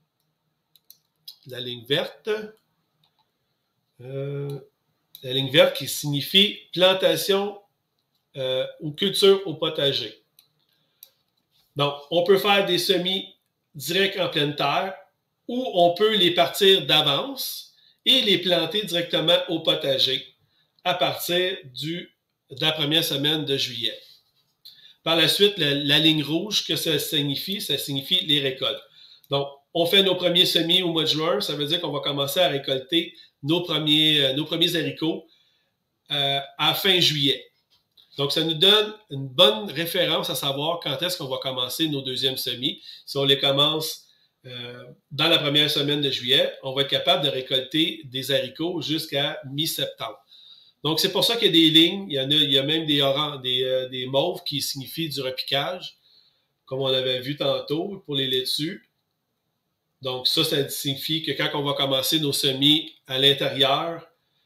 qui signifie plantation ou culture au potager. Donc, on peut faire des semis directs en pleine terre ou on peut les partir d'avance et les planter directement au potager à partir de la première semaine de juillet. Par la suite, la ligne rouge, que ça signifie les récoltes. Donc, on fait nos premiers semis au mois de juin, ça veut dire qu'on va commencer à récolter nos premiers haricots à fin juillet. Donc, ça nous donne une bonne référence à savoir quand est-ce qu'on va commencer nos deuxièmes semis. Si on les commence dans la première semaine de juillet, on va être capable de récolter des haricots jusqu'à mi-septembre. Donc, c'est pour ça qu'il y a des lignes. Il y a même des mauves qui signifient du repiquage, comme on avait vu tantôt pour les laitues. Donc, ça signifie que quand on va commencer nos semis à l'intérieur,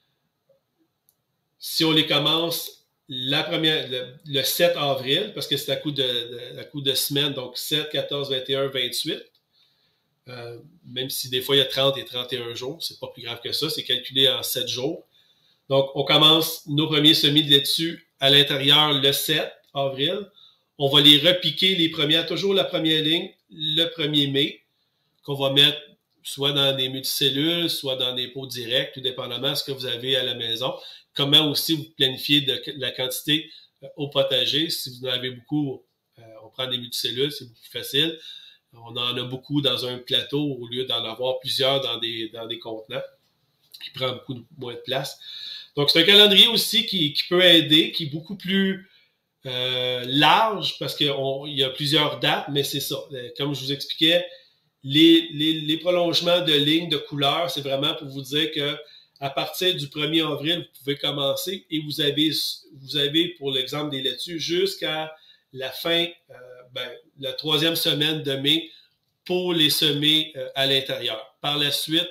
si on les commence le 7 avril, parce que c'est à coup de semaine, donc 7, 14, 21, 28. Même si des fois il y a 30 et 31 jours, c'est pas plus grave que ça, c'est calculé en 7 jours. Donc, on commence nos premiers semis de laitue à l'intérieur le 7 avril. On va les repiquer toujours la première ligne, le 1er mai, qu'on va mettre soit dans des multicellules, soit dans des pots directs, tout dépendamment de ce que vous avez à la maison. Comment aussi vous planifiez la quantité au potager. Si vous en avez beaucoup, on prend des multicellules, c'est beaucoup plus facile. On en a beaucoup dans un plateau au lieu d'en avoir plusieurs dans des contenants qui prend beaucoup moins de place. Donc, c'est un calendrier aussi qui peut aider, qui est beaucoup plus large parce qu'il y a plusieurs dates, mais c'est ça. Comme je vous expliquais, les prolongements de lignes, de couleurs, c'est vraiment pour vous dire que à partir du 1er avril, vous pouvez commencer et vous avez pour l'exemple des laitues, jusqu'à la fin, la 3e semaine de mai pour les semer à l'intérieur. Par la suite,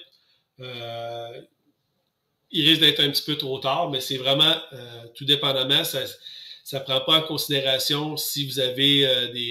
il risque d'être un petit peu trop tard, mais c'est vraiment tout dépendamment. Ça ne prend pas en considération si vous avez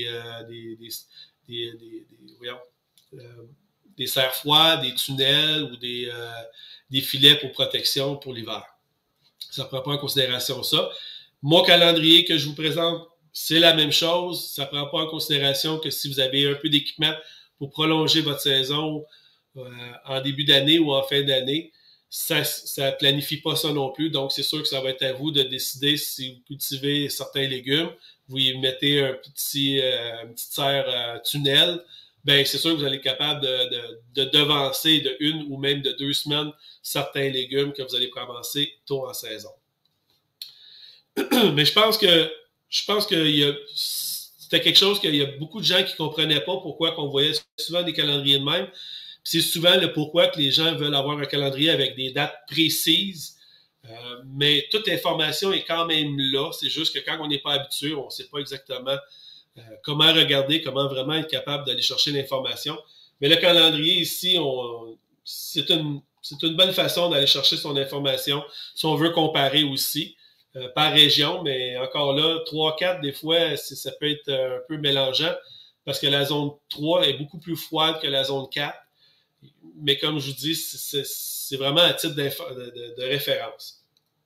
des serre-froids, des tunnels ou des filets pour protection pour l'hiver. Ça ne prend pas en considération ça. Mon calendrier que je vous présente, c'est la même chose. Ça ne prend pas en considération que si vous avez un peu d'équipement pour prolonger votre saison en début d'année ou en fin d'année, ça ne planifie pas ça non plus. Donc, c'est sûr que ça va être à vous de décider si vous cultivez certains légumes. Vous y mettez une petite serre tunnel. Ben, c'est sûr que vous allez être capable de devancer de 1 ou même de 2 semaines certains légumes que vous allez commencer tôt en saison. Mais je pense que c'était quelque chose qu'il y a beaucoup de gens qui ne comprenaient pas pourquoi qu'on voyait souvent des calendriers de même. C'est souvent le pourquoi que les gens veulent avoir un calendrier avec des dates précises. Mais toute l'information est quand même là. C'est juste que quand on n'est pas habitué, on ne sait pas exactement comment regarder, comment vraiment être capable d'aller chercher l'information. Mais le calendrier ici, c'est une bonne façon d'aller chercher son information si on veut comparer aussi. par région, mais encore là, 3-4, des fois, ça peut être un peu mélangeant parce que la zone 3 est beaucoup plus froide que la zone 4. Mais comme je vous dis, c'est vraiment un titre de référence.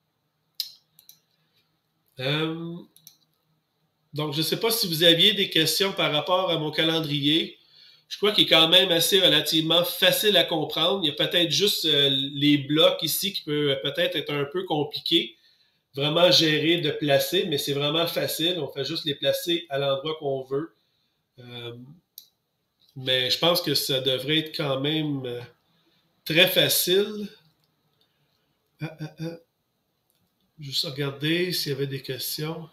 Donc, je ne sais pas si vous aviez des questions par rapport à mon calendrier. Je crois qu'il est quand même assez relativement facile à comprendre. Il y a peut-être juste les blocs ici qui peuvent peut-être être un peu compliqués, vraiment gérer de placer, mais c'est vraiment facile. On fait juste les placer à l'endroit qu'on veut. Mais je pense que ça devrait être quand même très facile. Juste regarder s'il y avait des questions.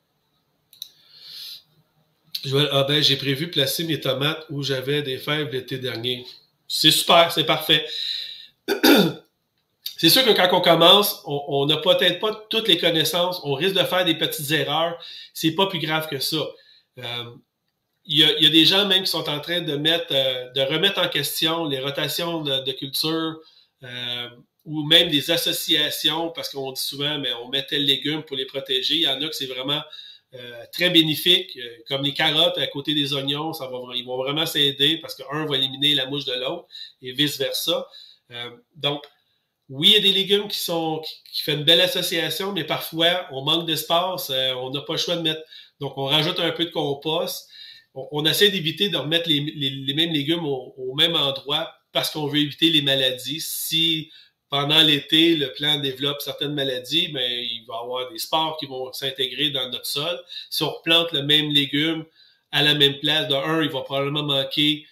J'ai prévu placer mes tomates où j'avais des fèves l'été dernier. C'est super, c'est parfait. C'est sûr que quand on commence, on n'a peut-être pas toutes les connaissances, on risque de faire des petites erreurs. C'est pas plus grave que ça. Il y a des gens même qui sont en train de remettre en question les rotations de culture ou même des associations, parce qu'on dit souvent, mais on met tel légume pour les protéger. Il y en a que c'est vraiment très bénéfique, comme les carottes à côté des oignons, ils vont vraiment s'aider parce qu'un va éliminer la mouche de l'autre et vice-versa. Donc, oui, il y a des légumes qui font une belle association, mais parfois, on manque d'espace, on n'a pas le choix de mettre. Donc, on rajoute un peu de compost. On essaie d'éviter de remettre les mêmes légumes au même endroit parce qu'on veut éviter les maladies. Si pendant l'été, le plant développe certaines maladies, ben, il va y avoir des spores qui vont s'intégrer dans notre sol. Si on replante le même légume à la même place, il va probablement manquer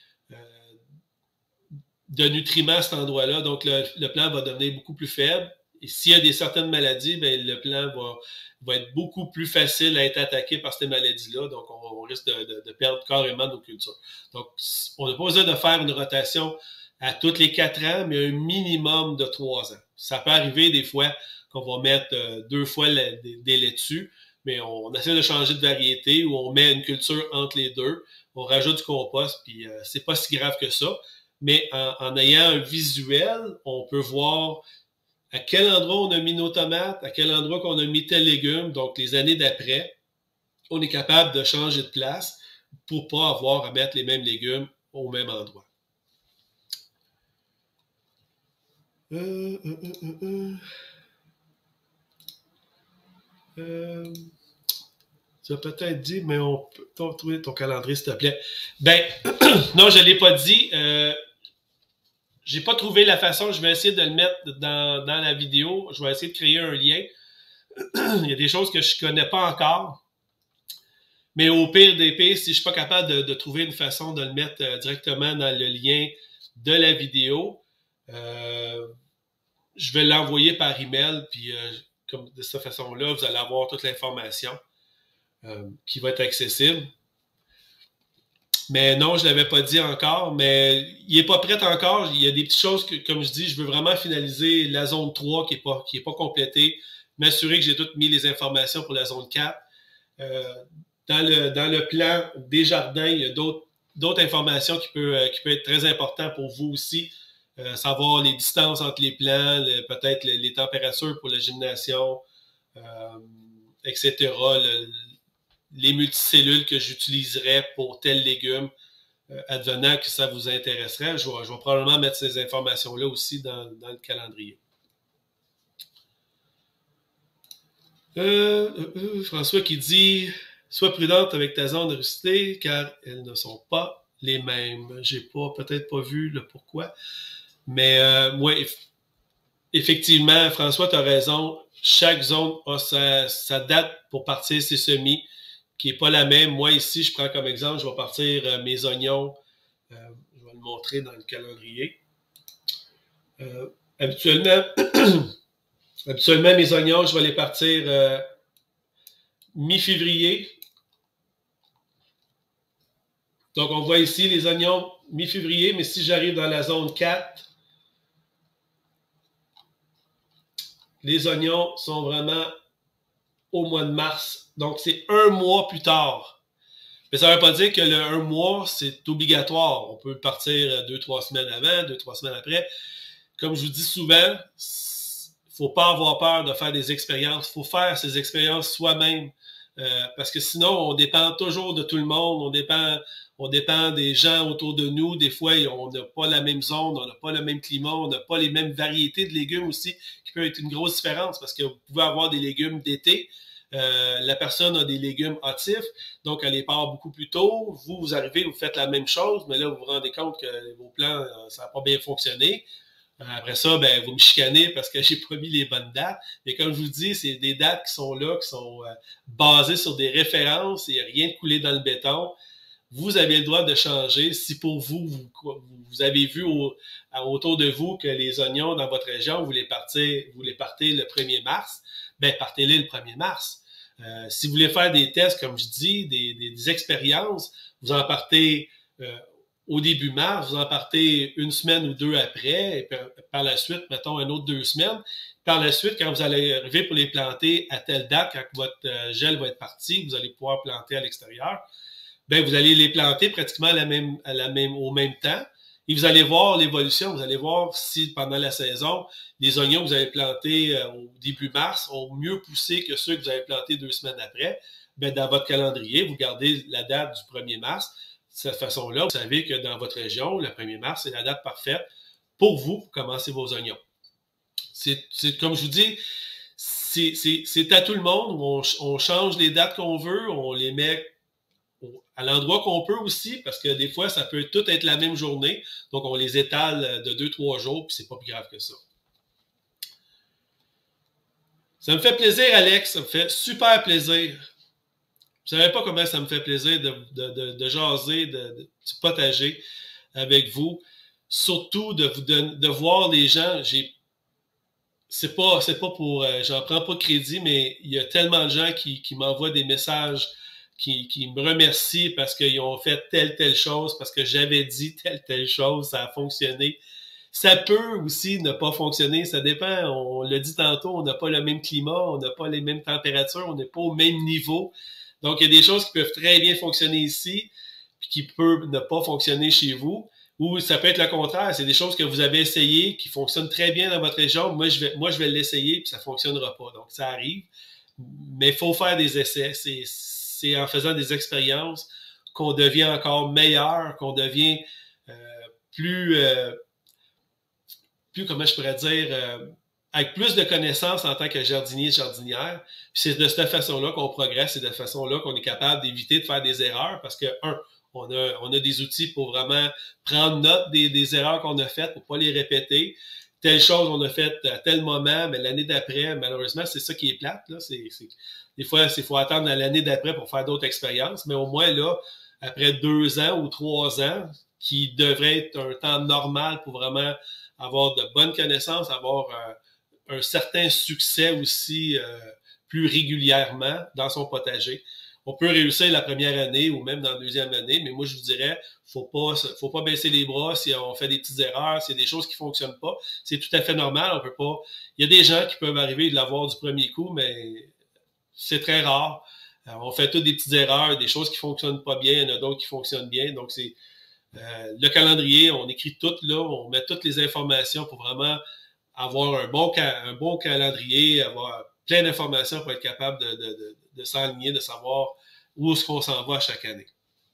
de nutriments à cet endroit-là. Donc, le plant va devenir beaucoup plus faible. Et s'il y a certaines maladies, ben, le plant va être beaucoup plus facile à être attaqué par ces maladies-là. Donc, on risque de perdre carrément nos cultures. Donc, on n'a pas besoin de faire une rotation à tous les 4 ans, mais un minimum de 3 ans. Ça peut arriver des fois qu'on va mettre 2 fois des laitues, mais on essaie de changer de variété ou on met une culture entre les deux, on rajoute du compost, puis c'est pas si grave que ça. Mais en ayant un visuel, on peut voir à quel endroit on a mis nos tomates, à quel endroit qu'on a mis tel légume. Donc, les années d'après, on est capable de changer de place pour pas avoir à mettre les mêmes légumes au même endroit. Tu as peut-être dit, mais on peut trouver ton calendrier, s'il te plaît. Ben, non, je ne l'ai pas dit. J'ai pas trouvé la façon. Je vais essayer de le mettre dans la vidéo. Je vais essayer de créer un lien. Il y a des choses que je connais pas encore. Mais au pire des pires, si je suis pas capable de trouver une façon de le mettre directement dans le lien de la vidéo, je vais l'envoyer par email. Puis comme de cette façon-là, vous allez avoir toute l'information qui va être accessible. Mais non, je ne l'avais pas dit encore, mais il n'est pas prêt encore. Il y a des petites choses que, comme je dis, je veux vraiment finaliser la zone 3 qui est pas complétée, m'assurer que j'ai toutes mis les informations pour la zone 4. Dans le plan des jardins, il y a d'autres informations qui peut être très importantes pour vous aussi. Savoir les distances entre les plants, peut-être les températures pour la germination, etc., les multicellules que j'utiliserais pour tel légume, advenant que ça vous intéresserait. Je vais probablement mettre ces informations-là aussi dans le calendrier. François qui dit « Sois prudente avec ta zone de rusticité, car elles ne sont pas les mêmes. » J'ai peut-être pas vu le pourquoi. Mais ouais, effectivement, François, tu as raison. Chaque zone a sa date pour partir ses semis, qui n'est pas la même. Moi, ici, je prends comme exemple, je vais partir mes oignons. Je vais le montrer dans le calendrier. Habituellement, mes oignons, je vais les partir mi-février. Donc, on voit ici les oignons mi-février, mais si j'arrive dans la zone 4, les oignons sont vraiment au mois de mars. Donc, c'est 1 mois plus tard. Mais ça ne veut pas dire que le 1 mois, c'est obligatoire. On peut partir 2-3 semaines avant, 2-3 semaines après. Comme je vous dis souvent, faut pas avoir peur de faire des expériences. Il faut faire ces expériences soi-même. Parce que sinon, on dépend toujours de tout le monde. On dépend des gens autour de nous. Des fois, on n'a pas la même zone, on n'a pas le même climat, on n'a pas les mêmes variétés de légumes aussi, qui peut être une grosse différence parce que vous pouvez avoir des légumes d'été. La personne a des légumes hâtifs, donc elle les part beaucoup plus tôt. Vous arrivez, vous faites la même chose, mais là, vous vous rendez compte que vos plans, ça n'a pas bien fonctionné. Après ça, ben, vous me chicanez parce que j'ai pas mis les bonnes dates. Mais comme je vous dis, c'est des dates qui sont là, qui sont basées sur des références. Il n'y a rien de coulé dans le béton. Vous avez le droit de changer. Si pour vous, vous avez vu autour de vous que les oignons dans votre région, vous les partez le 1er mars, ben, partez-les le 1er mars. Si vous voulez faire des tests, comme je dis, des expériences, vous en partez au début mars, vous en partez une semaine ou deux après, et par la suite, mettons, une autre 2 semaines. Par la suite, quand vous allez arriver pour les planter à telle date, quand votre gel va être parti, vous allez pouvoir planter à l'extérieur, ben vous allez les planter pratiquement au même temps. Et vous allez voir l'évolution, vous allez voir si pendant la saison, les oignons que vous avez plantés au début mars ont mieux poussé que ceux que vous avez plantés 2 semaines après. Ben, dans votre calendrier, vous gardez la date du 1er mars. De cette façon-là, vous savez que dans votre région, le 1er mars, c'est la date parfaite pour vous pour commencer vos oignons. C'est comme je vous dis, c'est à tout le monde. On change les dates qu'on veut, on les met à l'endroit qu'on peut aussi, parce que des fois, ça peut tout être la même journée. Donc, on les étale de 2-3 jours, puis c'est pas plus grave que ça. Ça me fait plaisir, Alex. Ça me fait super plaisir. Vous savez pas comment ça me fait plaisir de jaser, du potager avec vous. Surtout de voir les gens. C'est pas pour... j'en prends pas de crédit, mais il y a tellement de gens qui m'envoient des messages qui me remercient parce qu'ils ont fait telle chose, parce que j'avais dit telle chose, ça a fonctionné. Ça peut aussi ne pas fonctionner, ça dépend. On l'a dit tantôt, on n'a pas le même climat, on n'a pas les mêmes températures, on n'est pas au même niveau. Donc, il y a des choses qui peuvent très bien fonctionner ici, puis qui peuvent ne pas fonctionner chez vous. Ou ça peut être le contraire, c'est des choses que vous avez essayées, qui fonctionnent très bien dans votre région. Moi, je vais l'essayer, puis ça ne fonctionnera pas. Donc, ça arrive. Mais il faut faire des essais. C'est en faisant des expériences qu'on devient encore meilleur, qu'on devient plus, comment je pourrais dire, avec plus de connaissances en tant que jardinier et jardinière. Puis c'est de cette façon-là qu'on progresse, c'est de cette façon-là qu'on est capable d'éviter de faire des erreurs parce que, on a des outils pour vraiment prendre note des erreurs qu'on a faites pour pas les répéter. Telle chose on a faite à tel moment, mais l'année d'après, malheureusement, c'est ça qui est plate. Là. Des fois, il faut attendre l'année d'après pour faire d'autres expériences, mais au moins là, après 2 ans ou 3 ans, qui devrait être un temps normal pour vraiment avoir de bonnes connaissances, avoir un certain succès aussi plus régulièrement dans son potager. On peut réussir la première année ou même dans la deuxième année, mais moi, je vous dirais, faut pas baisser les bras si on fait des petites erreurs, s'il y a des choses qui fonctionnent pas. C'est tout à fait normal, on peut pas... Il y a des gens qui peuvent arriver de l'avoir du premier coup, mais c'est très rare. Alors, on fait toutes des petites erreurs, des choses qui fonctionnent pas bien, il y en a d'autres qui fonctionnent bien, donc c'est... le calendrier, on écrit tout là, on met toutes les informations pour vraiment avoir un bon calendrier, avoir plein d'informations pour être capable de s'aligner, de savoir où est-ce qu'on s'en va chaque année.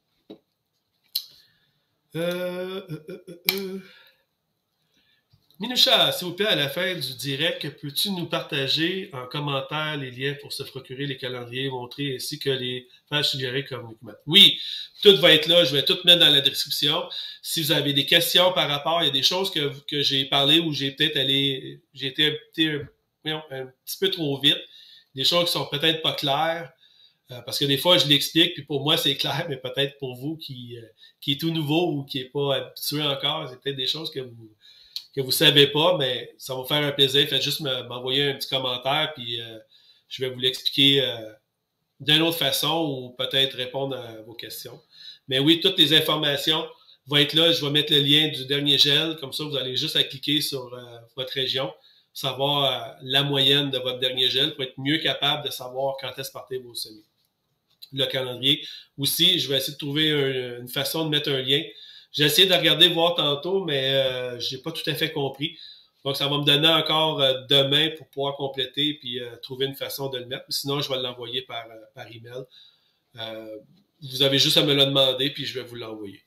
Minoucha, s'il vous plaît, à la fin du direct, peux-tu nous partager en commentaire les liens pour se procurer les calendriers montrés ainsi que les pages suggérées comme document? Oui, tout va être là, je vais tout mettre dans la description. Si vous avez des questions par rapport, il y a des choses que j'ai parlé où j'ai peut-être j'ai été un petit peu trop vite, des choses qui sont peut-être pas claires, parce que des fois, je l'explique, puis pour moi, c'est clair, mais peut-être pour vous qui est tout nouveau ou qui est pas habitué encore, c'est peut-être des choses que vous savez pas, mais ça va vous faire un plaisir. Faites juste m'envoyer un petit commentaire, puis je vais vous l'expliquer d'une autre façon ou peut-être répondre à vos questions. Mais oui, toutes les informations vont être là. Je vais mettre le lien du dernier gel. Comme ça, vous allez juste à cliquer sur votre région, savoir la moyenne de votre dernier gel pour être mieux capable de savoir quand est-ce partir vos semis. Le calendrier. Aussi, je vais essayer de trouver une façon de mettre un lien. J'ai essayé de regarder, voir tantôt, mais j'ai pas tout à fait compris. Donc, ça va me donner encore demain pour pouvoir compléter puis trouver une façon de le mettre. Sinon, je vais l'envoyer par email. Vous avez juste à me le demander puis je vais vous l'envoyer.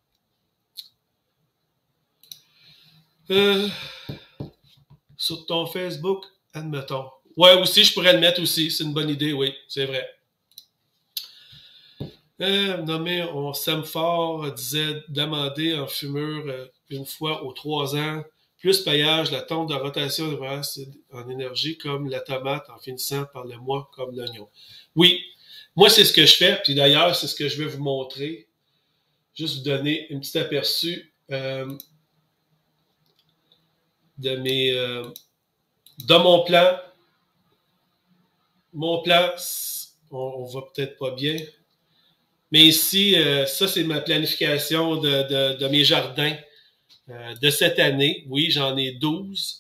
Sur ton Facebook, admettons. Ouais, aussi, je pourrais le mettre aussi. C'est une bonne idée, oui, c'est vrai. Nommé, on s'aime fort, disait demander en fumure une fois aux 3 ans, plus paillage, la tombe de rotation en énergie comme la tomate en finissant par le mois comme l'oignon. Oui, moi c'est ce que je fais, puis d'ailleurs c'est ce que je vais vous montrer. Juste vous donner un petit aperçu de mon plan. Mon plan, on voit peut-être pas bien. Mais ici, ça, c'est ma planification de mes jardins de cette année. Oui, j'en ai 12.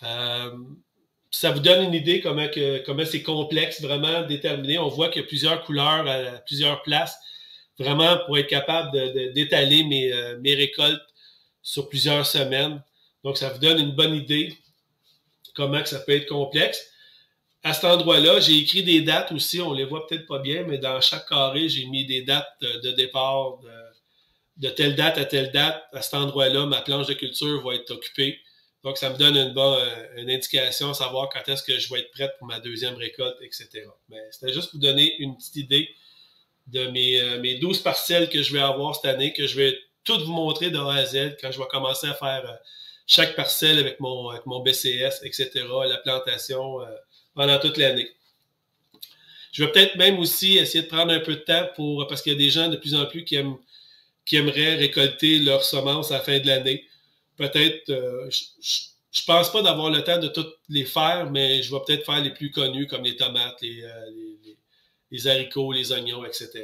Ça vous donne une idée comment c'est complexe, vraiment déterminé. On voit qu'il y a plusieurs couleurs à plusieurs places, vraiment pour être capable d'étaler mes récoltes sur plusieurs semaines. Donc, ça vous donne une bonne idée comment que ça peut être complexe. À cet endroit-là, j'ai écrit des dates aussi, on les voit peut-être pas bien, mais dans chaque carré, j'ai mis des dates de départ de telle date à telle date. À cet endroit-là, ma planche de culture va être occupée. Donc, ça me donne une indication à savoir quand est-ce que je vais être prête pour ma deuxième récolte, etc. Mais c'était juste pour vous donner une petite idée de mes 12 parcelles que je vais avoir cette année, que je vais toutes vous montrer de A à Z quand je vais commencer à faire chaque parcelle avec mon BCS, etc., la plantation pendant toute l'année. Je vais peut-être même aussi essayer de prendre un peu de temps parce qu'il y a des gens de plus en plus qui aimeraient récolter leurs semences à la fin de l'année. Peut-être, je pense pas d'avoir le temps de toutes les faire, mais je vais peut-être faire les plus connus comme les tomates, les haricots, les oignons, etc.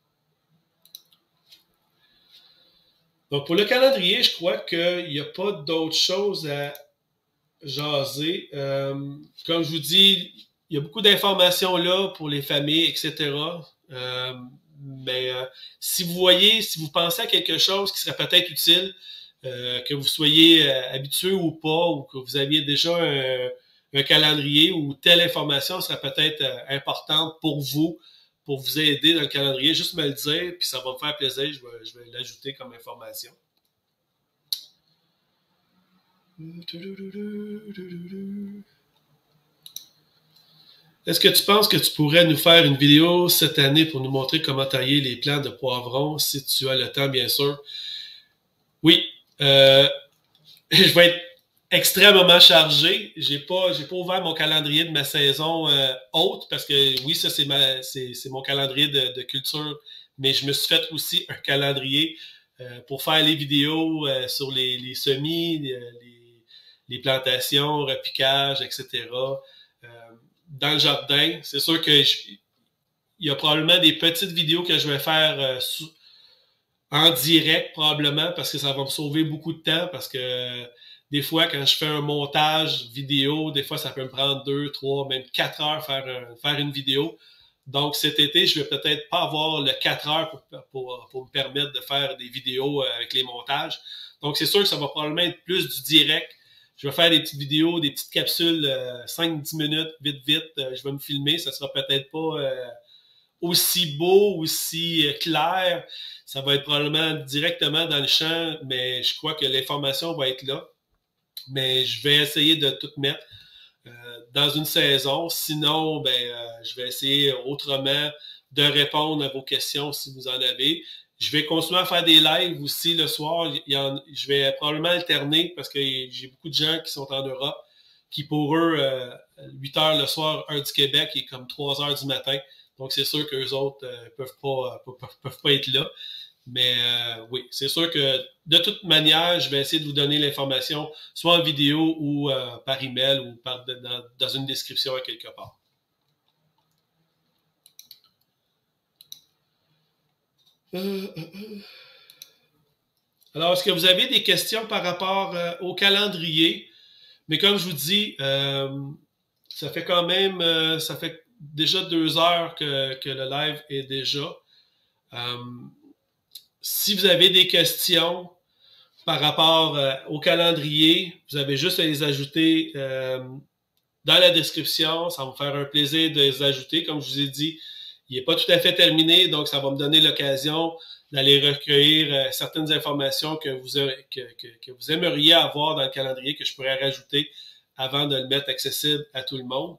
Donc, pour le calendrier, je crois qu'il n'y a pas d'autre chose à jaser. Comme je vous dis, il y a beaucoup d'informations là pour les familles, etc. Mais si vous pensez à quelque chose qui serait peut-être utile, que vous soyez habitué ou pas, ou que vous aviez déjà un calendrier ou telle information serait peut-être importante pour vous aider dans le calendrier, juste me le dire, puis ça va me faire plaisir, je vais l'ajouter comme information. Est-ce que tu penses que tu pourrais nous faire une vidéo cette année pour nous montrer comment tailler les plants de poivrons, si tu as le temps, bien sûr? Oui, je vais être extrêmement chargé. J'ai pas ouvert mon calendrier de ma saison haute parce que oui, ça c'est mon calendrier de culture, mais je me suis fait aussi un calendrier pour faire les vidéos sur les semis, les plantations, repiquage, etc. Dans le jardin, c'est sûr que il y a probablement des petites vidéos que je vais faire en direct probablement parce que ça va me sauver beaucoup de temps parce que des fois quand je fais un montage vidéo, des fois ça peut me prendre 2, 3, même 4 heures faire une vidéo. Donc cet été, je vais peut-être pas avoir le 4 heures pour me permettre de faire des vidéos avec les montages. Donc c'est sûr que ça va probablement être plus du direct. Je vais faire des petites vidéos, des petites capsules 5-10 minutes, vite. Je vais me filmer, ça sera peut-être pas aussi beau, aussi clair. Ça va être probablement directement dans le champ, mais je crois que l'information va être là. Mais je vais essayer de tout mettre dans une saison. Sinon, je vais essayer autrement de répondre à vos questions si vous en avez. Je vais continuer à faire des lives aussi le soir. Je vais probablement alterner parce que j'ai beaucoup de gens qui sont en Europe qui pour eux, 8 heures le soir, heure du Québec, est comme 3 heures du matin. Donc, c'est sûr qu'eux autres peuvent pas être là. Mais oui, c'est sûr que de toute manière, je vais essayer de vous donner l'information soit en vidéo ou par email ou dans une description à quelque part. Alors, est-ce que vous avez des questions par rapport au calendrier? Mais comme je vous dis, ça fait quand même, ça fait déjà 2 heures que le live est déjà. Si vous avez des questions, par rapport au calendrier, vous avez juste à les ajouter dans la description. Ça va me faire un plaisir de les ajouter. Comme je vous ai dit, il n'est pas tout à fait terminé, donc ça va me donner l'occasion d'aller recueillir certaines informations que vous aimeriez avoir dans le calendrier que je pourrais rajouter avant de le mettre accessible à tout le monde.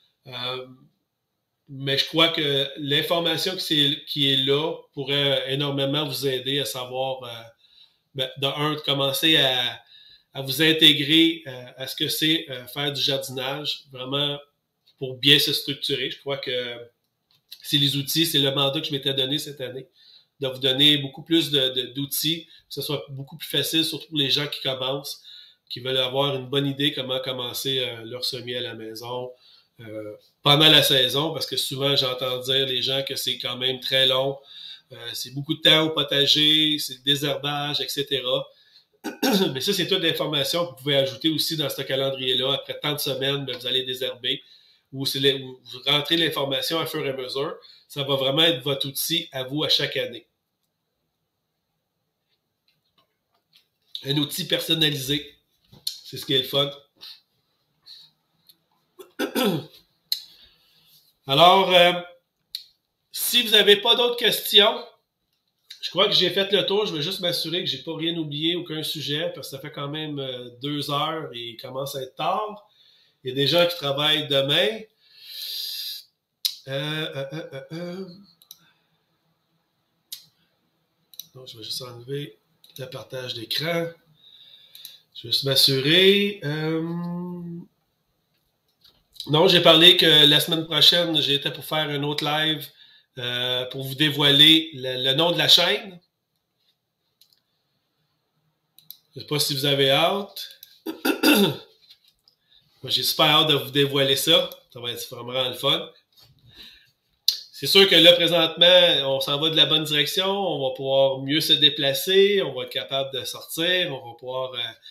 Mais je crois que l'information qui est là pourrait énormément vous aider à savoir, de commencer à vous intégrer à ce que c'est faire du jardinage, vraiment pour bien se structurer. Je crois que c'est les outils, c'est le mandat que je m'étais donné cette année, de vous donner beaucoup plus d'outils, que ce soit beaucoup plus facile, surtout pour les gens qui commencent, qui veulent avoir une bonne idée comment commencer leur semis à la maison pendant la saison, parce que souvent j'entends dire les gens que c'est quand même très long, c'est beaucoup de temps au potager, c'est le désherbage, etc. Mais ça, c'est toute l'information que vous pouvez ajouter aussi dans ce calendrier-là. Après tant de semaines, bien, vous allez désherber ou vous rentrez l'information à fur et à mesure. Ça va vraiment être votre outil à vous à chaque année. Un outil personnalisé. C'est ce qui est le fun. Alors, si vous n'avez pas d'autres questions, je crois que j'ai fait le tour. Je vais juste m'assurer que j'ai pas rien oublié, aucun sujet, parce que ça fait quand même 2 heures et il commence à être tard. Il y a des gens qui travaillent demain. Donc, je vais juste enlever le partage d'écran. Je vais juste m'assurer. Non, j'ai parlé que la semaine prochaine, j'étais pour faire un autre live pour vous dévoiler le nom de la chaîne. Je ne sais pas si vous avez hâte. Moi, j'ai super hâte de vous dévoiler ça. Ça va être vraiment le fun. C'est sûr que là, présentement, on s'en va de la bonne direction. On va pouvoir mieux se déplacer. On va être capable de sortir. On va pouvoir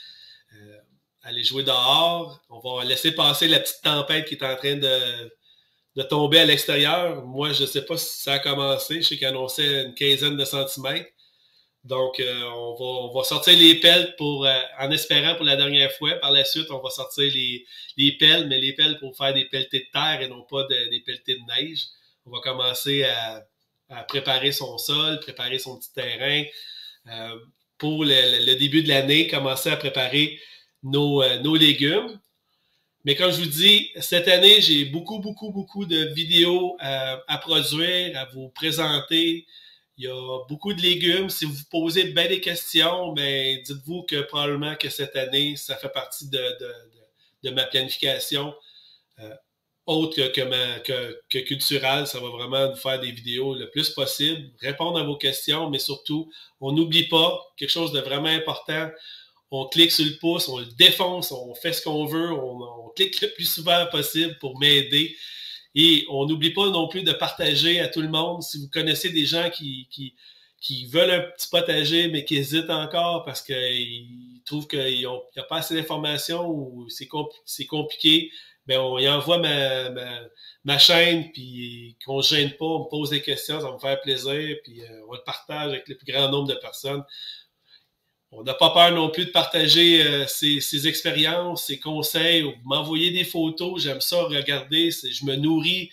aller jouer dehors. On va laisser passer la petite tempête qui est en train de tomber à l'extérieur. Moi, je ne sais pas si ça a commencé. Je sais qu'il annonçait une quinzaine de centimètres. Donc, on va sortir les pelles en espérant pour la dernière fois. Par la suite, on va sortir les pelles, mais les pelles pour faire des pelletées de terre et non pas des pelletées de neige. On va commencer à préparer son sol, préparer son petit terrain. Pour le début de l'année, commencer à préparer nos légumes. Mais comme je vous dis, cette année, j'ai beaucoup de vidéos à produire, à vous présenter. Il y a beaucoup de légumes. Si vous vous posez bien des questions, ben, dites-vous que probablement que cette année, ça fait partie de ma planification. Autre que culturelle, ça va vraiment nous faire des vidéos le plus possible, répondre à vos questions, mais surtout, on n'oublie pas quelque chose de vraiment important. On clique sur le pouce, on le défonce, on fait ce qu'on veut, on clique le plus souvent possible pour m'aider. Et on n'oublie pas non plus de partager à tout le monde. Si vous connaissez des gens qui veulent un petit potager, mais qui hésitent encore parce qu'ils trouvent qu'il n'y a pas assez d'informations ou c'est compliqué, ben on y envoie ma chaîne, puis qu'on ne se gêne pas, on me pose des questions, ça va me faire plaisir, puis on le partage avec le plus grand nombre de personnes. On n'a pas peur non plus de partager ses expériences, ses conseils, ou m'envoyer des photos. J'aime ça regarder. Je me nourris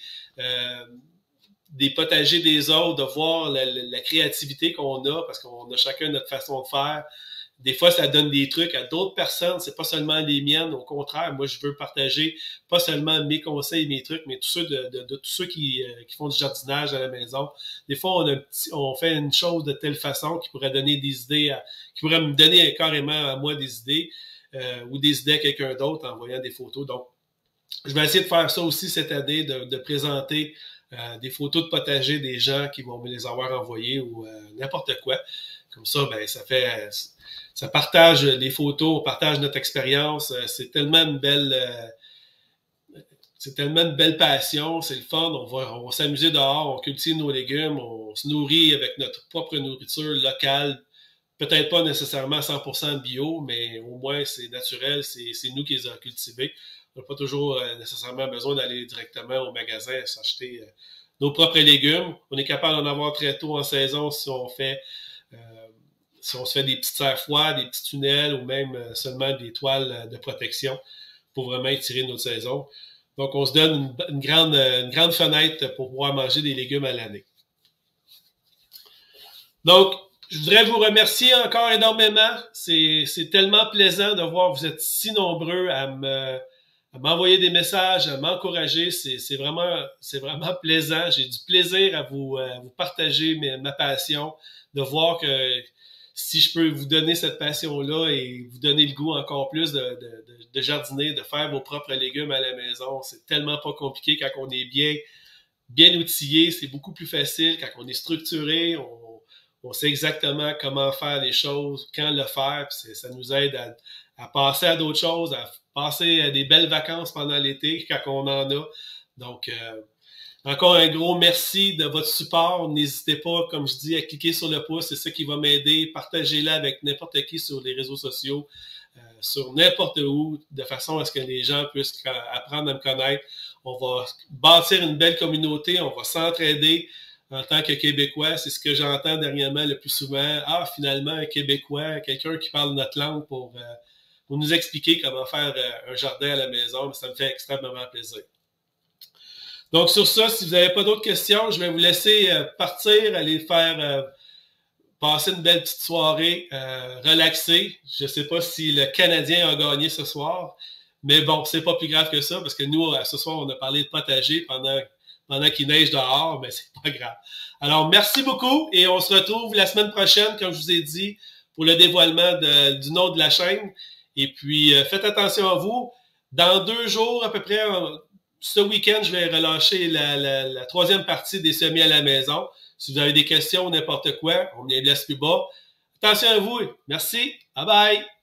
des potagers des autres, de voir la créativité qu'on a, parce qu'on a chacun notre façon de faire. Des fois, ça donne des trucs à d'autres personnes. C'est pas seulement les miennes. Au contraire, moi, je veux partager pas seulement mes conseils, mes trucs, mais tous ceux de tous ceux qui font du jardinage à la maison. Des fois, on fait une chose de telle façon qui pourrait donner des idées, qui pourrait me donner carrément à moi des idées ou des idées à quelqu'un d'autre en voyant des photos. Donc, je vais essayer de faire ça aussi cette année, de présenter des photos de potager des gens qui vont me les avoir envoyées ou n'importe quoi. Comme ça, ben, ça partage les photos, on partage notre expérience. C'est tellement une belle passion, c'est le fun. On va s'amuser dehors, on cultive nos légumes, on se nourrit avec notre propre nourriture locale. Peut-être pas nécessairement 100% bio, mais au moins c'est naturel, c'est nous qui les avons cultivés. On n'a pas toujours nécessairement besoin d'aller directement au magasin s'acheter nos propres légumes. On est capable d'en avoir très tôt en saison si on fait si on se fait des petites serres froides, des petits tunnels ou même seulement des toiles de protection pour vraiment étirer notre saison. Donc, on se donne une grande fenêtre pour pouvoir manger des légumes à l'année. Donc, je voudrais vous remercier encore énormément. C'est tellement plaisant de voir que vous êtes si nombreux à m'envoyer des messages, à m'encourager. C'est vraiment plaisant. J'ai du plaisir à vous partager ma passion, de voir que si je peux vous donner cette passion-là et vous donner le goût encore plus de jardiner, de faire vos propres légumes à la maison, c'est tellement pas compliqué quand on est bien outillé. C'est beaucoup plus facile quand on est structuré. On sait exactement comment faire les choses, quand le faire, puis ça nous aide à passer à d'autres choses, à passer à des belles vacances pendant l'été quand on en a. Donc, encore un gros merci de votre support. N'hésitez pas, comme je dis, à cliquer sur le pouce. C'est ça qui va m'aider. Partagez-le avec n'importe qui sur les réseaux sociaux, sur n'importe où, de façon à ce que les gens puissent apprendre à me connaître. On va bâtir une belle communauté. On va s'entraider en tant que Québécois. C'est ce que j'entends dernièrement le plus souvent. Ah, finalement, un Québécois, quelqu'un qui parle notre langue pour nous expliquer comment faire un jardin à la maison. Ça me fait extrêmement plaisir. Donc, sur ça, si vous n'avez pas d'autres questions, je vais vous laisser partir, aller faire passer une belle petite soirée, relaxer. Je ne sais pas si le Canadien a gagné ce soir, mais bon, c'est pas plus grave que ça, parce que nous, ce soir, on a parlé de potager pendant qu'il neige dehors, mais c'est pas grave. Alors, merci beaucoup, et on se retrouve la semaine prochaine, comme je vous ai dit, pour le dévoilement du nom de la chaîne. Et puis, faites attention à vous. Dans 2 jours, à peu près, ce week-end, je vais relâcher la 3e partie des semis à la maison. Si vous avez des questions ou n'importe quoi, on me les laisse plus bas. Attention à vous. Merci. Bye bye.